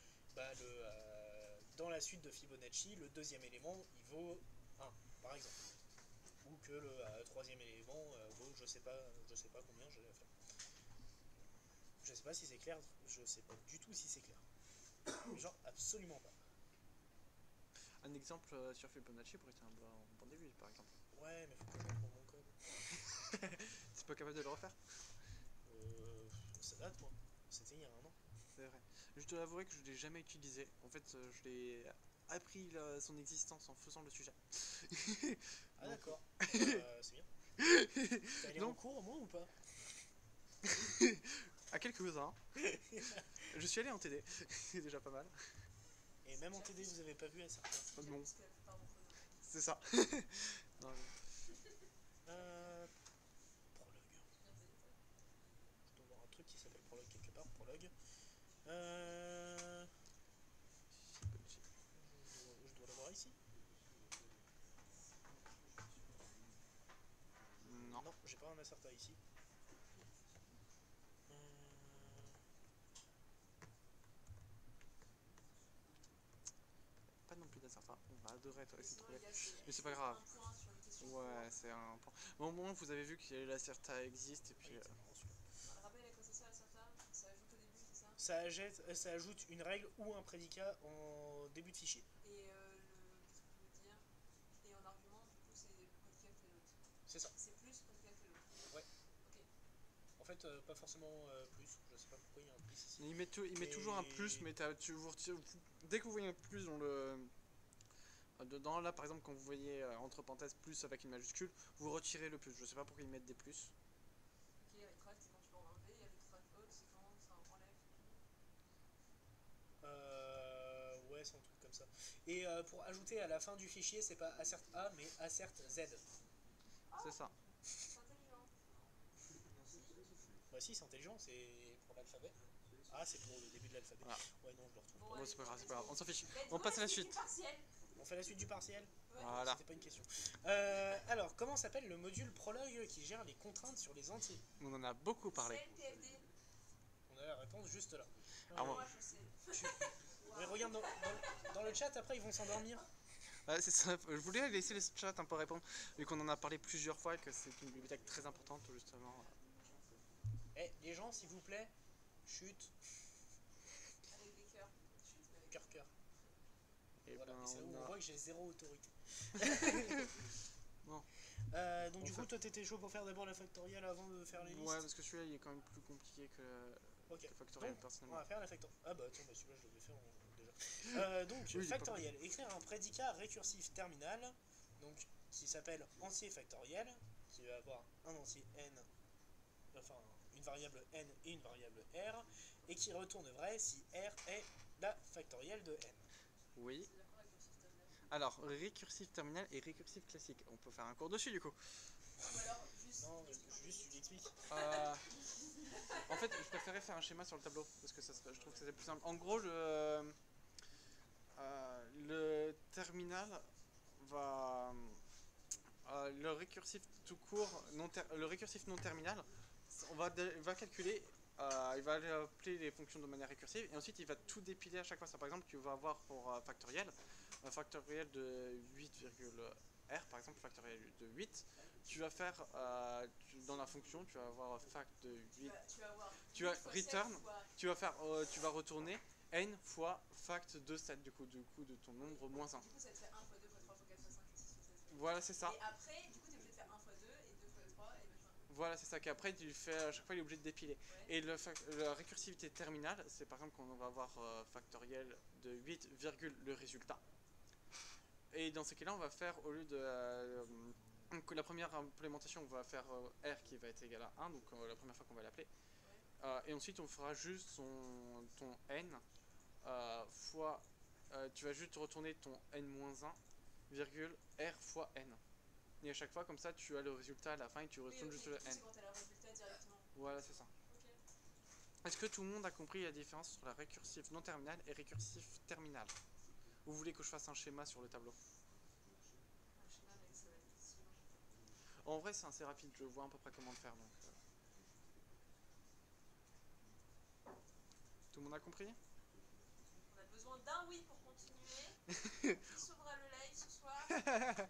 dans la suite de Fibonacci, le deuxième élément, il vaut 1, par exemple. Ou que le troisième élément vaut je sais pas combien, je vais faire. Je sais pas si c'est clair, je sais pas du tout si c'est clair. Genre absolument pas. Un exemple sur Fibonacci pourrait être un bon début, par exemple. Ouais, mais faut que je retrouve mon code. T'es pas capable de le refaire? Ça date, moi. C'était il y a un an. C'est vrai. Je dois avouer que je l'ai jamais utilisé. En fait, je l'ai appris son existence en faisant le sujet. Ah d'accord. C'est bien. T'es allé en cours, moi, ou pas? À quelques-uns. Je suis allé en TD. C'est déjà pas mal. Et même en TD, vous avez pas vu à certains? Non. C'est ça. Non, prologue. Je dois voir un truc qui s'appelle prologue quelque part. Prologue. Je dois l'avoir ici. non. Non, j'ai pas un asserta ici. Pas non plus d'asserta. On va adorer essayer de trouver. Mais c'est pas grave. Ouais, c'est un point. Bon, au moins, vous avez vu que l'asserta existe et puis. Rappel à quoi ça sert, Asserta? Ça ajoute au début, c'est ça? ça ajoute une règle ou un prédicat en début de fichier. Et qu'est-ce qu'on peut dire? Et en argument, du coup, c'est prédicat que l'autre. C'est ça. C'est plus prédicat que l'autre. Ouais. Ok. En fait, pas forcément plus. Je sais pas pourquoi il y a un plus ici. Il met toujours un plus, mais dès que vous voyez un plus dans le... Dedans, là par exemple, quand vous voyez entre parenthèses plus avec une majuscule, vous retirez le plus. Je sais pas pourquoi ils mettent des plus. Ok, retract, c'est quand tu vas en enlever. Et retract all, c'est quand ça enlève. Ouais, c'est un truc comme ça. Et pour ajouter à la fin du fichier, c'est pas assert A, mais assert Z. C'est ça. C'est intelligent. Bah si, c'est intelligent, c'est pour l'alphabet. Ah, c'est pour le début de l'alphabet. Ah. Ouais, non, je le retrouve. Bon, Bon, allez, c'est pas grave, let's c'est pas grave. go. On s'en fiche. Let's On go, passe à la suite suite. du partiel. On fait la suite du partiel. Ouais. Voilà. C'était pas une question. Alors, comment s'appelle le module Prolog qui gère les contraintes sur les entiers? On en a beaucoup parlé. CLTFD. On a la réponse juste là. Ah, bon. Moi, je sais. Mais regarde dans le chat, après ils vont s'endormir. Ouais, c'est ça. Je voulais laisser le chat un peu répondre, vu qu'on en a parlé plusieurs fois et que c'est une bibliothèque très importante, justement. Eh, les gens, s'il vous plaît, chut, Avec des cœurs. Chut, mais avec cœur, cœur. Et Voilà, ben, et c'est là où on voit que j'ai zéro autorité. Bon. Donc, du coup, toi, t'étais chaud pour faire d'abord la factorielle avant de faire les listes? Ouais, parce que celui-là, il est quand même plus compliqué que Ok. Factorial, Donc, on personnellement. va faire la factorielle. Ah bah tiens, bah, celui-là je l'avais fait déjà. Donc Oui, il est pas factorielle, écrire un prédicat récursif terminal, donc qui s'appelle entier factoriel, qui va avoir un entier n, enfin une variable n et une variable r, et qui retourne vrai si r est la factorielle de n. Oui. c'est d'accord avec le système là. Alors, récursif terminal et récursif classique. On peut faire un cours dessus, du coup. Ou alors, juste. Non, juste tu l'expliques. En fait, je préférais faire un schéma sur le tableau, parce que je trouve que c'était plus simple. En gros, le terminal va... le récursif tout court, le récursif non terminal, il va calculer, il va aller appeler les fonctions de manière récursive, et ensuite il va tout dépiler à chaque fois. Ça, par exemple, tu vas avoir pour factoriel, un factoriel de 8,r, par exemple, factoriel de 8. Tu vas faire, dans la fonction, tu vas avoir fact de 8. Tu vas avoir. Tu vas 8 fois return, 7 fois. tu vas retourner n fois fact de 7, du coup de ton nombre moins 1. Du coup, ça te fait 1 fois 2 fois 3 fois 4 fois 5 fois 6 fois 7 fois 8. Voilà, c'est ça. Et après, du coup, t'es obligé de faire 1 fois 2 et 2 fois 3 et machin. Voilà, c'est ça qu'après tu fais à chaque fois il est obligé de dépiler. Ouais. Et la récursivité terminale, c'est par exemple qu'on va avoir factoriel de 8, le résultat. Et dans ce cas-là, on va faire au lieu de donc la première implémentation, on va faire r qui va être égal à 1, donc la première fois qu'on va l'appeler. Et ensuite, on fera juste ton n fois. Tu vas juste retourner ton n-1, virgule r fois n. Et à chaque fois, comme ça, tu as le résultat à la fin et tu retournes juste le n. C'est quand t'as le résultat directement. Voilà, c'est ça. Ok. Est-ce que tout le monde a compris la différence entre la récursif non terminale et récursif terminal? Vous voulez que je fasse un schéma sur le tableau? Un schéma, mec, ça va être difficile. En vrai, c'est assez rapide, je vois à peu près comment le faire. Donc, Tout le monde a compris? On a besoin d'un oui pour continuer. Qui sauvera le live ce soir?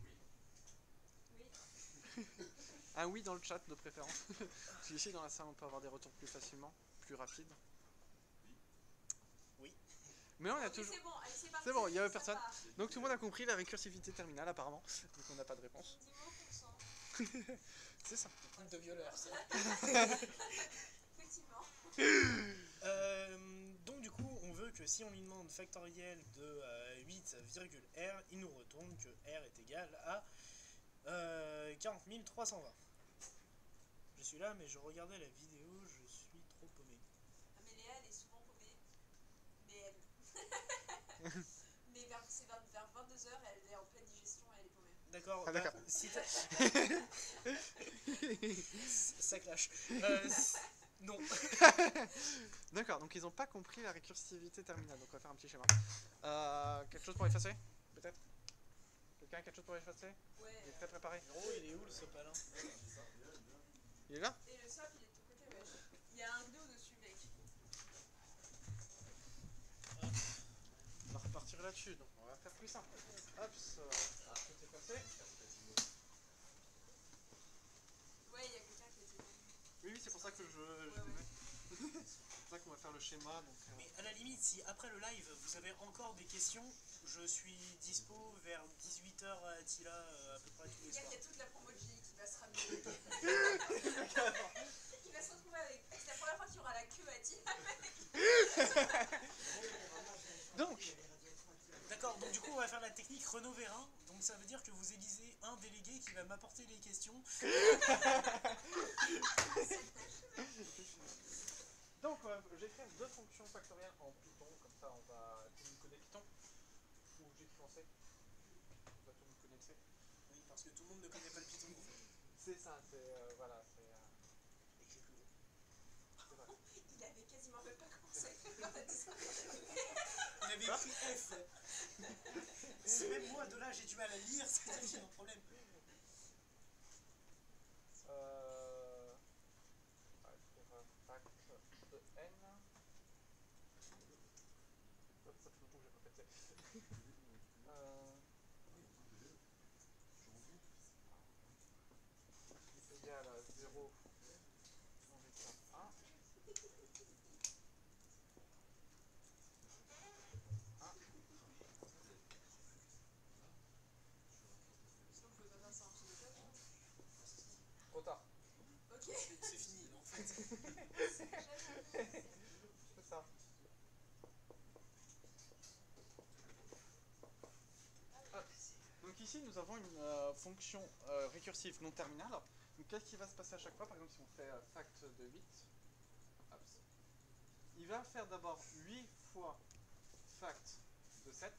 Oui. Un oui dans le chat de préférence. Parce qu'ici dans la salle, on peut avoir des retours plus facilement, plus rapides. Oui. Mais on a Ok, toujours. c'est bon, allez, c'est parti. C'est bon, il y avait ça personne. part. Donc tout le monde a compris la récursivité terminale apparemment. Donc on n'a pas de réponse. 10 mots %. C'est ça. Truc de violeur, ça. Effectivement. Donc du coup, on veut que si on lui demande factoriel de 8,r, il nous retourne que r est égal à 40 320. Je suis là, mais je regardais la vidéo, je suis trop paumé. Ah, mais Léa, elle est souvent paumée. Mais elle. Mais c'est vers 22h, elle est en pleine digestion et elle est paumée. D'accord, Ah, d'accord. si t'as... Ça clash. Non. D'accord, donc ils n'ont pas compris la récursivité terminale. Donc on va faire un petit schéma. Quelque chose pour effacer? Peut-être? Quelqu'un a quelque chose pour effacer? Ouais. Il est très préparé. Gros, il est où le sopalin? Il est là? Et le sop, il est de ton côté, wesh. Il y a un vidéo dessus, mec. On va repartir là-dessus. Donc on va faire plus simple. Hop, tout est passé. Ouais, il y a quelqu'un qui était. Oui, c'est pour ça que je Ouais. c'est pour ça qu'on va faire le schéma. Donc, Mais à la limite, si après le live vous avez encore des questions, je suis dispo vers 18h à Attila à peu près tous les Il y a soirs. toute la promo de GI qui va se ramener. Qui va se retrouver avec. C'est la première fois qu'il y aura la queue à Attila. Donc, d'accord, donc du coup on va faire la technique Renaud Vérin, donc ça veut dire que vous élisez un délégué qui va m'apporter les questions. donc j'écris deux fonctions factorielles en Python, comme ça on va tout le monde connaît Python. Ou j'écris en C. Comme ça tout le monde connaît le C. Oui, parce que tout le monde ne connaît pas le Python. C'est ça, c'est voilà, c'est Écrit plus gros. c'est vrai. Il avait quasiment même pas commencé. Il avait écrit F. Si même moi de là j'ai du mal à lire, c'est-à-dire qu'il y a un problème. On va écrire fact de n. Hop, ça fait longtemps que j'ai pas fait de C. Égal à 0 en vecteur 1. 1. Sinon, vous pouvez pas faire ça en dessous de table. Trop tard. Ok. C'est fini en fait. C'est ça. Hop. Donc ici nous avons une fonction récursive non terminale. Donc qu'est-ce qui va se passer à chaque fois? Par exemple si on fait fact de 8, hop, il va faire d'abord 8 fois fact de 7.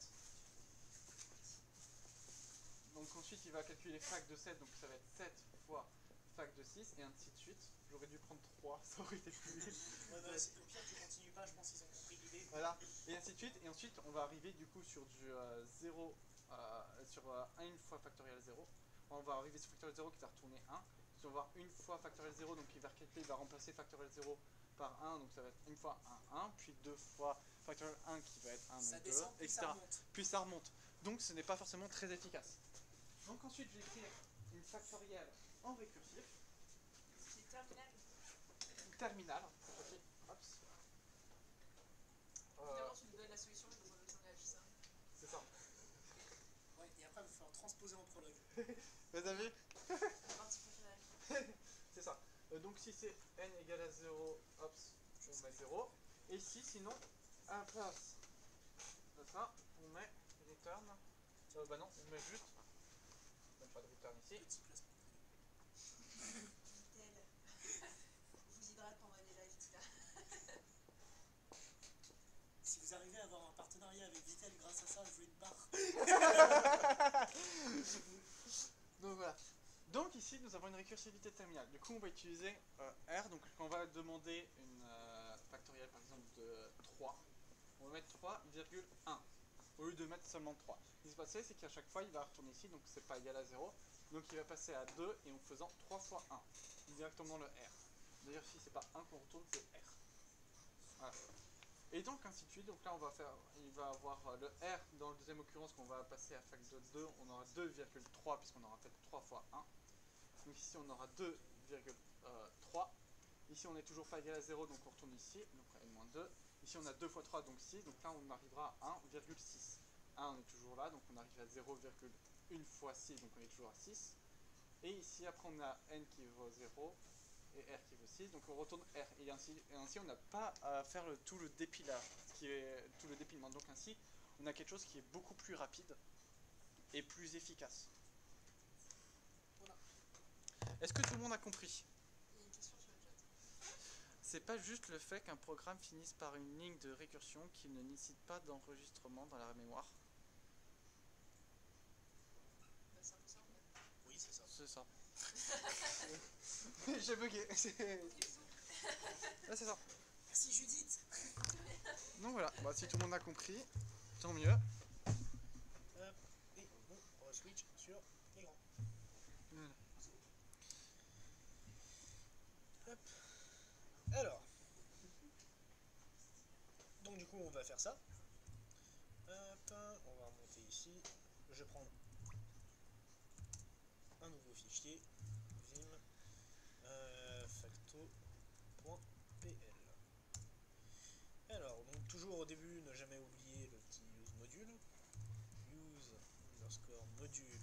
Donc ensuite il va calculer fact de 7, donc ça va être 7 fois fact de 6 et ainsi de suite. J'aurais dû prendre 3, ça aurait été plus vite. Ouais, bah, au pire tu continues pas, je pense qu'ils ont compris l'idée. Voilà, et ainsi de suite. Et ensuite on va arriver du coup sur du 0, sur 1 fois factoriel 0. On va arriver sur factoriel 0 qui va retourner 1. Si on va voir 1 fois factoriel 0, donc il va calculer, il va remplacer factoriel 0 par 1, donc ça va être 1 fois 1, 1, puis 2 fois factoriel 1 qui va être 1, Ça donc 2, descend, puis etc. ça remonte. Puis ça remonte. Donc ce n'est pas forcément très efficace. Donc ensuite je vais écrire une factorielle en récursif, C'est terminal. une terminale, cette fois-ci. Hop. Finalement, tu nous donnes la solution dans un autre langage, ça. C'est ça. Ouais, et après il va falloir transposer en prologue. Vous avez vu? La partie préférée. C'est ça. Donc si c'est n égale à 0, hop, on met 0. Et ici, sinon, à la place de ça, on met return. Bah non, on met juste. Même pas de return ici. Petit placement. Vitel. Vous hydrate pendant les lives, Tila. Si vous arrivez à avoir un partenariat avec Vitel grâce à ça, je veux une barre. Donc voilà. Donc ici, nous avons une récursivité terminale. Du coup, on va utiliser R. Donc quand on va demander une factorielle, par exemple, de 3, on va mettre 3,1 au lieu de mettre seulement 3. Ce qui se passe, c'est qu'à chaque fois, il va retourner ici, donc c'est pas égal à 0. Donc il va passer à 2 et en faisant 3 fois 1, directement le R. D'ailleurs, si c'est pas 1 qu'on retourne, c'est R. Voilà. Et donc ainsi de suite. Donc là, on va faire, il va avoir le R dans la deuxième occurrence qu'on va passer à fac de 2. On aura 2,3 puisqu'on aura fait 3 fois 1. Donc ici, on aura 2,3. Ici, on n'est toujours pas égal à 0, donc on retourne ici. Donc n-2. Ici, on a 2 fois 3, donc 6. Donc là, on arrivera à 1,6. 1, on est toujours là, donc on arrive à 0,1 fois 6, donc on est toujours à 6. Et ici, après, on a n qui vaut 0 et r qui vaut 6, donc on retourne r. Et ainsi on n'a pas à faire tout le dépilage, tout le dépilement. Donc ainsi, on a quelque chose qui est beaucoup plus rapide et plus efficace. Voilà. Est-ce que tout le monde a compris? Il y a une question sur le chat. C'est pas juste le fait qu'un programme finisse par une ligne de récursion qui ne nécessite pas d'enregistrement dans la mémoire. Bah, c'est un peu ça, en fait. Oui, c'est ça. C'est ça. J'ai bugué. Ouais, c'est ça. Merci Judith. Donc voilà, bah, si tout le monde a compris, tant mieux. Et bon, on va switch sur l'écran. Voilà. Hop. Alors. Donc du coup on va faire ça. Hop, on va remonter ici. Je prends un nouveau fichier. Vim facto.pl. début, ne jamais oublier le petit use module. Use underscore module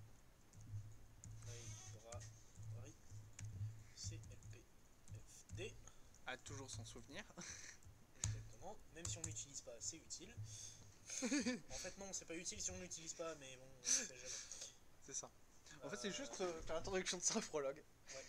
library clpfd. À toujours s'en souvenir. Exactement. Même si on l'utilise pas, c'est utile. En fait, non, c'est pas utile si on l'utilise pas, mais bon, on sait jamais. C'est ça. En fait, c'est juste faire l'introduction de ça, prologue. Ouais.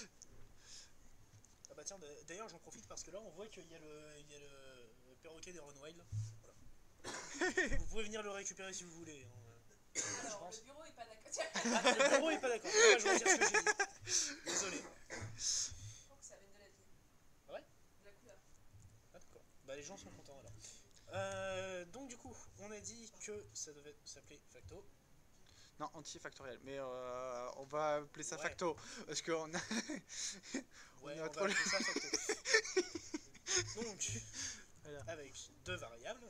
Ah bah tiens, d'ailleurs, j'en profite parce que là, on voit qu'il y a le perroquet des Runwild. Voilà. Vous pouvez venir le récupérer si vous voulez. Hein. Alors, le bureau est pas d'accord. Ah, le bureau est pas d'accord. Moi, je vais dire ce que j'ai dit. Désolé. Je crois que ça amène de la vie. Ouais. De la couleur. Ah, d'accord. Bah, les gens sont contents alors. Donc, du coup, on a dit que ça devait s'appeler Facto. Non, anti-factoriel. Mais on va appeler ça Ouais. facto. Parce qu'on a. Ouais, a on trop va le- appeler ça Facto. Donc, Voilà. avec deux variables.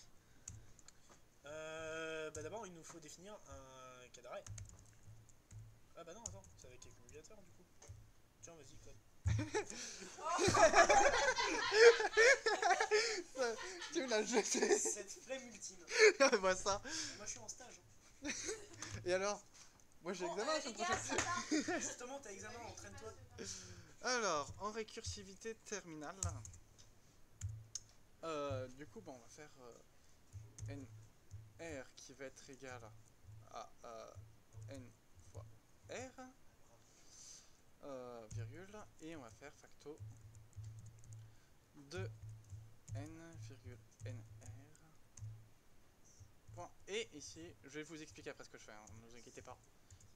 Bah d'abord, il nous faut définir un cas d'arrêt. Ah bah non, attends, c'est avec accumulateur du coup. Tiens, vas-y, code. Tu me l'as jeté. Cette flemme ultime. Vois ça. Moi, je suis en stage. Et alors? Moi j'ai examen la semaine prochaine. Justement, t'as examen, entraîne-toi. Alors, en récursivité terminale. Du coup, bon, on va faire nr qui va être égal à n fois r, virgule, et on va faire facto de n, virgule, nr. Point. Et ici, je vais vous expliquer après ce que je fais, hein, ne vous inquiétez pas.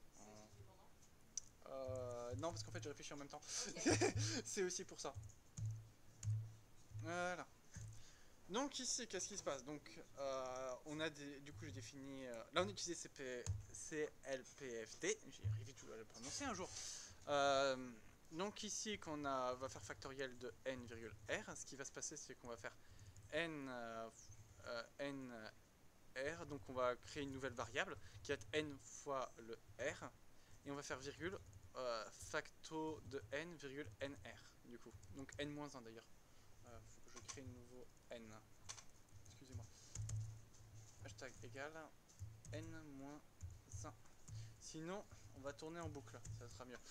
Non, parce qu'en fait, je réfléchis en même temps. Okay. C'est aussi pour ça. Voilà. Donc ici, qu'est-ce qui se passe? Donc, on a des, du coup, j'ai défini. Là, on utilise CLPFD. J'ai arrivé tout à le prononcer un jour. Donc ici, qu'on va faire factoriel de n, virgule r. Ce qui va se passer, c'est qu'on va faire n, n r. Donc, on va créer une nouvelle variable qui va être n fois le r. Et on va faire virgule facto de n, virgule nr. Du coup, donc n-1 d'ailleurs. Faut que je crée un nouveau n. Excusez-moi. Hashtag égal n-1. Sinon, on va tourner en boucle. Ça sera mieux.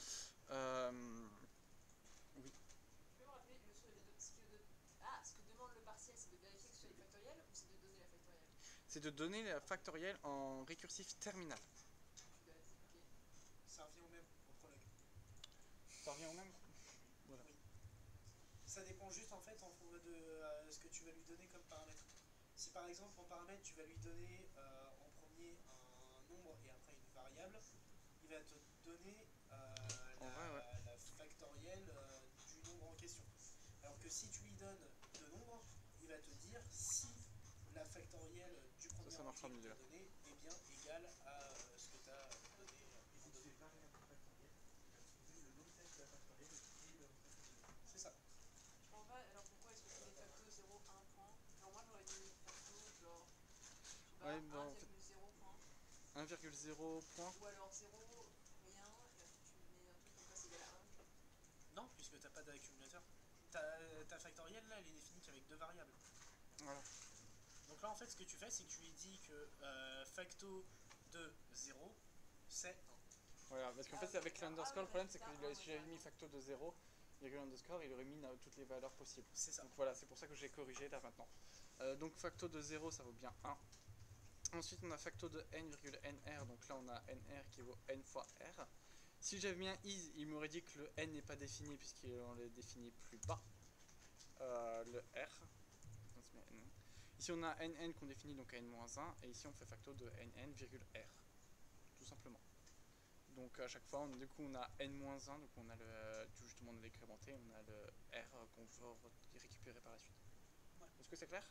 Oui. Tu peux me rappeler ce que demande le partiel, c'est de vérifier que ce soit le factoriel ou c'est de donner la factorielle? C'est de donner la factorielle en récursif terminal. Ok. Ça revient au même, au prologue. Ça revient au même? Voilà. Oui. Ça dépend juste en fait en fonction de ce que tu vas lui donner comme paramètre. Si par exemple en paramètre tu vas lui donner en premier un nombre et après une variable, il va te donner la factorielle du nombre en question. Alors que si tu lui donnes deux nombres, il va te dire si la factorielle du premier ça marchera objet que mieux, tu as là. donné est bien égale à ce que tu as donné. C'est variable factorielle, il va trouver le locale de la factorielle et le factoriel. C'est ça. Je comprends pas, alors pourquoi est-ce que tu mets facto 0, 1 point? Alors moi j'aurais mis facto genre, je sais pas, Ouais, bah, en fait, 1,0 point. 1,0 point. Ou alors 0, rien, et après tu mets un truc comme ça, c'est égal à 1. Non, puisque tu n'as pas d'accumulateur. Ta factorielle là, elle est définie qu'avec deux variables. Voilà. Donc là en fait ce que tu fais c'est que tu lui dis que facto de 0 c'est 1. Voilà, parce qu'en fait, c'est avec l'underscore, le problème c'est que si j'avais mis facto de 0, virgule underscore, il aurait mis toutes les valeurs possibles. C'est ça. Donc voilà, c'est pour ça que j'ai corrigé là maintenant. Donc facto de 0, ça vaut bien 1. Ensuite, on a facto de n, virgule nr, donc là on a nr qui vaut n fois r. Si j'avais mis un is, il m'aurait dit que le n n'est pas défini puisqu'on l'a défini plus bas. Le r. Ici on a nn qu'on définit donc à n-1, et ici on fait facto de nn, virgule r. Tout simplement. Donc à chaque fois, du coup on a n-1, donc on a justement de l'incrémenté, on a le r qu'on va récupérer par la suite. Ouais. Est-ce que c'est clair?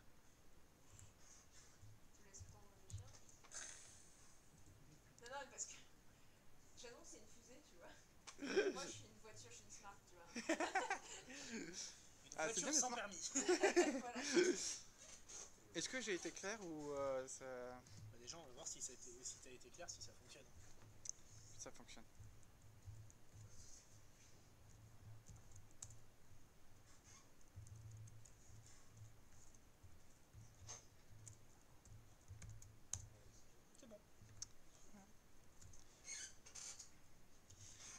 Tu me laisses le temps de réfléchir? Non, mais parce que j'annonce c'est une fusée, tu vois. Moi je suis une voiture, je suis une smart, tu vois. Une Ah, voiture c'est bien, sans mais permis. Voilà. Est-ce que j'ai été clair ou ça Déjà on va voir si t'as été clair, si ça fonctionne. fonctionne?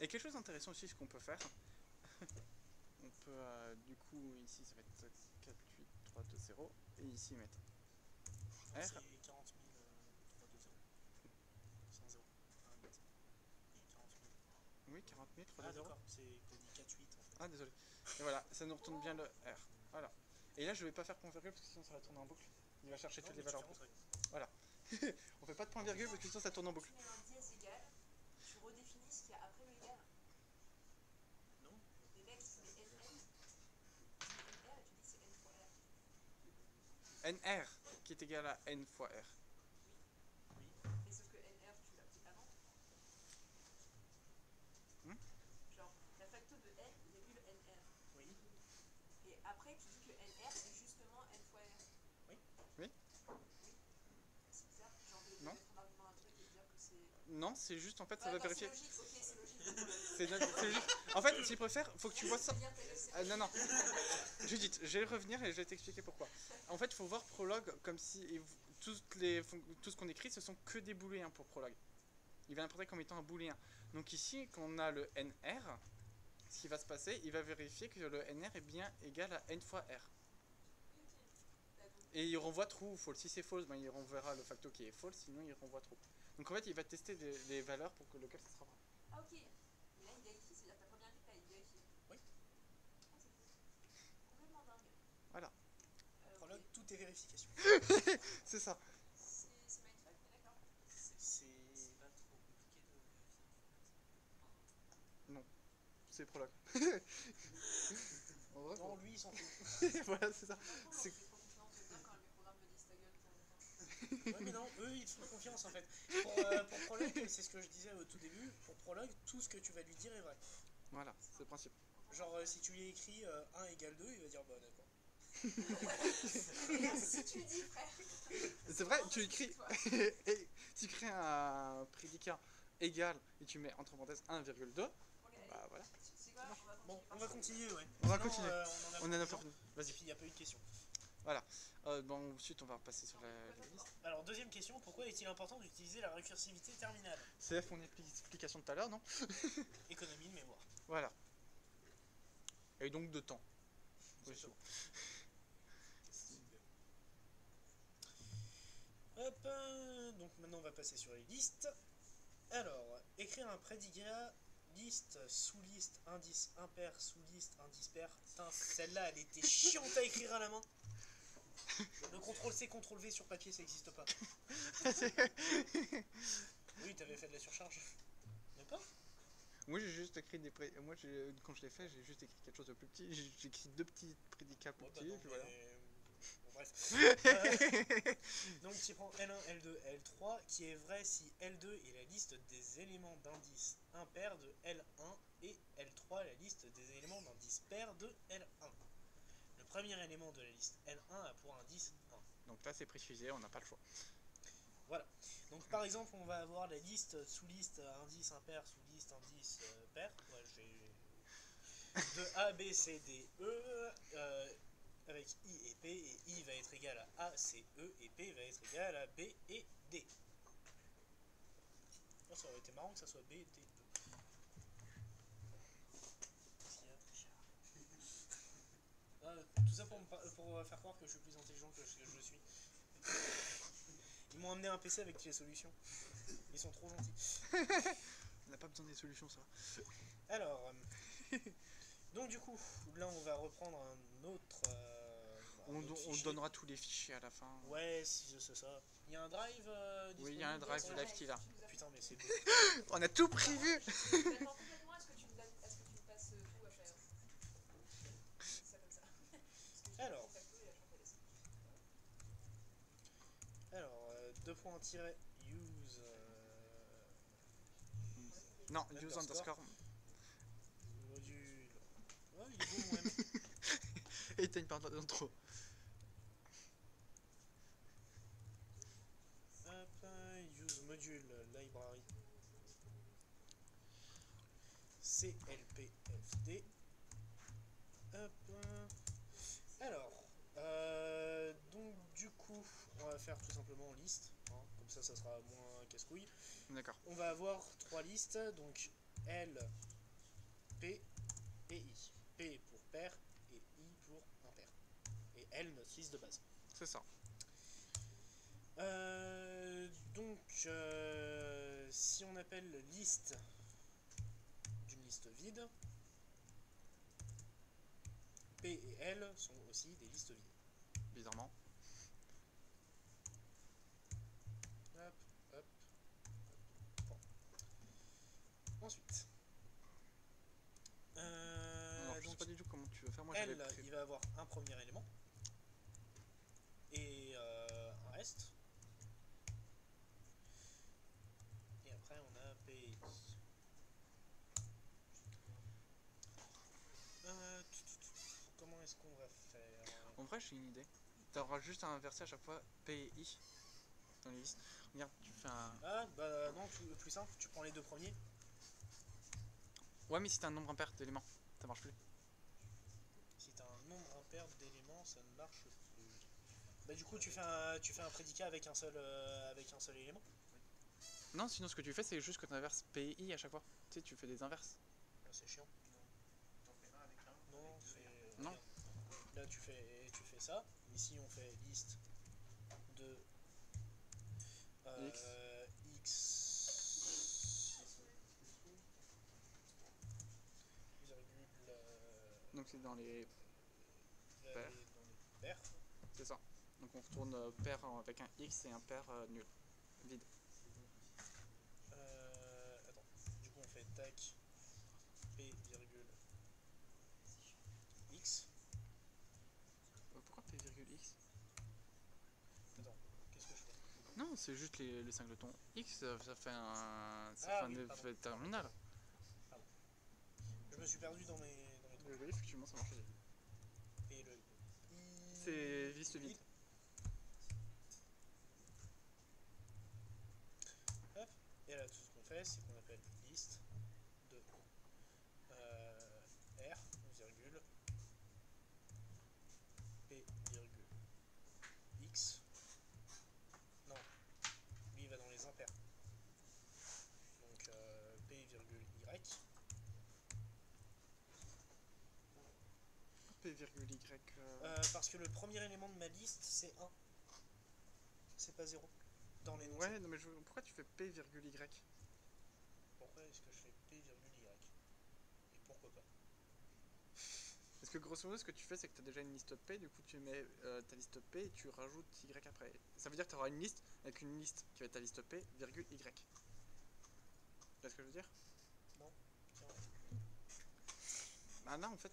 Et quelque chose d'intéressant aussi, ce qu'on peut faire, on peut du coup ici ça va être 4, 8, 3, 2, 0 et ici mettre Non, R. c'est 40 000, 3, 2, 0. Sans 0. 1, 8. Et 40 000. Oui, 40 000, 3, 2, Ah 0. d'accord, c'est t'as dit 4, 8 en fait. Ah désolé. Et voilà, ça nous retourne bien le R. Voilà. Et là je vais pas faire point virgule parce que sinon ça va tourner en boucle. Il va chercher Non, toutes les mais tu valeurs. fais rentrer. Voilà. On fait pas de point virgule parce que sinon ça tourne en boucle. Tu mets un dièse égal, tu redéfinis ce qu'il y a après le égal. Non. Les mecs, tu mets NN, tu mets NR et tu dis c'est N fois R. NR qui est égal à N fois R. Oui. Mais sauf que NR, tu l'as pris avant. Genre, la facto de N, il y a eu le NR. Oui. Et après, tu dis que NR, c'est justement N fois R. Oui. C'est bizarre. Genre, de Non. mettre en argument un truc et de dire que c'est... Non, c'est juste en fait ça Ouais, va non, vérifier. c'est logique, ok, c'est logique. C'est logique. En fait, s'il préfère, faut que tu vois ça. Lire tes leçons. Non, non. Judith, je vais revenir et je vais t'expliquer pourquoi. En fait, il faut voir Prolog comme si tout ce qu'on écrit, ce sont que des booléens pour Prolog. Il va l'interpréter comme étant un booléen. Donc ici, quand on a le NR, ce qui va se passer, il va vérifier que le NR est bien égal à N fois R. Et il renvoie true ou false. Si c'est false, ben, il renverra le facto qui est false, sinon il renvoie true. Donc en fait, il va tester les valeurs pour que lequel ça sera vrai. Ah, ok. Mais là, il vérifie, c'est-à-dire que ta première ligne, là, il vérifie. Oui. Ah, c'est fou. Complètement dingue. Voilà. Prologue, Ok. tout est vérification. C'est ça. C'est mindfuck, mais d'accord. C'est pas trop compliqué de vérifier. Non. C'est Prolog. En vrai, Non, lui, il s'en fout. voilà, c'est ça. Franchement, C'est- je fais trop confiance. J'aime bien quand mes programmes me disent ta gueule de temps en temps. Ouais, mais non, eux, ils te font confiance en fait. Pour Prologue, c'est ce que je disais au tout début. Pour Prologue, tout ce que tu vas lui dire est vrai. Voilà, c'est le principe. Genre, si tu lui écris 1 égale 2, il va dire bah d'accord. Si tu dis, frère. C'est vrai, tu c'est écris. toi. Et tu crées un prédicat égal et tu mets entre parenthèses 1,2. Ok, allez. Bah voilà. C'est quoi? Bon, on va continuer, ouais. On va Sinon, continuer. on On a notre notre. Et Vas-y. puis, il n'y a pas eu de question. Bon, ensuite, on va passer sur la liste. Alors, deuxième question, pourquoi est-il important d'utiliser la récursivité terminale? CF, on explication tout à l'heure, non? Économie de mémoire. Voilà. Et donc de temps. Exactement. Hop, donc maintenant on va passer sur les listes. Alors, écrire un prédicat, liste, sous-liste, indice impair, sous-liste, indice pair. Putain, celle-là elle était chiante à écrire à la main. Le CTRL-C, CTRL-V sur papier ça n'existe pas. Oui, t'avais fait de la surcharge. Même pas? Moi j'ai juste écrit Moi quand je l'ai fait, j'ai juste écrit quelque chose de plus petit. J'ai écrit 2 petits prédicats plus Bon, bah petits, non, et puis voilà. Bon, bref. Donc tu prends L1, L2, L3, qui est vrai si L2 est la liste des éléments d'indice impair de L1 et L3 la liste des éléments d'indice pair de L1. Le premier élément de la liste L1 a pour indice 1. Donc là c'est précisé, on n'a pas le choix. Voilà. Donc par exemple, on va avoir la liste sous-liste indice impair, sous-liste indice pair. Ouais, de A, B, C, D, E. Avec I et P, et I va être égal à A, C, E, et P va être égal à B et D. Oh, ça aurait été marrant que ça soit B, D, E. Ah, tout ça pour faire croire que je suis plus intelligent que ce que je suis. Ils m'ont amené un PC avec les solutions. Ils sont trop gentils. On n'a pas besoin des solutions, ça. Alors, donc du coup, là on va reprendre un autre... On donnera tous les fichiers à la fin. Ouais, si c'est ça. Il y a un drive Oui, il y a un drive de disponible. Lifekey là. Putain, mais c'est beau. On a tout prévu. Complètement, est-ce que tu me passes tout à faire? C'est ça comme ça. Alors, 2.use Non, use underscore. module. Ouais, il est beau mon M. Et t'as une part d'intro. Hop, use module library CLPFD. Hop. Alors, donc du coup, on va faire tout simplement liste, hein, comme ça sera moins casse-couille. D'accord. On va avoir 3 listes, donc L, P et I. P pour pair et I pour impair. Et L, notre liste de base. C'est ça. Donc, si on appelle liste d'une liste vide, P et L sont aussi des listes vides. Bizarrement. Hop, hop, hop. Bon. Ensuite. Alors, je sais Donc, pas du tout comment tu veux faire. Moi, L, j'avais pris. il va avoir un premier élément et un reste. Et après, on a P et I. Comment est-ce qu'on va faire? En vrai, j'ai une idée. Tu auras juste à inverser à chaque fois P et I dans les listes. Regarde, tu fais un. Ah, bah non, plus simple, tu prends les deux premiers. Ouais, mais si t'as un nombre impair d'éléments, ça marche plus. Si t'as un nombre impair d'éléments, ça ne marche plus. Bah du coup, tu fais un prédicat avec un seul élément. Non, sinon ce que tu fais, c'est juste que tu inverses P et I à chaque fois. Tu sais, tu fais des inverses. Ah, c'est chiant. T'en fais un avec un. Non, avec deux c'est... et un. Non. regarde. Là, tu fais ça. Ici, on fait liste de X. X virgule Donc c'est dans les. là, Paires. dans les paires. C'est ça. Donc on retourne pair avec un X et un pair nul. Vide. Attends. Du coup, on fait tac P virgule X. Pourquoi P virgule X? Attends, qu'est-ce que je fais? Non, c'est juste les singletons. X, ça fait un. Ça Ah fait oui, un pardon. effet terminal. Je me suis perdu dans mes trucs. Oui, effectivement, ça marche. Et le I... C'est liste vide. Hop. Et là, tout ce qu'on fait, c'est qu'on appelle liste de R, virgule, P, virgule, X. Non, lui il va dans les impairs. Donc P, virgule, Y. P virgule Y. Parce que le premier élément de ma liste, c'est 1. C'est pas 0. Dans l'énoncé. Ouais, non mais pourquoi tu fais P virgule Y? Pourquoi est-ce que je fais P, virgule, Y? Et pourquoi pas? Parce que grosso modo, ce que tu fais, c'est que tu as déjà une liste P, du coup tu mets ta liste P et tu rajoutes Y après. Ça veut dire que tu auras une liste avec une liste qui va être ta liste P, virgule Y. Tu vois ce que je veux dire? Non. Tiens. Bah là, en fait,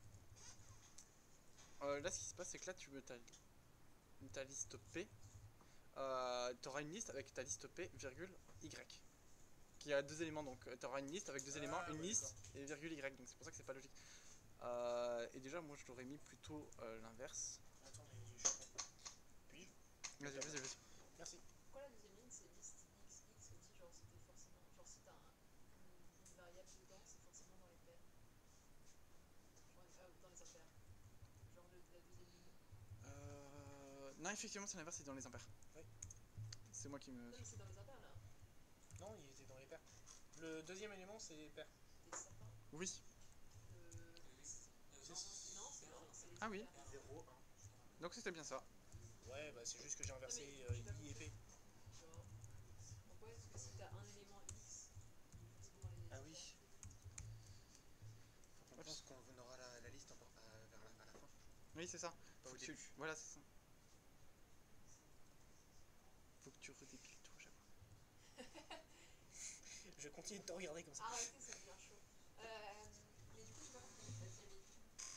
là, ce qui se passe, c'est que là, tu veux ta liste P. Tu auras une liste avec ta liste P, virgule Y. Qui a deux éléments, donc tu auras une liste avec deux éléments, une ouais, liste et virgule Y. Donc c'est pour ça que c'est pas logique. Et déjà, moi, je l'aurais mis plutôt l'inverse. Attends, mais je suis con. Puis-je? Vas-y, vas-y, vas-y. Merci. Pourquoi la deuxième ligne c'est liste x x comme si genre c'était forcément genre si t'as une variable dedans c'est forcément dans les paires genre dans les impairs genre la deuxième ligne. Non, effectivement, c'est l'inverse, c'est dans les impairs. Oui. C'est moi qui me. Non mais c'est dans les impairs là. Non, il était dans les paires. Le deuxième élément, c'est paires. T'es certain? Oui. Non c'est les Ah oui. impairs. 0, 1. Donc c'était bien ça. Ouais, bah c'est juste que j'ai inversé Ouais, mais I et P. Genre pourquoi est-ce que si t'as un élément x il est forcément dans les Ah impairs? oui. Faut qu'on pense qu'on aura la liste à la fin. Oui, c'est ça. Pas au Faut que début. Voilà, c'est ça. Faut que tu redépiles tout à chaque fois. Je continue de te regarder comme ça. Arrêtez c'est bien chaud. Mais du coup j'ai pas compris la deuxième ligne.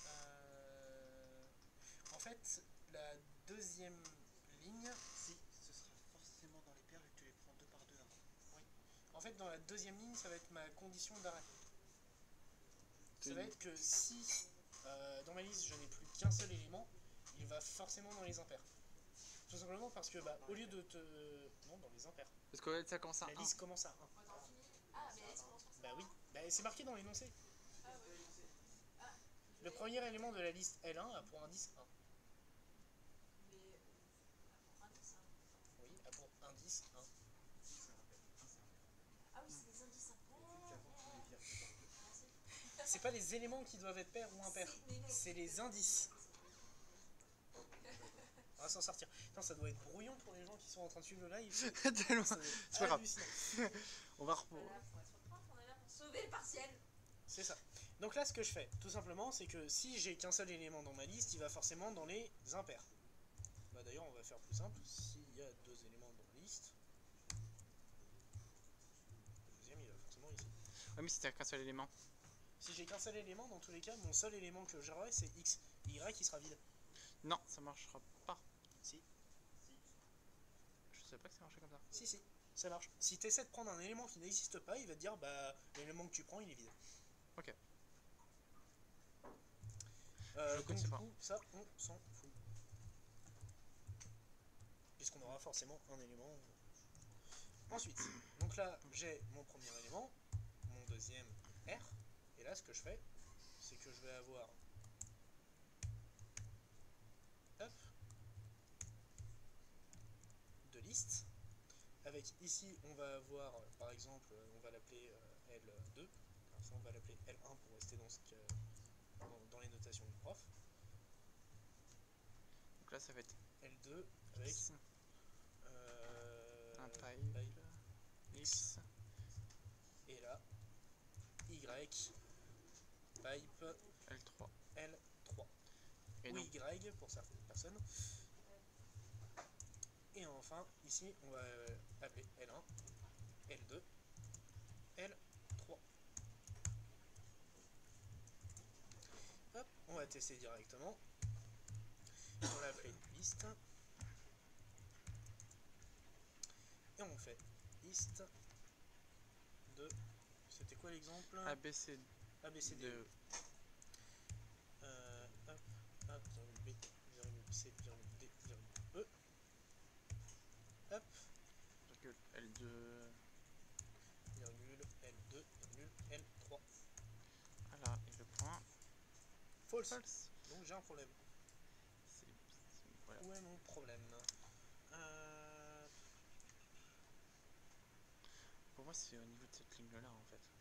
En fait, la deuxième ligne, Si, ce sera forcément dans les paires vu que tu les prends 2 par 2 avant. en fait, dans la deuxième ligne, ça va être ma condition d'arrêt. C'est Ça va une- être que si dans ma liste je n'ai plus qu'un seul élément, il va forcément dans les impairs. Tout simplement parce que, bah, au lieu de te. Non, dans les impairs. Parce que ça commence à La 1. liste commence à 1. Attends fini. Ah mais est-ce qu'on commence par ça? Bah oui, bah, c'est marqué dans l'énoncé. Ah ouais. Ah Le premier élément de la liste L1 a pour indice 1. mais pour indice hein. Oui, a pour indice 1. Ah oui c'est des indices impairs. Vu qu'avant tu les vires 2 par 2. Merci. C'est pas les éléments qui doivent être pairs ou impairs. C'est les indices. On va s'en sortir. Putain, ça doit être brouillon pour les gens qui sont en train de suivre le live. Tellement. Ça doit être C'est pas grave. hallucinant. On va Voilà, pour être prof, on est là pour sauver le partiel. C'est ça. Donc là, ce que je fais, tout simplement, c'est que si j'ai qu'un seul élément dans ma liste, il va forcément dans les impairs. Bah, d'ailleurs, on va faire plus simple. S'il y a 2 éléments dans la liste, le deuxième, il va forcément ici. Ouais, mais si t'as qu'un seul élément. Si j'ai qu'un seul élément, dans tous les cas, mon seul élément que j'aurai, c'est X. Y, il sera vide. Non, ça marchera pas. Si. Je sais pas que ça marchait comme ça. Si, si, ça marche. Si tu essaies de prendre un élément qui n'existe pas, il va te dire, bah, l'élément que tu prends, il est vide. Ok. Donc Je connaissais du pas. coup, ça, on s'en fout. Puisqu'on aura forcément un élément. Ensuite, donc là, j'ai mon premier élément, mon deuxième R. Et là, ce que je fais, c'est que je vais avoir... Hop. De liste. Avec ici, on va avoir, par exemple, on va l'appeler L2. Alors ça, on va l'appeler L1 pour rester dans, dans les notations du prof. Donc là, ça va être L2 avec X, un pipe, pipe, X, et là Y pipe L3. L3 Et ou donc, Y pour certaines personnes. Et enfin ici on va appeler L1, L2, L3. Hop, on va tester directement. On va appeler liste. Et on fait liste de... C'était quoi l'exemple? ABC ABCD. de Hop, A, B, C, D, E. Hop, virgule L2. virgule L2, virgule L3. Voilà, et le point False. false. Donc j'ai un problème. Voilà. Où est mon problème? Pour moi, c'est au niveau de cette ligne-là en fait.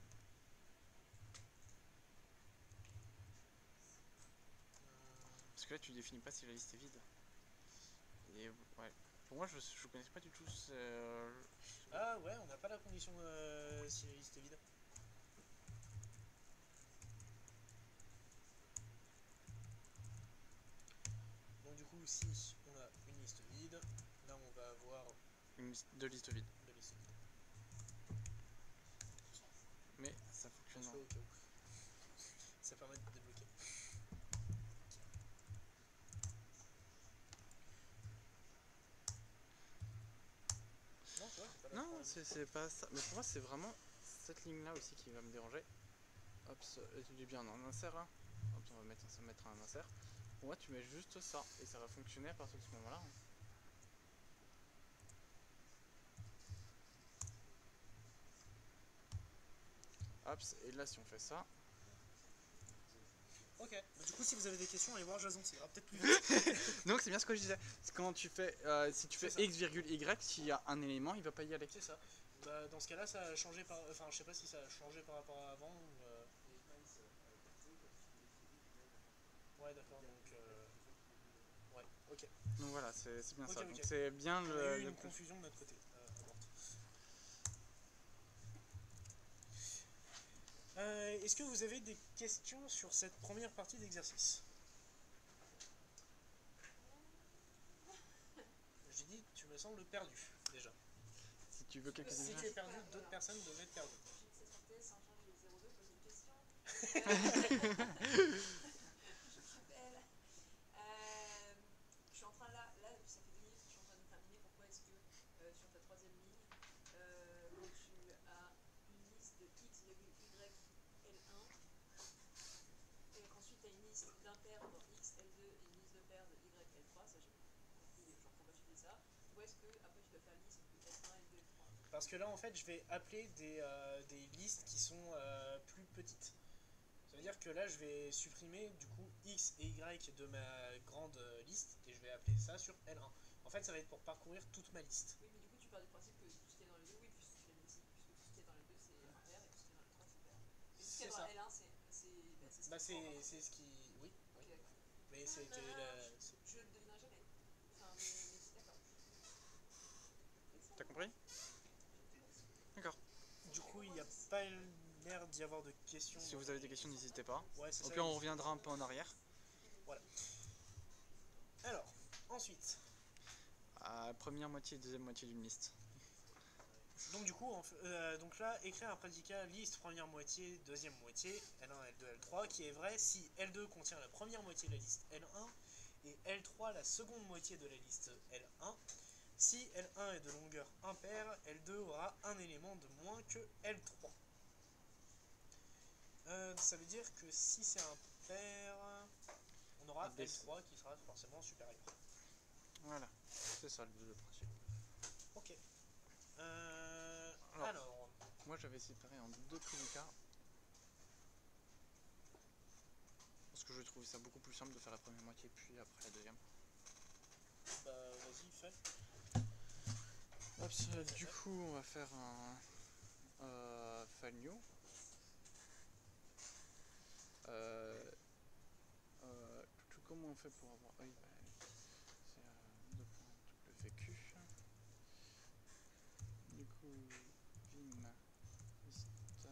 Parce que là, tu définis pas si la liste est vide. Et ouais. Pour moi, je connaissais pas du tout Ah ouais, on n'a pas la condition si la liste est vide. Donc du coup, si on a une liste vide, là on va avoir deux listes vides. deux listes vides. Mais ça fonctionne. On se fait au cas où. Ça permet de débloquer. Non, tu vois, c'est pas la Non, problème. c'est pas ça. Mais pour moi, c'est vraiment cette ligne-là aussi qui va me déranger. Hop, tu dis bien en insert. Hein. Hop, on va mettre un insert. Pour moi, tu mets juste ça et ça va fonctionner à partir de ce moment-là. Hop, et là, si on fait ça. Ok, bah, du coup, si vous avez des questions, allez voir Jason, ça ira peut-être plus vite. Donc, c'est bien ce que je disais. Quand tu fais, si tu fais C'est ça. x, y, s'il y a un élément, il va pas y aller. C'est ça. Bah, dans ce cas-là, ça a changé par. Enfin, je sais pas si ça a changé par rapport à avant ou. Ouais, d'accord, donc. Ouais, ok. Donc voilà, c'est bien Ok, ça. ok. Donc c'est bien On a eu le une confusion de notre côté. Est-ce que vous avez des questions sur cette première partie d'exercice? J'ai dit, tu me sembles perdu, déjà. Si tu veux quelques Si tu es exemples. perdu, d'autres personnes doivent être perdues. J'ai 7 sans changer 02, poser une question. Je m'appelle. Je suis en train là, ça fait 2 minutes que je suis en train de déterminer pourquoi est-ce que sur ta troisième ligne, donc tu as une liste de x, y, L1, et qu'ensuite tu as une liste d'impairs dans x, L2 et une liste de paires de y, L3, ça j'ai compris, genre pourquoi tu fais ça. Ou est-ce que après tu dois faire liste de L1, L2, L3? Parce que là, en fait, je vais appeler des listes qui sont plus petites. Ça veut dire que là, je vais supprimer du coup x et y de ma grande liste et je vais appeler ça sur L1. En fait, ça va être pour parcourir toute ma liste. Oui, mais du coup, tu pars du principe que tout ce qui est dans les deux, oui, puisque tu l'as dit ici, puisque tout ce qui est dans les deux c'est impair et tout ce qui est dans les trois c'est pair. Et tout ce qui est C'est dans ça. L1 c'est c'est ce Bah qu'il faut avoir. c'est ce qui... Oui, Ok, oui. d'accord. Mais c'est que Je le devinerai jamais. Enfin, mais d'accord. T'as compris? D'accord. du coup, il n'y a pas l'air d'y avoir de questions. Si vous avez des questions, n'hésitez pas. Ouais, c'est Au ça. pire, on reviendra un peu en arrière. Voilà. Alors, ensuite. Première moitié et deuxième moitié d'une liste. Donc du coup, donc là, écrire un prédicat liste première moitié, deuxième moitié, L1, L2, L3, qui est vrai si L2 contient la première moitié de la liste L1 et L3 la seconde moitié de la liste L1. Si L1 est de longueur impaire, L2 aura un élément de moins que L3. Ça veut dire que si c'est impair, on aura L3 qui sera forcément supérieur. Voilà, c'est ça le principe. Ok. Alors, Alors, moi j'avais séparé en deux prédicats. Parce que je trouvais ça beaucoup plus simple de faire la première moitié puis après la deuxième. bah vas-y, fais. Hop, du coup, on va faire un file new. Comment on fait pour avoir. Oui, bah, c'est 2.wq. Du coup, vim list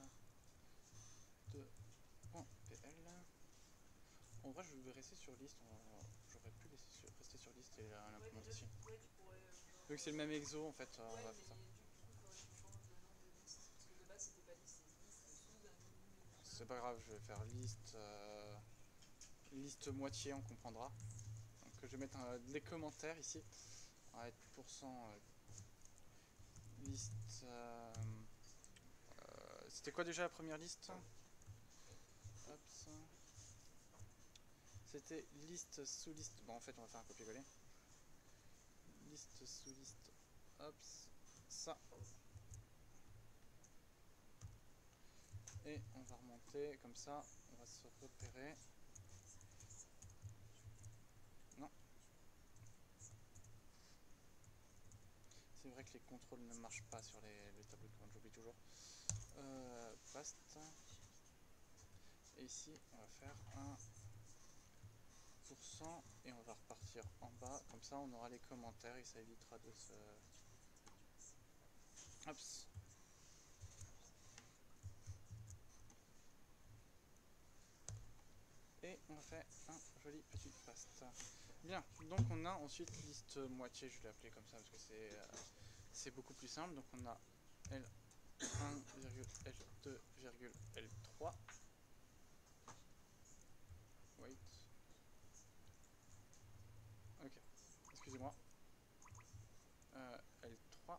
2.pl. En vrai, je vais rester sur liste. J'aurais pu rester sur liste et l'implémentation. Ouais, tu pourrais. Vu que c'est le même exo, en fait, on Ouais, va mais faire ça. du coup, il faudrait qu'on change le nom de liste. Parce que de base, c'était pas liste, c'est liste sous un machin. C'est pas grave, je vais faire liste. Liste moitié, on comprendra. Donc, je vais mettre les commentaires ici. On va être liste. C'était quoi déjà la première liste? Hop. C'était liste sous liste. Bon, en fait, on va faire un copier-coller. Liste sous liste. Hop. Ça. Et on va remonter comme ça. On va se repérer. Non. C'est vrai que les contrôles ne marchent pas sur les tableaux de commande, j'oublie toujours. Past. Et ici, on va faire un %, et on va repartir en bas. Comme ça, on aura les commentaires et ça évitera de se... Hop. Et on fait un joli petit past. Bien, donc on a ensuite liste moitié, je l'ai appelé comme ça parce que c'est beaucoup plus simple. Donc on a L1, L2, L3. Wait. Ok, excusez-moi. L3.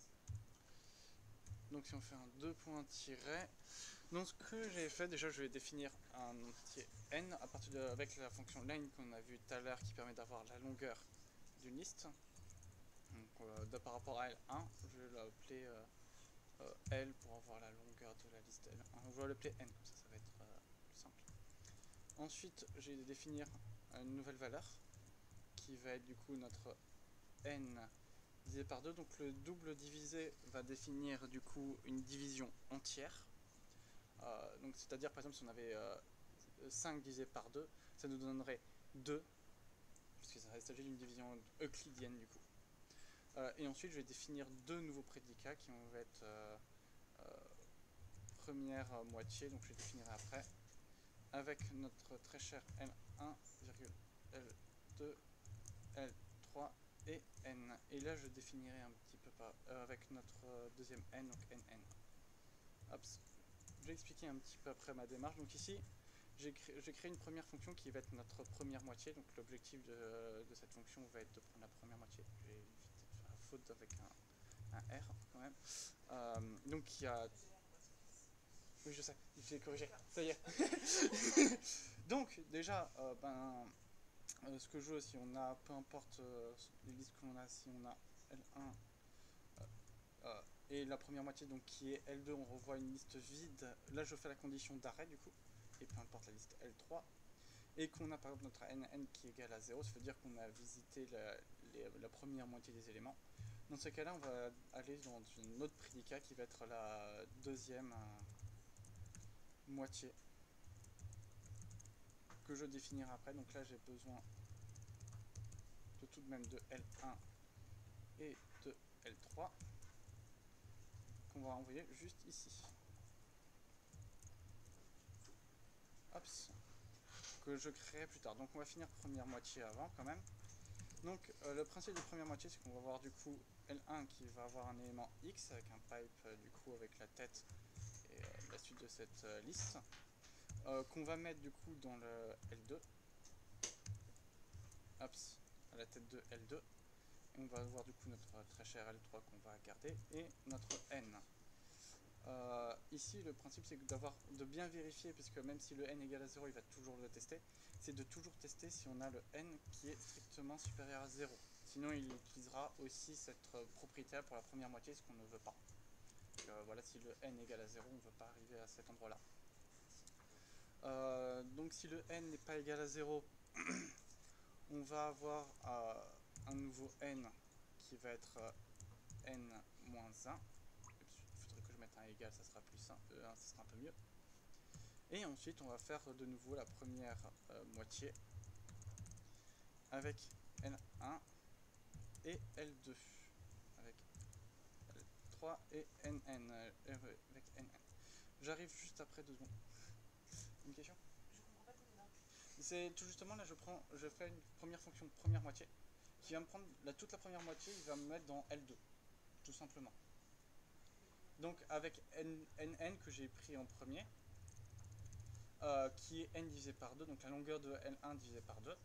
Donc si on fait un 2 points tiret. Donc ce que j'ai fait, déjà je vais définir un entier n à partir avec la fonction line qu'on a vu tout à l'heure qui permet d'avoir la longueur d'une liste. Donc par rapport à L1, je vais l'appeler L pour avoir la longueur de la liste L1. On va l'appeler n, comme ça va être plus simple. Ensuite, je vais définir une nouvelle valeur qui va être du coup notre n divisé par 2. Donc le double divisé va définir du coup une division entière. Donc c'est-à-dire par exemple si on avait 5 divisé par 2, ça nous donnerait 2, puisque ça s'agit d'une division euclidienne du coup. Et ensuite je vais définir deux nouveaux prédicats qui vont être première moitié, donc je les définirai après, avec notre très cher L1, L2, L3 et N. Et là je définirai un petit peu avec notre deuxième N, donc NN. Hop. Je vais expliquer un petit peu après ma démarche. Donc ici, j'ai créé une première fonction qui va être notre première moitié. Donc l'objectif de cette fonction va être de prendre la première moitié. J'ai évité de faire la faute avec un R quand même. Donc il y a... Oui, je sais, j'ai corrigé. Ça y est. Donc déjà, ce que je veux, si on a, peu importe les listes que l'on a, si on a L1 et la première moitié donc qui est L2, on revoit une liste vide. Là je fais la condition d'arrêt du coup, et peu importe la liste L3, et qu'on a par exemple notre NN qui est égal à 0, ça veut dire qu'on a visité la première moitié des éléments. Dans ce cas là on va aller dans une autre prédicat qui va être la deuxième moitié que je définirai après. Donc là, j'ai besoin de tout de même de L1 et de L3 qu'on va envoyer juste ici. Hop, que je créerai plus tard. Donc on va finir première moitié avant quand même. Donc le principe de première moitié, c'est qu'on va avoir du coup L1 qui va avoir un élément X avec un pipe du coup avec la tête et la suite de cette liste qu'on va mettre du coup dans le L2. Hop, à la tête de L2. Et on va avoir du coup notre très cher L3 qu'on va garder et notre N. Ici le principe c'est de bien vérifier, puisque même si le n égale à 0 il va toujours le tester, c'est de toujours tester si on a le n qui est strictement supérieur à 0. Sinon il utilisera aussi cette propriété pour la première moitié, ce qu'on ne veut pas. Donc, voilà, si le n égale à 0 on ne veut pas arriver à cet endroit là. Donc si le n n'est pas égal à 0, on va avoir un nouveau n qui va être n-1. Il faudrait que je mette un égal, ça sera plus 1, ça sera un peu mieux. Et ensuite on va faire de nouveau la première moitié avec N1 et L2 avec L3 et NN avec NN. J'arrive juste après 2 secondes. Une question? Je comprends pas tes démarches. C'est tout justement là je fais une première fonction de première moitié qui va me prendre toute la première moitié, il va me mettre dans L2 tout simplement. Donc avec NN que j'ai pris en premier, qui est n divisé par 2, donc la longueur de L1 divisé par 2,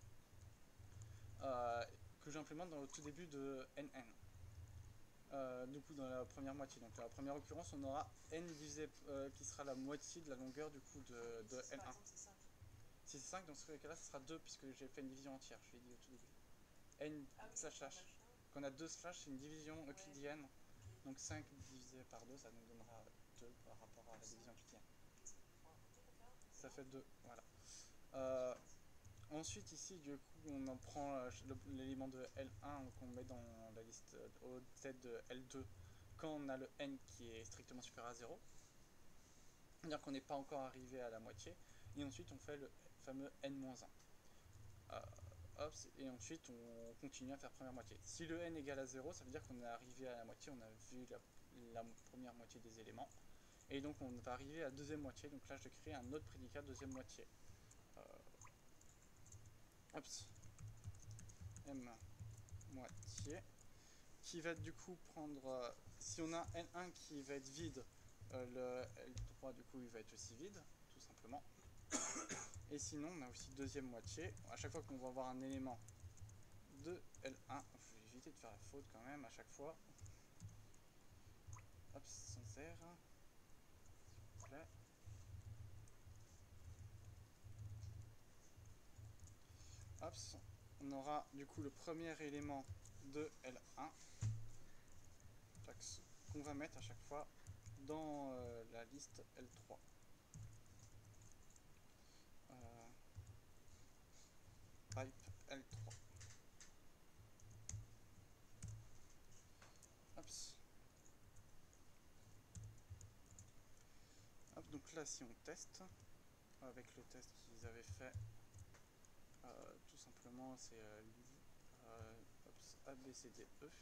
que j'implémente dans le tout début de NN. Du coup dans la première moitié. Donc dans la première occurrence on aura n divisé qui sera la moitié de la longueur du coup de Si L1. par exemple c'est 5. Si c'est 5, dans ce cas-là, ce sera 2 puisque j'ai fait une division entière, je l'ai dit au tout début. N slash slash. Quand on a 2 slash, c'est une division euclidienne. Donc 5 divisé par 2, ça nous donnera 2 par rapport à la division euclidienne. Ça fait 2, voilà. Ensuite ici du coup on en prend l'élément de L1 qu'on met dans la liste au tête de L2 quand on a le n qui est strictement supérieur à 0. C'est-à-dire qu'on n'est pas encore arrivé à la moitié. Et ensuite on fait le fameux n-1. Hop, et ensuite on continue à faire première moitié. Si le n égale à 0, ça veut dire qu'on est arrivé à la moitié, on a vu la première moitié des éléments. Et donc on va arriver à la deuxième moitié, donc là je crée un autre prédicat deuxième moitié. Hop, m moitié, qui va du coup prendre, si on a N1 qui va être vide, le L3 du coup il va être aussi vide, tout simplement. Et sinon on a aussi deuxième moitié, à chaque fois qu'on va avoir un élément de L1, il faut éviter de faire la faute quand même à chaque fois. Hop, sans R, s'il vous plaît. Hop, on aura du coup le premier élément de L1 qu'on va mettre à chaque fois dans la liste L3. Pipe L3. Hop. Hop, donc là si on teste, avec le test qu'ils avaient fait, tout simplement c'est A, B, C, D, E.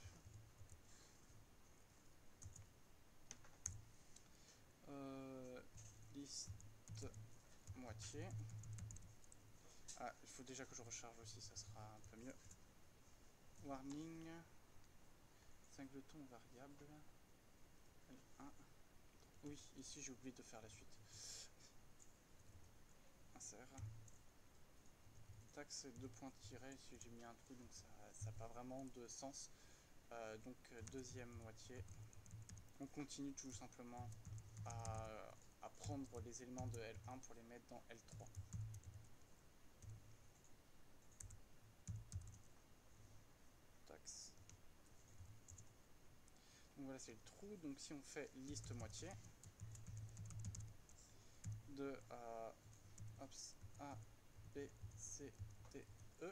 Liste moitié. Ah, il faut déjà que je recharge aussi, ça sera un peu mieux. Warning. Singleton variable. L1. Oui, ici j'ai oublié de faire la suite. Insert. Taxe 2 points tirés, ici j'ai mis un trou donc ça n'a pas vraiment de sens. Donc deuxième moitié. On continue tout simplement à prendre les éléments de L1 pour les mettre dans L3. Taxe. Donc voilà, c'est le trou. Donc si on fait liste moitié de A, B, C, D, E,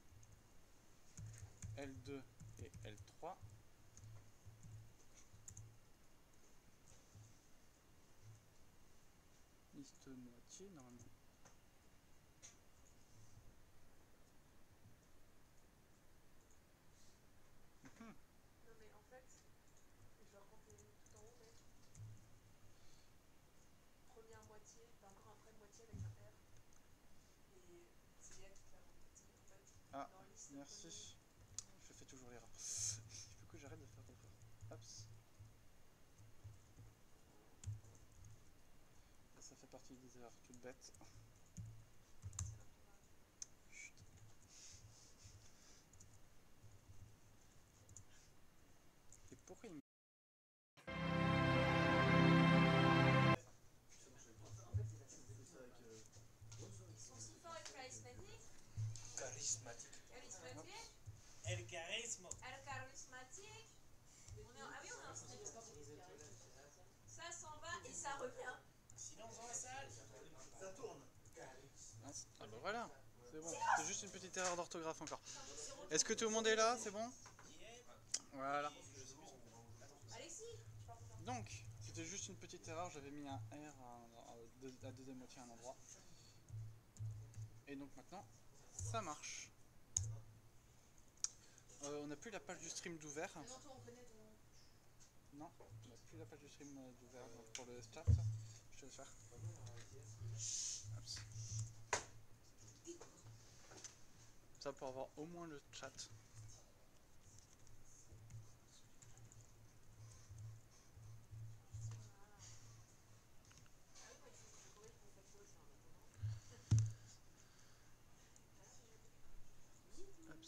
L2 et L3. Liste moitié normalement. Ah, leur liste. merci. Je fais toujours l'erreur. Il faut que j'arrête de faire d'erreur. Hop. Ça fait partie des erreurs toutes bêtes. Chut. Et pourquoi il me... Ils sont si forts et charismatiques. Charismatique. Charismatiques. El charisme. El charismatique. Ah oui, on est en stream. Ça s'en va et ça revient. Silence dans la salle. Ça tourne. Ah bah voilà, c'est bon. C'est juste une petite erreur d'orthographe encore. Est-ce que tout le monde est là? C'est bon? Voilà. Alexis, je parle pour toi. Donc, c'était juste une petite erreur. J'avais mis un R à la deuxième moitié à un endroit. Et donc maintenant, ça marche. On n'a plus la page du stream d'ouvert. Mais non, toi, on connaît ton. Non, on n'a plus la page du stream d'ouvert donc pour le chat. Je te laisse faire. Hop. Ça pour avoir au moins le chat. Hop.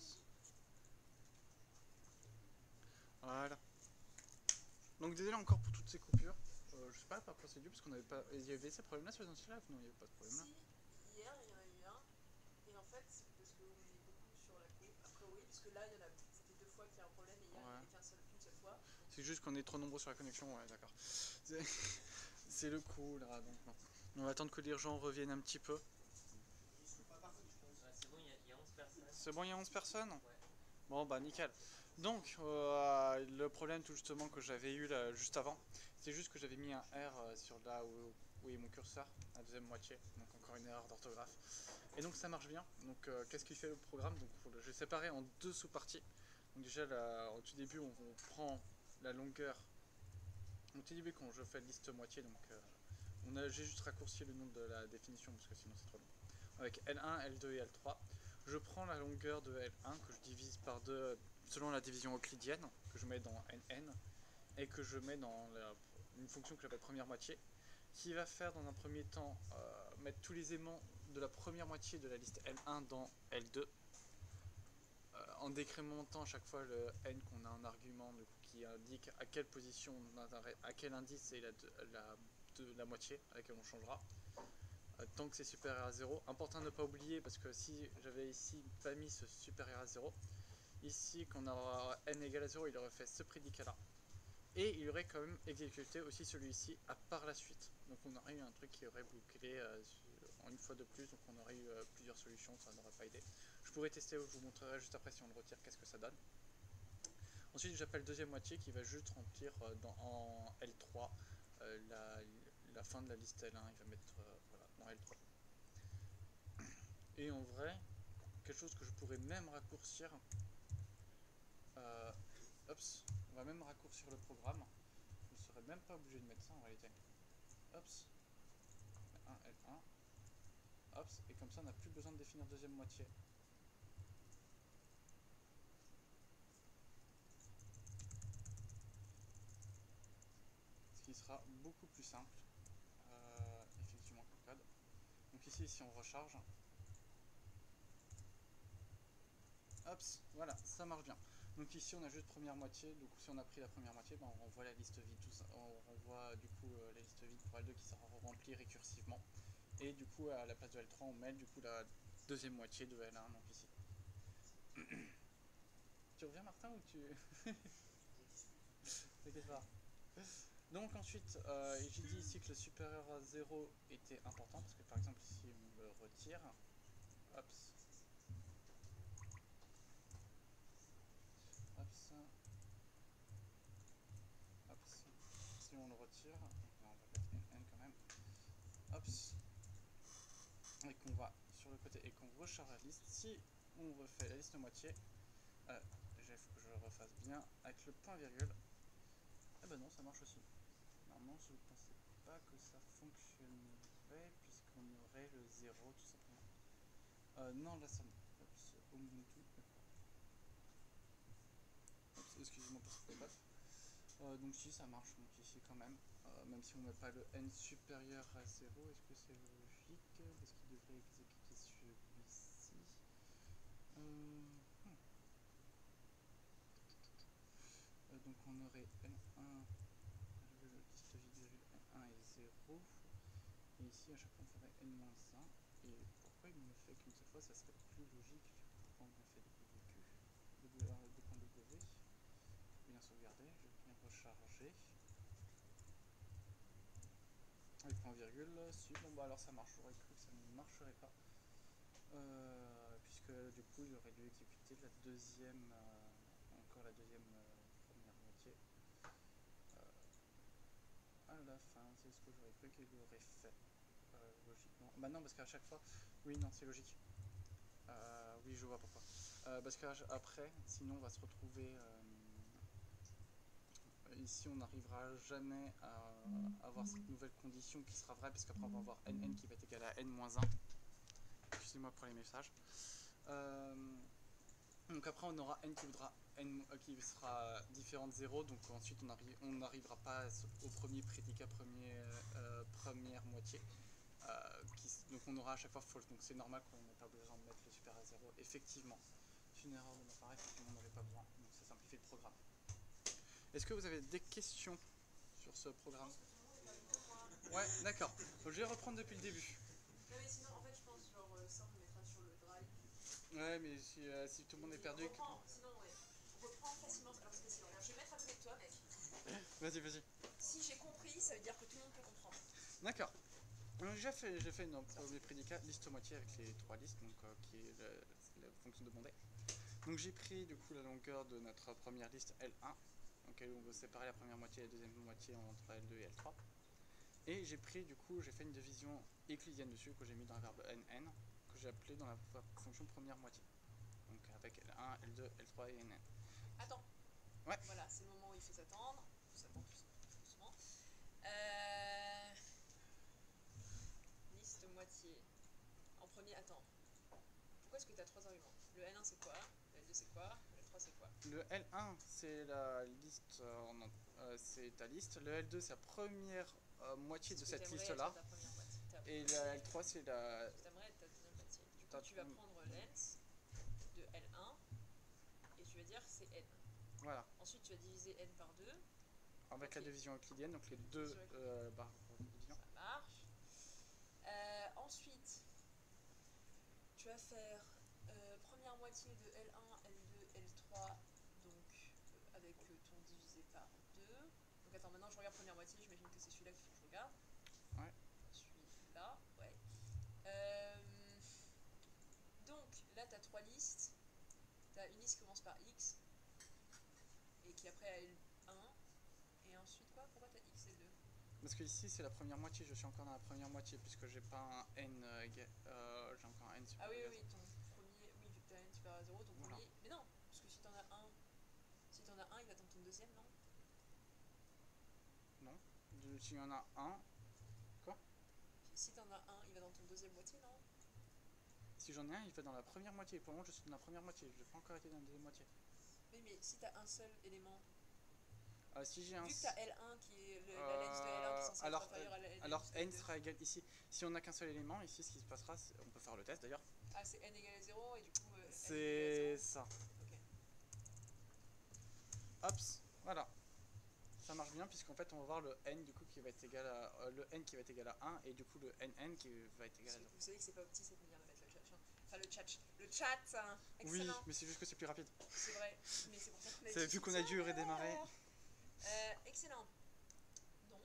Voilà. Donc désolé encore pour toutes ces coupures. Je sais pas par quoi c'est dû parce qu'on avait pas. Il y avait ces problèmes là sur les anciens lives? Non, il n'y avait pas de problème là. Si, hier, il y en a eu un. Et en fait, c'est parce qu'on est beaucoup sur la coupe. Après, oui, parce que là, il y en a. C'était 2 fois qu'il y a un problème et hier, il n'y avait qu'une seule fois. C'est juste qu'on est trop nombreux sur la connexion, ouais, d'accord. C'est le coup là, donc non. On va attendre que les gens reviennent un petit peu. C'est bon, il y a 11 personnes. C'est bon, il y a 11 personnes? Ouais. Bon, bah nickel. Donc, le problème tout justement que j'avais eu là, juste avant, c'est juste que j'avais mis un R sur là où est mon curseur, la deuxième moitié, donc encore une erreur d'orthographe. Et donc ça marche bien. Donc qu'est-ce qu'il fait le programme? Donc je l'ai séparé en 2 sous-parties. Donc déjà, au tout début, on prend la longueur. Au tout début, quand je fais liste moitié, donc j'ai juste raccourci le nom de la définition parce que sinon c'est trop long. Avec L1, L2 et L3, je prends la longueur de L1 que je divise par 2 selon la division euclidienne, que je mets dans NN, et que je mets dans une fonction que j'appelle première moitié, qui va faire dans un premier temps mettre tous les éléments de la première moitié de la liste L1 dans L2, en décrémentant à chaque fois le n qu'on a en argument, du coup, qui indique à quelle position, à quel indice est la moitié à laquelle on changera. Tant que c'est supérieur à 0. Important de ne pas oublier, parce que si j'avais ici pas mis ce supérieur à 0, ici quand on aura n égale à 0, il aurait fait ce prédicat là. Et il aurait quand même exécuté aussi celui-ci à par la suite. Donc on aurait eu un truc qui aurait bouclé une fois de plus, donc on aurait eu plusieurs solutions, ça n'aurait pas aidé. Je pourrais tester, je vous montrerai juste après si on le retire, qu'est-ce que ça donne. Ensuite j'appelle deuxième moitié qui va juste remplir en L3 la fin de la liste L1, il va mettre voilà, dans L3. Et en vrai, quelque chose que je pourrais même raccourcir, Hops, on va même raccourcir le programme. Je ne serais même pas obligé de mettre ça en réalité. Hops, 1 L1. Hops, et comme ça on n'a plus besoin de définir deuxième moitié. Ce qui sera beaucoup plus simple, effectivement, que le code. Donc ici, si on recharge, hops, voilà, ça marche bien. Donc ici on a juste première moitié, donc si on a pris la première moitié, ben on renvoie la liste vide, on renvoie du coup la liste vide pour L2 qui sera remplie récursivement. Et du coup à la place de L3 on met du coup la deuxième moitié de L1, donc ici. Tu reviens Martin ou tu... T'inquiète pas. Donc ensuite, j'ai dit ici que le supérieur à 0 était important, parce que par exemple ici on le retire, hops, hops, hops, si on le retire, on va mettre une N quand même, hops, et qu'on va sur le côté et qu'on recharge la liste, si on refait la liste moitié, il faut que je le refasse bien avec le point virgule, ah ben non ça marche aussi. Normalement je ne pensais pas que ça fonctionnerait puisqu'on aurait le 0 tout simplement. Non là ça... Hops, Ubuntu, bref. Donc si ça marche donc ici quand même, même si on met pas le n supérieur à 0, est-ce que c'est logique? Parce qu'il devrait exécuter celui-ci. Donc on aurait n1, le liste vide n1 est 0, et ici à chaque fois on ferait n-1, et pourquoi il me fait qu'une seule fois? Ça serait plus logique, pourquoi on me fait des points W, bien sauvegarder, je vais bien recharger. Avec point virgule, si, bon bah alors ça marche, j'aurais cru que ça ne marcherait pas. Puisque du coup il aurait dû exécuter la deuxième, encore la deuxième première moitié. À la fin, c'est ce que j'aurais cru qu'il aurait fait, logiquement. Bah non, parce qu'à chaque fois, oui, non, c'est logique. Oui, je vois pourquoi. Parce qu'après, sinon on va se retrouver... ici on n'arrivera jamais à avoir cette nouvelle condition qui sera vraie, puisqu'après on va avoir nn qui va être égal à n-1. Excusez-moi pour les messages. Donc après on aura n qui voudra qui sera différent de 0, donc ensuite on n'arrivera pas au premier prédicat, première moitié. Donc on aura à chaque fois false, donc c'est normal qu'on n'ait pas besoin de mettre le super à 0. Effectivement, c'est une erreur de ma part, effectivement on n'avait pas besoin, donc ça simplifie le programme. Est-ce que vous avez des questions sur ce programme? Ouais, d'accord. Donc, je vais reprendre depuis le début. Non mais sinon en fait je pense genre ça on le mettra sur le drive. Ouais, mais si tout le monde est perdu... Sinon ouais, on reprend facilement, alors c'est facile, regarde, je vais mettre à côté de toi mec. Vas-y. Si j'ai compris, ça veut dire que tout le monde peut comprendre. D'accord. Donc j'ai fait une premier prédicat, liste moitié avec les 3 listes, donc qui est la fonction demandée. Donc j'ai pris du coup la longueur de notre première liste L1, donc on veut séparer la première moitié et la deuxième moitié entre L2 et L3. Et j'ai pris du coup, j'ai fait une division euclidienne dessus que j'ai mis dans le verbe nn, que j'ai appelé dans la fonction première moitié. Donc avec L1, L2, L3 et nn. Attends. Ouais. Voilà, c'est le moment où il faut s'attendre. Il faut s'attendre tout doucement. Liste moitié. En premier, attends. Pourquoi est-ce que tu as 3 arguments? Le L1 c'est quoi? Le L2 c'est quoi? Le L3 c'est quoi? Le L1 c'est la liste, c'est ta liste. Le L2 c'est la première moitié de cette liste là. Et la L3 c'est la... Tu aimerais être ta deuxième moitié. Du coup tu vas prendre length de L1 et tu vas dire c'est n. Voilà. Ensuite tu vas diviser n par 2. Avec la division euclidienne, donc les deux barres de division. Ça marche. Ensuite, tu vas faire première moitié de L1, L2, L3, donc avec ton divisé par 2. Donc attends, maintenant je regarde première moitié, j'imagine que c'est celui-là qu'il faut que je regarde. Ouais. Celui-là, ouais. Donc là tu as 3 listes. Tu as une liste qui commence par X et qui après a L1. Et ensuite quoi? Pourquoi tu as X et 2? Parce que ici c'est la première moitié, je suis encore dans la première moitié puisque j'ai pas un n, j'ai encore un n supérieur. Ah oui, ton premier, oui, vu que tu as n supérieur à 0, ton voilà. premier. Mais non, parce que si tu en as un, il va dans ton deuxième, non? Non. S'il y en a un. Quoi? Si tu en as un, il va dans ton deuxième moitié, non? Si j'en ai un, il va dans la première moitié. Pour le moment, je suis dans la première moitié, je n'ai pas encore été dans la deuxième moitié. Oui, mais si tu as un seul élément. Si j'ai un... Vu que tu as L1 qui est la liste de L1 qui est censée être inférieure à la L2. Alors n sera égal ici. Si on n'a qu'un seul élément, ici ce qui se passera, on peut faire le test d'ailleurs. Ah, c'est n égale à 0 et du coup. C'est ça. Ok. Hops, voilà. Ça marche bien puisqu'en fait on va voir le n du coup qui va être égal à le n qui va être égal à 1 et du coup le nn qui va être égal à 0. Vous savez que c'est pas petit cette manière de mettre le chat. Enfin le chat, hein. Excellent. Oui, mais c'est juste que c'est plus rapide. C'est vrai, mais c'est pour ça qu'on a C'est vu qu'on a dû redémarrer. Excellent. Donc,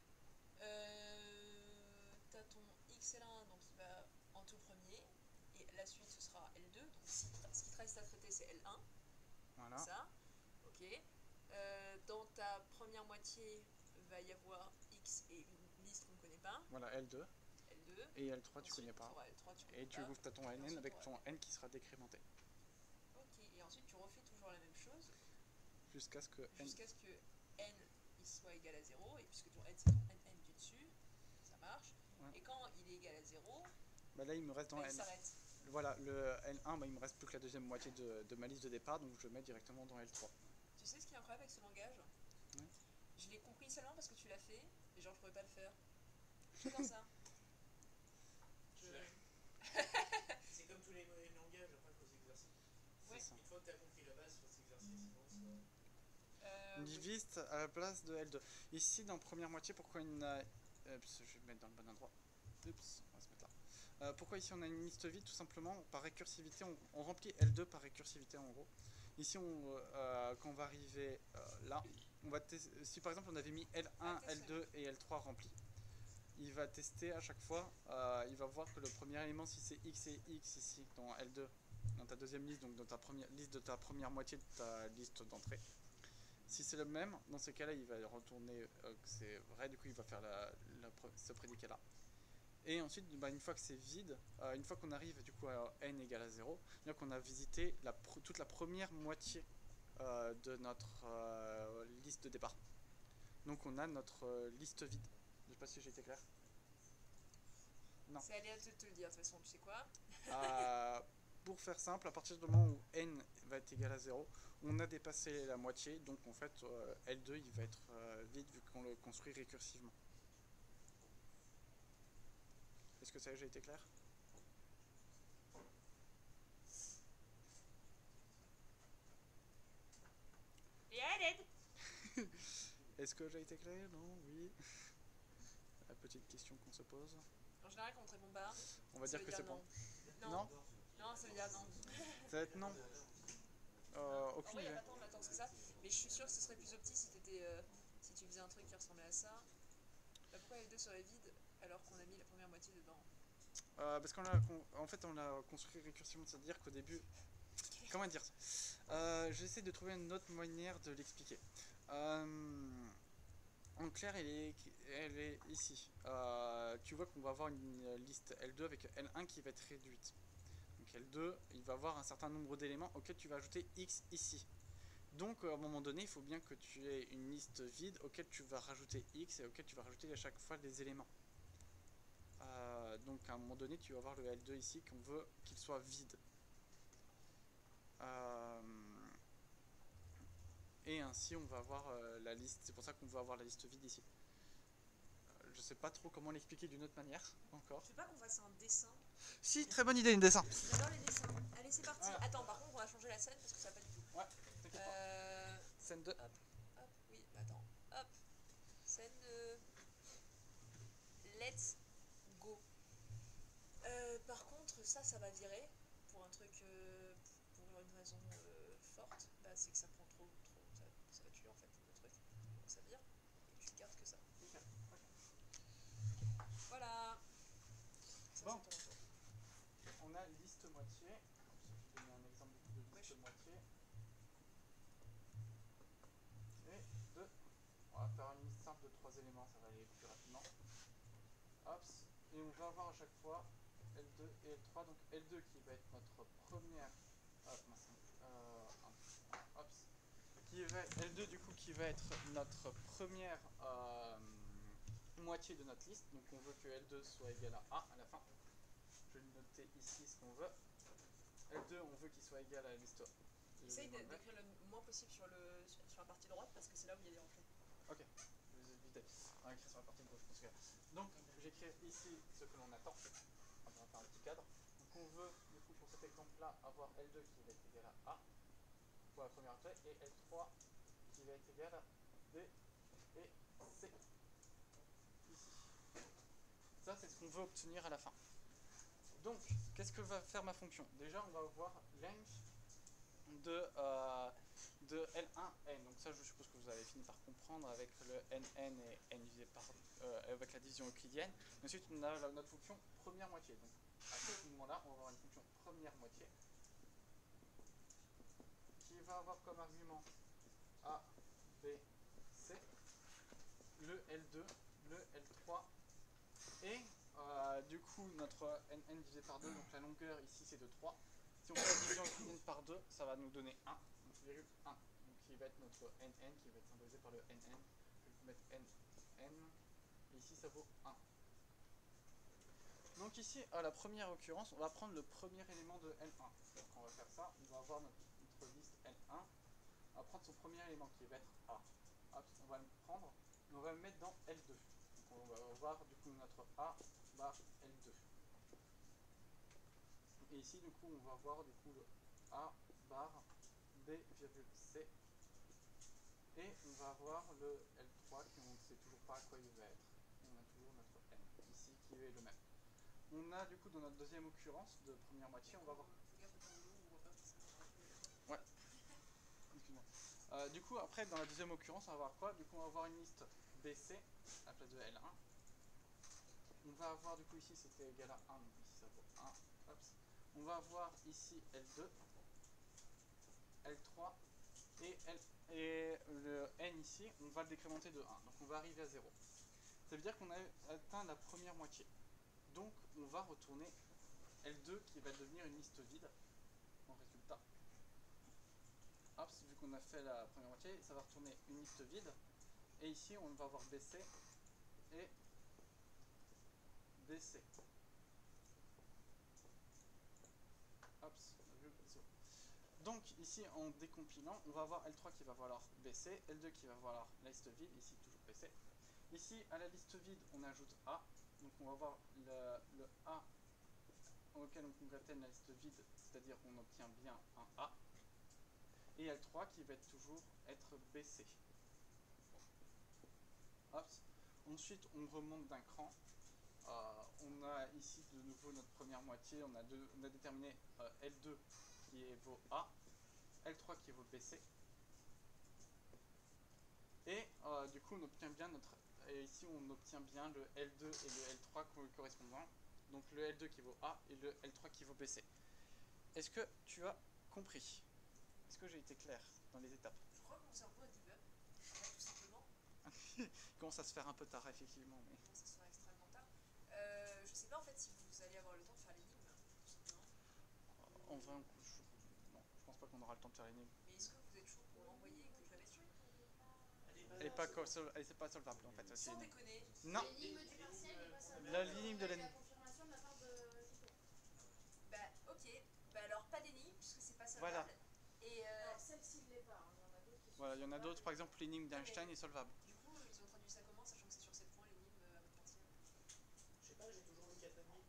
t'as ton XL1 donc il va en tout premier et la suite ce sera L2. Donc ce qui te reste à traiter c'est L1. Voilà. Ça. Ok. Dans ta première moitié va y avoir X et une liste qu'on ne connaît pas. Voilà, L2. Et L3 tu connais pas. L3, tu connais et tu ouvres ton nn avec ton n qui sera décrémenté. Ok, et ensuite tu refais toujours la même chose. Jusqu'à ce que n il soit égal à 0, et puisque ton n c'est ton nn du dessus, ça marche. Ouais. Et quand il est égal à 0, bah là il me reste dans il n. s'arrête. Voilà, le L1, bah, il me reste plus que la deuxième moitié de ma liste de départ, donc je le mets directement dans L3. Tu sais ce qui est incroyable avec ce langage? Ouais. Je l'ai compris seulement parce que tu l'as fait, et genre je pourrais pas le faire. J'adore ça. Je... C'est comme tous les langages, après il faut s'exercer. Ouais. C'est ça. Une fois que tu as compris la base, il faut s'exercer, sinon ça... Oui. List à la place de L2. Ici, dans première moitié, pourquoi il a... je vais me mettre dans le bon endroit. Oups, on va se mettre là. Pourquoi ici on a une liste vide? Tout simplement, par récursivité, on remplit L2 par récursivité en gros. Ici, quand on va arriver là, on va si par exemple on avait mis L1, L2 et L3 remplis, il va tester à chaque fois, il va voir que le premier élément, si c'est X et X ici, dans L2, dans ta deuxième liste, donc dans ta première liste de ta première moitié de ta liste d'entrée, si c'est le même, dans ces cas-là, il va retourner que c'est vrai, du coup il va faire ce prédicat-là. Et ensuite, bah, une fois que c'est vide, une fois qu'on arrive du coup à n égale à 0, c'est-à-dire qu'on a visité toute la première moitié de notre liste de départ. Donc on a notre liste vide. Je sais pas si j'ai été clair. Non. C'est aléatoire de te le dire, de toute façon, tu sais quoi? Pour faire simple, à partir du moment où n va être égal à 0, on a dépassé la moitié, donc en fait L2 il va être vide vu qu'on le construit récursivement. Est-ce que ça a déjà été clair? Et à l'aide! Est-ce que j'ai été clair? Non? Oui? La petite question qu'on se pose. En général, quand on te répond pas, On va ça dire veut que c'est non. bon. Non. Non? Non, ça veut dire non. Ça va être non. En Aucune vrai, il n'y idée. a pas tant de latence que ça, mais je suis sûre que ce serait plus opti si, si tu faisais un truc qui ressemblait à ça. Bah, pourquoi L2 serait vide alors qu'on a mis la première moitié dedans? Parce en fait, on l'a construit récursivement, c'est-à-dire qu'au début... Comment dire ça? J'essaie de trouver une autre manière de l'expliquer. En clair, elle est ici. Tu vois qu'on va avoir une liste L2 avec L1 qui va être réduite. Donc L2, il va avoir un certain nombre d'éléments auxquels tu vas ajouter X ici. Donc à un moment donné, il faut bien que tu aies une liste vide auquel tu vas rajouter X et auquel tu vas rajouter à chaque fois des éléments. Donc à un moment donné, tu vas avoir le L2 ici qu'on veut qu'il soit vide. Et ainsi on va avoir la liste, c'est pour ça qu'on veut avoir la liste vide ici. Je sais pas trop comment l'expliquer d'une autre manière encore. Tu veux pas qu'on fasse un dessin? Si, très bonne idée, une dessin. J'adore les dessins. Allez, c'est parti. Voilà. Attends, par contre, on va changer la scène parce que ça va pas du tout. Ouais, t'inquiète pas. Scène 2. Hop, oui, attends. Hop. Scène 2. Let's go. Par contre, ça va virer. Pour un truc, pour une raison forte, bah, c'est que ça prend trop, ça va tuer en fait le truc. Donc ça vire. Et tu gardes que ça. Voilà. Ça, Bon. c'est ton retour. On a liste moitié. Je vais donner un exemple de liste moitié. Et deux. On va faire une liste simple de 3 éléments, ça va aller plus rapidement. Hop. Et on va avoir à chaque fois L2 et L3. Donc L2 qui va être notre première. Hop. L2 du coup qui va être notre première moitié de notre liste. Donc on veut que L2 soit égal à A à la fin. Je vais noter ici ce qu'on veut. L2 on veut qu'il soit égal à la liste. Essaye d'écrire le moins possible sur la partie droite parce que c'est là où il y a des rentrées. Ok, je vais éviter. On va écrire sur la partie gauche. Parce que... Donc j'écris ici ce que l'on attend. On va faire un petit cadre. Donc on veut du coup pour cet exemple là avoir L2 qui va être égal à A pour la première entrée et L3 qui va être égal à B et C. Ici. Ça c'est ce qu'on veut obtenir à la fin. Donc, qu'est-ce que va faire ma fonction? Déjà, on va avoir length de L1n. Donc ça, je suppose que vous avez fini par comprendre avec le nn et n divisé par avec la division euclidienne. Ensuite, on a notre fonction première moitié. Donc, à ce moment-là, on va avoir une fonction première moitié qui va avoir comme argument A, B, C, le L2, le L3 et du coup notre nn divisé par 2, donc la longueur ici c'est de 3. Si on fait la division euclidienne par 2, ça va nous donner 1, donc virgule 1. Donc qui va être notre nn qui va être symbolisé par le nn. Je vais mettre nn et ici ça vaut 1. Donc ici à la première occurrence, on va prendre le premier élément de L1. Donc on va faire ça, on va avoir notre liste L1. On va prendre son premier élément qui va être A. Hop, on va le prendre et on va le mettre dans L2. Donc on va voir du coup notre A bar L2. Et ici du coup on va voir du coup le A bar B virgule C. Et on va avoir le L3 qui on ne sait toujours pas à quoi il va être. Et on a toujours notre N ici qui est le même. On a du coup dans notre deuxième occurrence de première moitié, on va voir. Fais gaffe à ton nom, on voit pas forcément. Ouais. Excuse-moi. Du coup après dans la deuxième occurrence on va voir quoi? Du coup on va avoir une liste BC à la place de L1. On va avoir du coup ici c'était égal à 1, donc ici ça vaut 1. Hop. On va avoir ici L2, L3 et le N ici, on va le décrémenter de 1. Donc on va arriver à 0. Ça veut dire qu'on a atteint la première moitié. Donc on va retourner L2 qui va devenir une liste vide en résultat. Hop, vu qu'on a fait la première moitié, ça va retourner une liste vide. Et ici on va avoir BC et BC. Hop, donc ici en décompilant, on va avoir L3 qui va valoir BC, L2 qui va valoir la liste vide, ici toujours BC. Ici à la liste vide on ajoute A, donc on va avoir le A auquel on concatène la liste vide, c'est-à-dire qu'on obtient bien un A. Et L3 qui va toujours être BC. Hop. Ensuite on remonte d'un cran. On a ici de nouveau notre première moitié, on a déterminé L2 qui vaut A, L3 qui vaut BC. Et du coup on obtient bien et ici on obtient bien le L2 et le L3 correspondants. Donc le L2 qui vaut A et le L3 qui vaut BC. Est-ce que tu as compris? Est-ce que j'ai été clair dans les étapes? Je crois que mon cerveau a dit tout simplement. Il commence à se faire un peu tard effectivement. Mais... Ça sera extrêmement tard. Je sais pas en fait si vous allez avoir le temps de faire l'énigme, tout simplement. En vrai, non, je pense pas qu'on aura le temps de faire l'énigme. Mais est-ce que vous êtes chaud pour l'envoyer et que je la mette sur? Elle est pas solvable en fait. Sans déconner. Non. L'énigme du partiel n'est pas solvable. La ligne de On a eu l'énigme. la confirmation de la part de JP. Bah ok, bah alors pas d'énigme puisque c'est pas solvable. Voilà. Et Alors celle-ci ne l'est pas, hein. Il y en a d'autres qui sont Voilà, il y en a solvables. d'autres, par exemple l'énigme d'Einstein est solvable. du coup, ils ont traduit ça comment, sachant que c'est sur 7 points l'énigme à votre partiel? Je sais pas, j'ai toujours eu 4,5.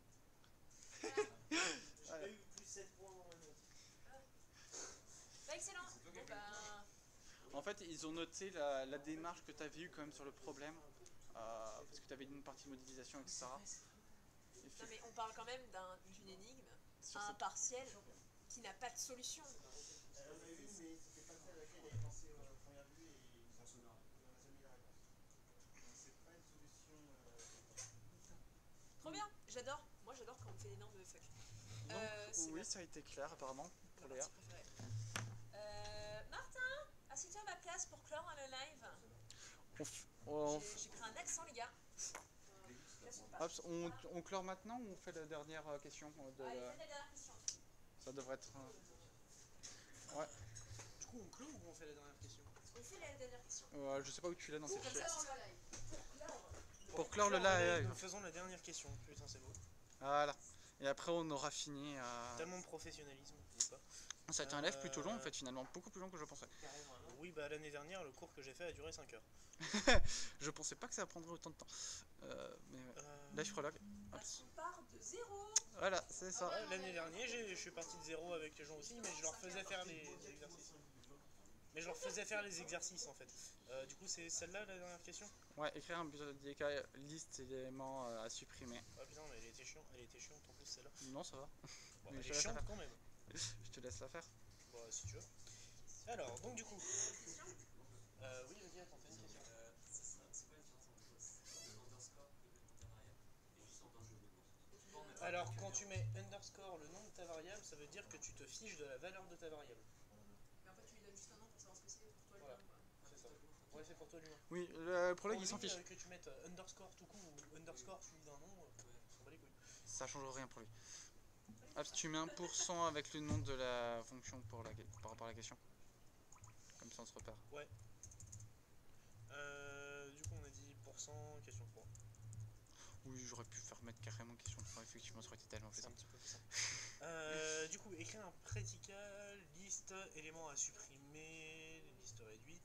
Voilà. J'ai eu plus 7 points dans ma note. Bah excellent. C'est toi qui Bon as fait bah... En fait, ils ont noté la démarche que tu avais eue quand même sur le problème, parce que tu avais une partie de modélisation, etc. Non mais on parle quand même d'une énigme Sur à un cette- partiel qui n'a pas de solution. J'en ai eu une, mais c'était pas celle à laquelle j'avais pensé à première vue et on n'a jamais eu la réponse. Donc c'est pas une solution. Trop bien, j'adore. Moi j'adore quand on me fait l'énorme fuck. Donc, c'est oui, ma- ça a été clair apparemment ma pour Léa. partie préférée. Martin, assieds-toi à ma place pour clore le live. J'ai pris un accent les gars. Laisse-moi pas. Hop, on clore maintenant ou on fait la dernière question de Allez, fais la dernière question. Ça devrait être... Ouais, Du coup, on clôt ou on fait la dernière question? On fait la dernière question. je sais pas où tu l'as dans tes Comme fichiers. ça, Dans c'est le live. Pour clore le live. Nous faisons la dernière question. Putain, c'est beau. Voilà. Et après on aura fini. Tellement de professionnalisme, ou pas. Ça a été un live plutôt long en fait finalement, beaucoup plus long que je pensais. Carrément, non? Oui, bah l'année dernière, le cours que j'ai fait a duré 5 heures. Je pensais pas que ça prendrait autant de temps. Mais ouais. Live prologue. Hop. parce qu'on part de zéro. Voilà, c'est ça. Ouais, l'année dernière, je suis parti de zéro avec les gens aussi, mais je leur faisais faire les exercices. Mais je leur faisais faire les exercices en fait. Du coup, c'est celle-là la dernière question? Ouais, écrire un bibliothèque liste d'éléments à supprimer. Ah putain, mais elle était chiante en plus celle-là. Non, ça va. Bon, Mais elle je est vais la chiante faire. quand même. Je te laisse la faire. Bon, si tu veux. Alors, donc du coup. Oui, vas-y, attends, fais une question. C'est quoi la différence entre un underscore élémentaire variable et juste un danger de Alors, quand tu mets underscore le nom de ta variable, ça veut dire que tu te fiches de la valeur de ta variable. Mais en fait, tu lui donnes juste un nom pour savoir ce que c'est pour toi le Voilà. nom, quoi. C'est ça. Ouais, c'est pour toi, l'humain. Oui, le prologue Pour il s'en lui, fiche. que tu mettes underscore tout court ou underscore suivi d'un nom, on s'en bat les couilles. Ça change rien pour lui. Hop, tu mets 1% avec le nom de la fonction par rapport à la question. Comme ça on se repère. Du coup, on a dit %, question 3. Oui, j'aurais pu faire mettre carrément question 3, effectivement ça aurait été tellement plus C'est un simple. petit peu plus simple. Du coup, écrire un prédicat, liste, éléments à supprimer, liste réduite.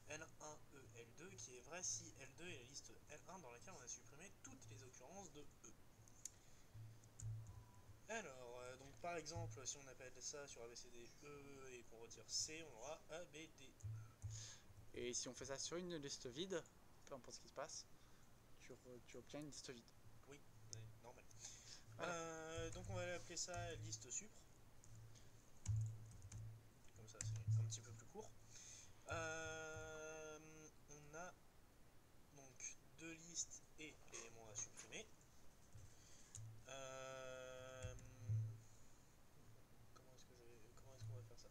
L1, E, L2, qui est vrai si L2 est la liste L1 dans laquelle on a supprimé toutes les occurrences de E. Alors, donc par exemple, si on appelle ça sur ABCD E et qu'on retire C, on aura A, B, D. Et si on fait ça sur une liste vide, peu importe ce qui se passe, tu obtiens une liste vide. Oui, normal. Voilà. Donc on va appeler ça liste supre. Comme ça, c'est un petit peu plus court. On a donc deux listes et l'élément à supprimer. Comment est-ce qu'on va faire ça?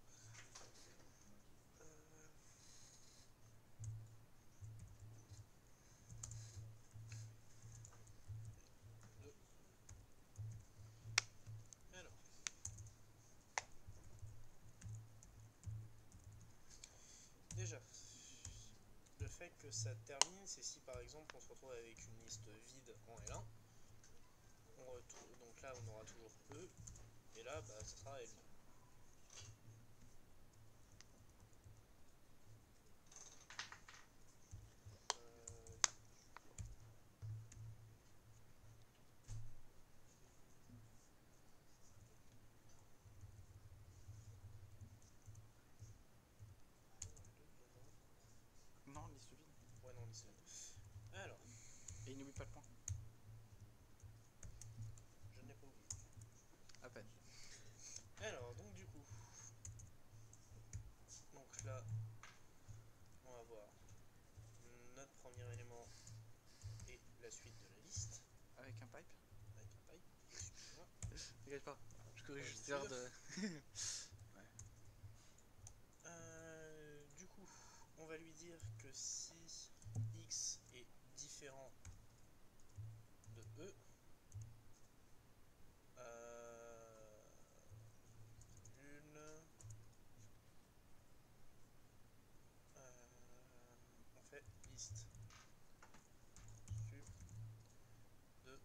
Alors. Déjà, le fait que ça termine, c'est si par exemple on se retrouve avec une liste vide en L1. Donc là on aura toujours E, et là bah, ça sera L2. Non, liste vide. Ouais, non, liste vide. Alors, Et il n'oublie pas le point. je ne l'ai pas oublié. À peine. Alors, donc du coup, donc là, on va voir notre premier élément et la suite de la liste. Avec un pipe. Avec un pipe, excusez-moi. T'inquiète pas. Je corrige Ouais, juste bien l'heure sûr. de. Du coup, on va lui dire que si x est différent de E, on fait liste sup de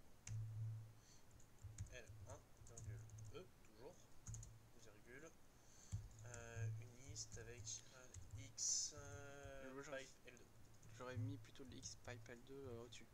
L1, virgule E, toujours, virgule, une liste avec x pipe L2. J'aurais mis plutôt le X pipe L2 au-dessus.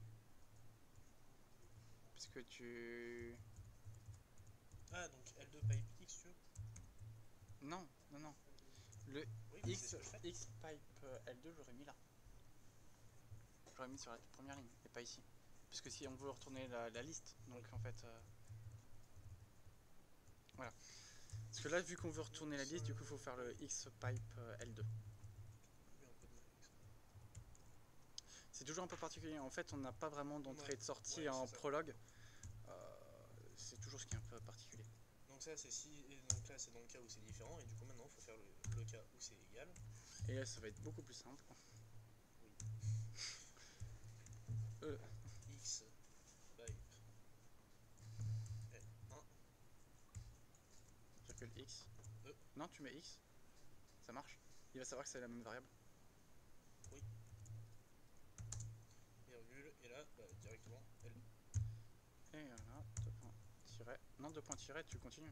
Puisque tu. Ah, donc L2 pipe X, tu veux? Non, non, non. Le Oui, mais c'est X, ce que je fais. X pipe L2, j'aurais mis là. J'aurais mis sur la toute première ligne et pas ici. Puisque si on veut retourner la liste, donc Oui. en fait. Voilà. Parce que là, vu qu'on veut retourner la liste, du coup, il faut faire le X pipe L2. J'ai un peu de mal avec ça. C'est toujours un peu particulier. En fait, on n'a pas vraiment d'entrée et de sortie Ouais, en c'est ça. prologue. C'est toujours ce qui est un peu particulier. Donc ça c'est si, et donc là c'est dans le cas où c'est différent, et du coup maintenant il faut faire le cas où c'est égal. Et là, ça va être beaucoup plus simple. Oui. X pipe L1. Virgule X. E. Non, tu mets X. Ça marche. Il va savoir que c'est la même variable. Oui. Virgule, et là, bah, directement L. Et voilà, 2 points tirés. Non, 2 points tirés, tu continues.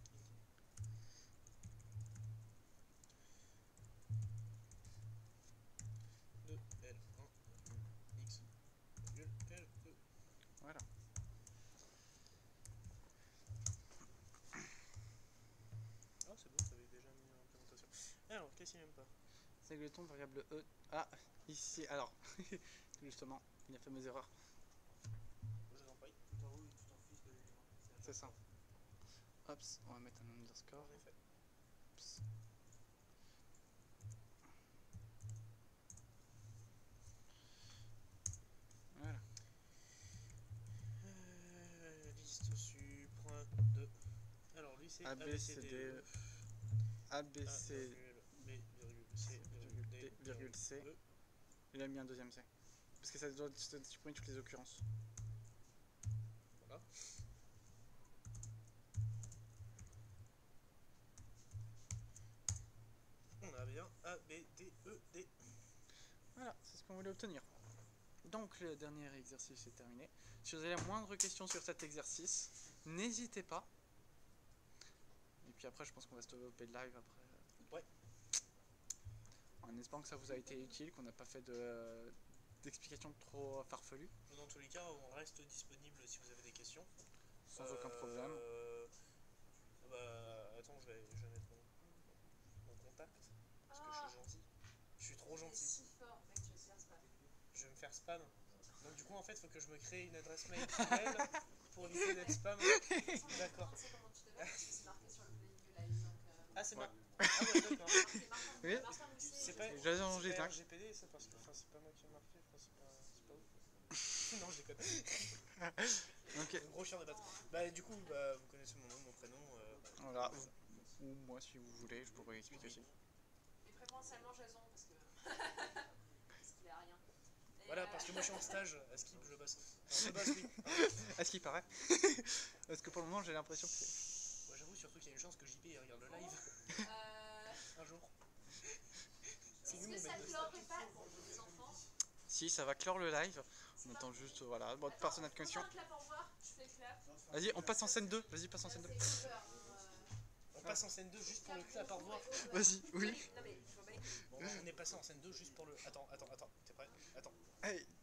De L1, X, virgule, L2. Voilà. Ah, c'est bon, ça avait déjà mis l'implémentation. Alors, qu'est-ce qu'il n'aime pas? Singleton, variable E. Ah, ici, alors, justement, il y a la fameuse erreur. Je t'en prie. Tout en haut et tout en fiche de l'élément. C'est ça. Hops, on va mettre un underscore. En effet. Hops. Voilà. Liste supre de. Alors, lui c'est A, B, C, D, ABCDE. A, B, C, B, virgule, C, virgule, D, virgule C. E. Il a mis un deuxième C. Parce que ça doit supprimer toutes les occurrences. Voilà. On a bien A, B, D, E, D. Voilà, c'est ce qu'on voulait obtenir. Donc le dernier exercice est terminé. Si vous avez la moindre question sur cet exercice, n'hésitez pas. Et puis après, je pense qu'on va stopper le live après. Ouais. En espérant j'espère que ça vous a été utile, qu'on n'a pas fait d'explications trop farfelues. Dans tous les cas, on reste disponible si vous avez des questions. Sans aucun problème. Attends, je vais mettre mon contact. Parce que je suis gentil. Je suis trop T'es gentil. si fort, mec, tu vas se faire spam. Je vais me faire spam. Donc du coup, en fait, il faut que je me crée une adresse mail email pour éviter d'être spam. D'accord. Tu sais comment tu t'appelles parce que c'est marqué sur le Playing You Live. Donc, Ah, c'est Ouais. Ah ouais, d'accord. c'est marquant. Oui. Martin Mousset, C'est pas, J'avais changé c'est pas tac. RGPD, ça, parce que c'est pas moi qui ai marqué, c'est pas ouf. Non, je déconne. Ok, Un gros chien de battre. Bah, du coup, vous connaissez mon nom, mon prénom. voilà. Ou moi, si vous voulez, je pourrais expliquer aussi. Et préférentiellement Jason parce que. parce qu'il a rien. Et, Voilà, parce que moi je suis en stage, à Skip, je bosse. Enfin, je bosse, oui. Est-ce qu'il paraît? Parce que pour le moment, j'ai l'impression que c'est... Moi, j'avoue surtout qu'il y a une chance que JP regarde le live un jour. C'est Est-ce lui que mon ça maître de clore stage. pas pour les enfants? Si, ça va clore le live. On attend juste, voilà, votre personne de On connexion. fait un clap au revoir, tu fais le clap. Vas-y, on passe en scène 2. Vas-y, passe en scène 2. C'est over. On passe en scène 2 juste pour le clap au revoir. Vas-y, oui. Non mais, je vois pas. Bon, on est passé en scène 2 juste pour le. Attends, t'es prêt? Attends. Hey,